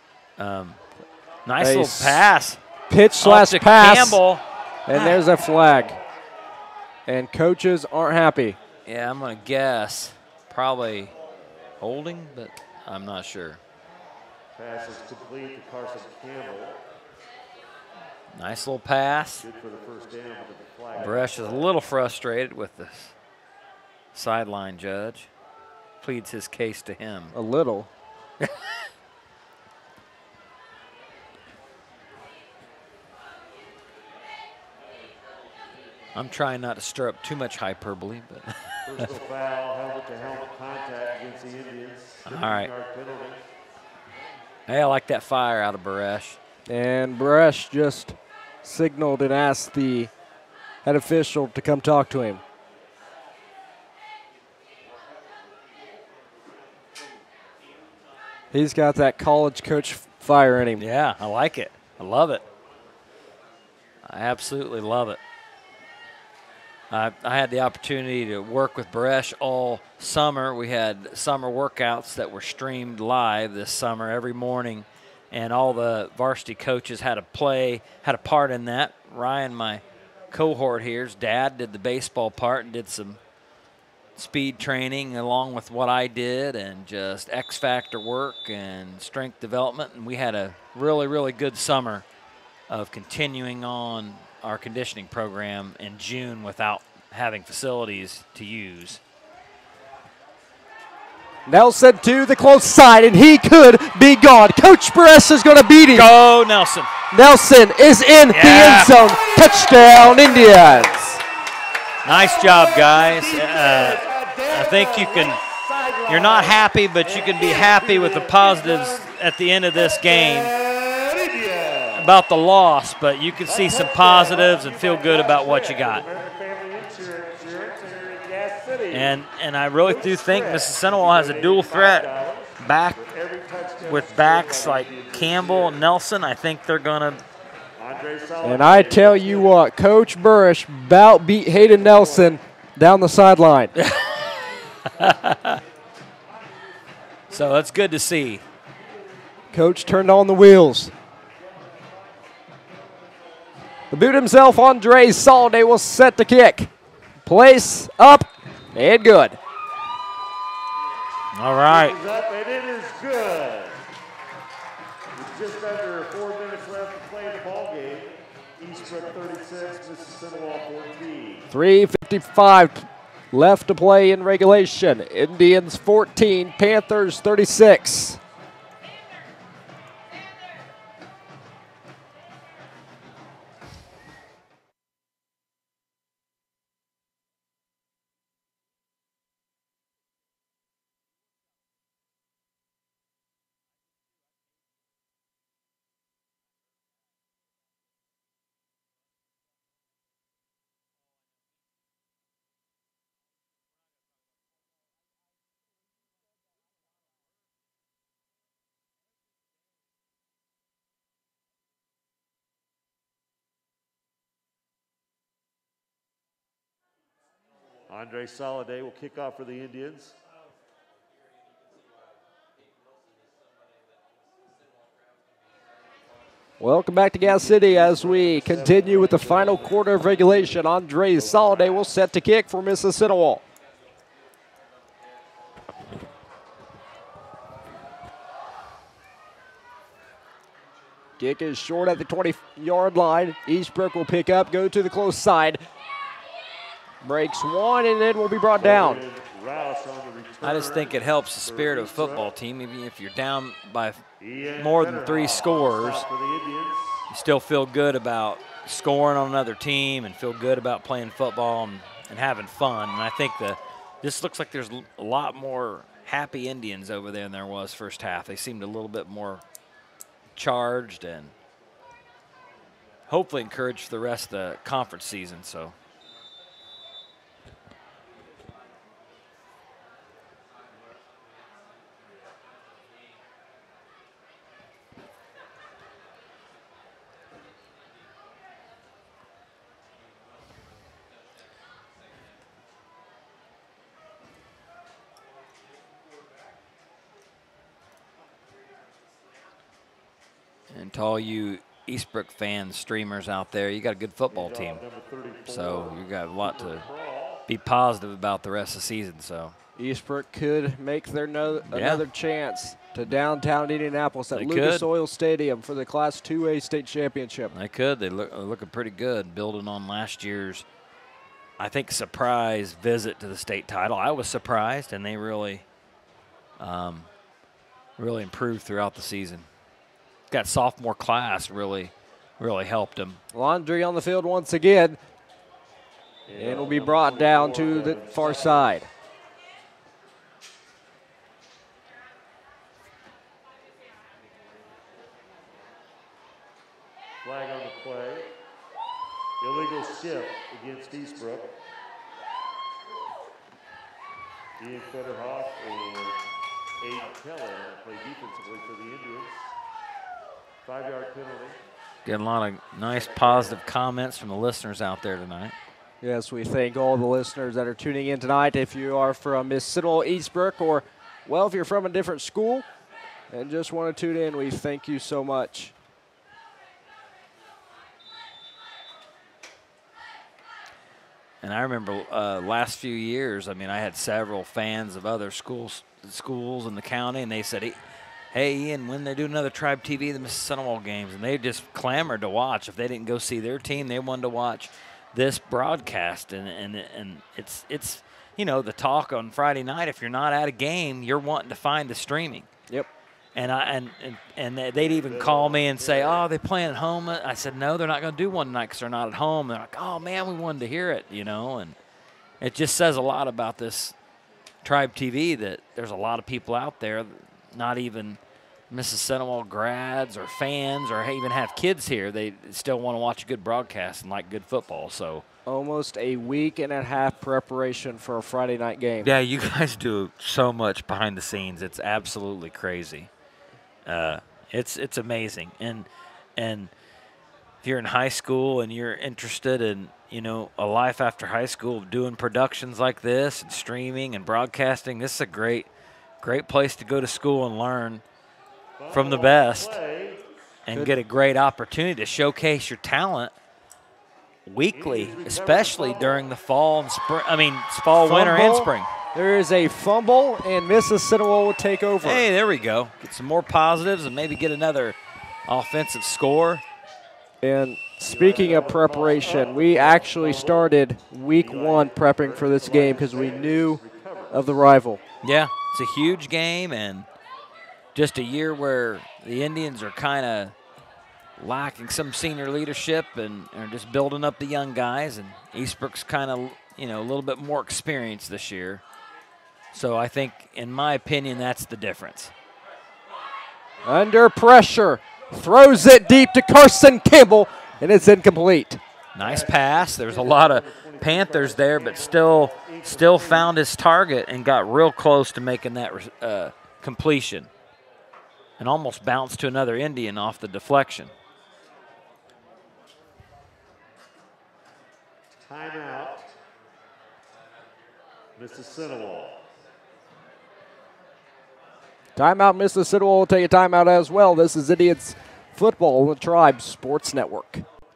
Nice little pass. Pitch slash pass. Campbell. And there's a flag. And coaches aren't happy. Yeah, I'm going to guess probably holding, but I'm not sure. Pass is complete to Carson Campbell. Nice little pass. Good for the first down, but the flag. Bresh is a little frustrated with the sideline judge. Pleads his case to him. A little. I'm trying not to stir up too much hyperbole, but. Personal foul, helmet-to-helmet contact against the Indians. All right. Hey, I like that fire out of Baresh. And Baresh just signaled and asked the head official to come talk to him. He's got that college coach fire in him. Yeah, I like it. I love it. I absolutely love it. I had the opportunity to work with Baresh all summer. We had summer workouts that were streamed live this summer every morning, and all the varsity coaches had a part in that. Ryan, my cohort here's dad, did the baseball part and did some speed training along with what I did and just X factor work and strength development. And we had a really, really good summer of continuing on our conditioning program in June without having facilities to use. Nelson to the close side, and he could be gone. Coach Baresh is going to beat him. Go, Nelson. Nelson is in the end zone. Touchdown, Indians. Nice job, guys. I think you're not happy, but you can be happy with the positives at the end of this game about the loss, but you can see some positives and feel good about what you got. And I really do think Mississinewa has a dual threat back with backs like Campbell and Nelson. I think they're going to. And I tell you what, Coach Baresh about beat Hayden Nelson down the sideline. So that's good to see. Coach turned on the wheels. The boot himself, Andre Soliday, will set the kick. Place up and good. All right. And it is good. With just under 4 minutes left to play the ball game. Eastbrook 36, Mississinewa 14. 3:55 left to play in regulation. Indians 14, Panthers 36. Andre Soliday will kick off for the Indians. Welcome back to Gas City as we continue with the final quarter of regulation. Andre Soliday will set to kick for Mississinewa. Kick is short at the 20-yard line. Eastbrook will pick up, go to the close side. Breaks one and then will be brought down. I just think it helps the spirit of a football team. Even if you're down by more than 3 scores, you still feel good about scoring on another team and feel good about playing football and having fun. And I think this looks like there's a lot more happy Indians over there than there was first half. They seemed a little bit more charged and hopefully encouraged for the rest of the conference season. So. And to all you Eastbrook fans, streamers out there, you got a good football team. So you got a lot to be positive about the rest of the season. So Eastbrook could make their another chance to downtown Indianapolis at Lucas Oil Stadium for the Class 2A state championship. They could. They're looking pretty good, building on last year's, I think, surprise visit to the state title. I was surprised, and they really, really improved throughout the season. That sophomore class really helped him. Laundry on the field once again. And will be brought down to the far side. Flag on the play. Illegal shift against Eastbrook. Ian Fetterhoff and Aiden Keller play defensively for the Indians. 5-yard penalty. Getting a lot of nice positive comments from the listeners out there tonight. Yes, we thank all the listeners that are tuning in tonight. If you are from Mississinewa, Eastbrook, or, well, if you're from a different school and just want to tune in, we thank you so much. And I remember last few years, I mean, I had several fans of other schools in the county, and they said, hey, Ian, when they do another Tribe TV, the Mississinewa games, and they just clamored to watch. If they didn't go see their team, they wanted to watch this broadcast. And it's you know, the talk on Friday night, if you're not at a game, you're wanting to find the streaming. Yep. And they'd even call me and say, oh, they playing at home? I said, no, they're not going to do one tonight because they're not at home. They're like, oh, man, we wanted to hear it, you know. And it just says a lot about this Tribe TV that there's a lot of people out there, not even Mississinewa grads or fans or even have kids here. They still want to watch a good broadcast and like good football. So almost a week and a half preparation for a Friday night game. Yeah, you guys do so much behind the scenes. It's absolutely crazy. It's amazing. And if you're in high school and you're interested in, you know, a life after high school, doing productions like this and streaming and broadcasting, this is a great place to go to school and learn from the best and get a great opportunity to showcase your talent weekly, especially during the fall and spring. I mean, fall, winter, and spring. There is a fumble, and Mississinewa will take over. Hey, there we go. Get some more positives and maybe get another offensive score. And speaking of preparation, we actually started week 1 prepping for this game because we knew of the rival. Yeah, it's a huge game and just a year where the Indians are kind of lacking some senior leadership and are just building up the young guys. And Eastbrook's kind of, you know, a little bit more experienced this year. So I think, in my opinion, that's the difference. Under pressure, throws it deep to Carson Campbell, and it's incomplete. Nice pass. There's a lot of Panthers there, but still found his target and got real close to making that completion and almost bounced to another Indian off the deflection. Timeout. Mississinewa. Timeout, Mississippi will take a timeout as well. This is Indians Football on the Tribe Sports Network.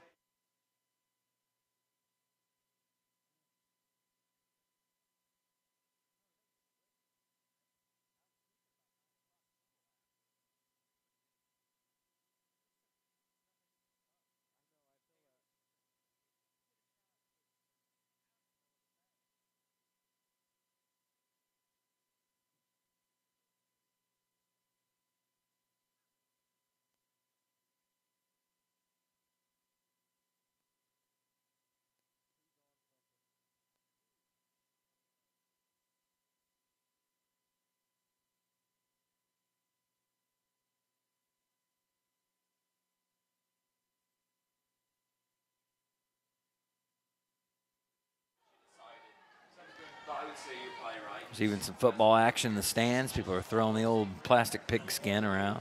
There's even some football action in the stands. People are throwing the old plastic pigskin around.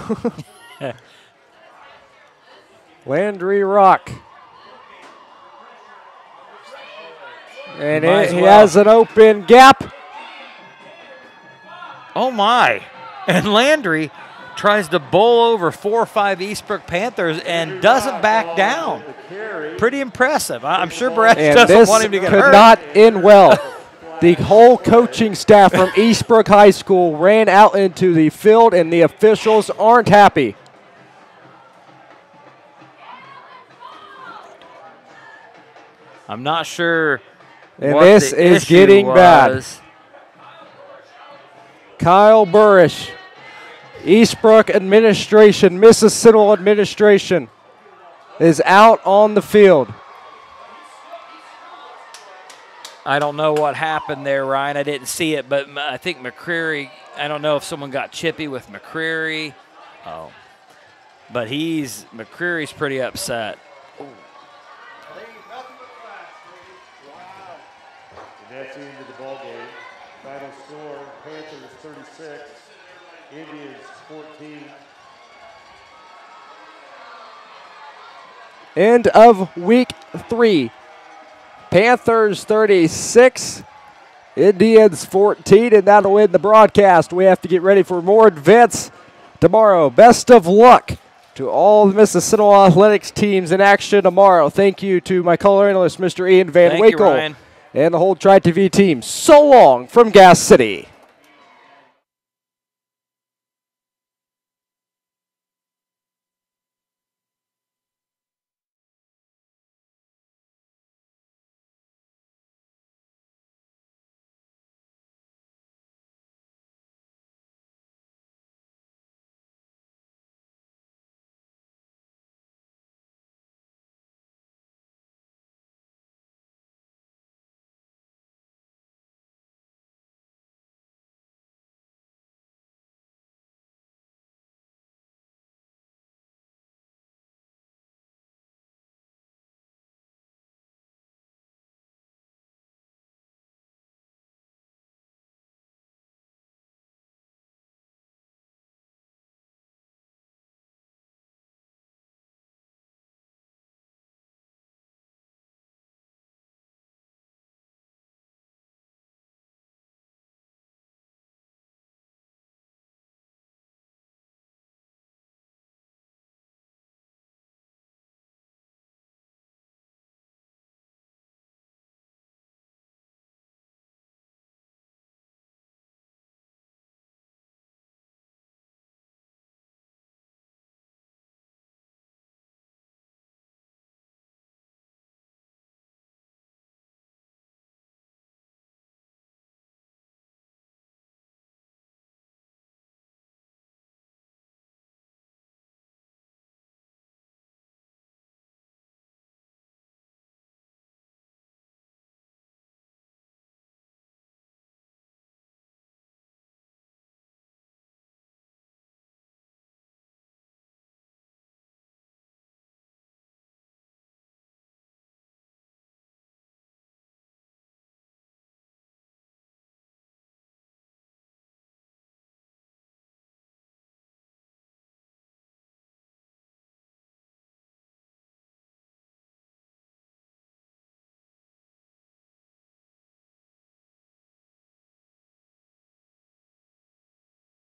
Landry Rock. And he has an open gap. Oh, my. And Landry tries to bowl over 4 or 5 Eastbrook Panthers and doesn't back down. Pretty impressive. I'm sure Brett doesn't want him to get hurt. This could not end well. The whole coaching staff from Eastbrook High School ran out into the field, and the officials aren't happy. I'm not sure. And what this the is issue getting was. bad. Kyle Burrish, Eastbrook administration, Mississinewa administration is out on the field. I don't know what happened there, Ryan. I didn't see it, but I think McCreary, I don't know if someone got chippy with McCreary. Oh. But McCreary's pretty upset. And that's the end of the ball game. Final score, Panthers 36, Indians 14. End of week 3. Panthers 36, Indians 14, and that'll end the broadcast. We have to get ready for more events tomorrow. Best of luck to all the Mississinewa athletics teams in action tomorrow. Thank you to my color analyst, Mr. Ian Van Winkle, and the whole TribeTV team. So long from Gas City.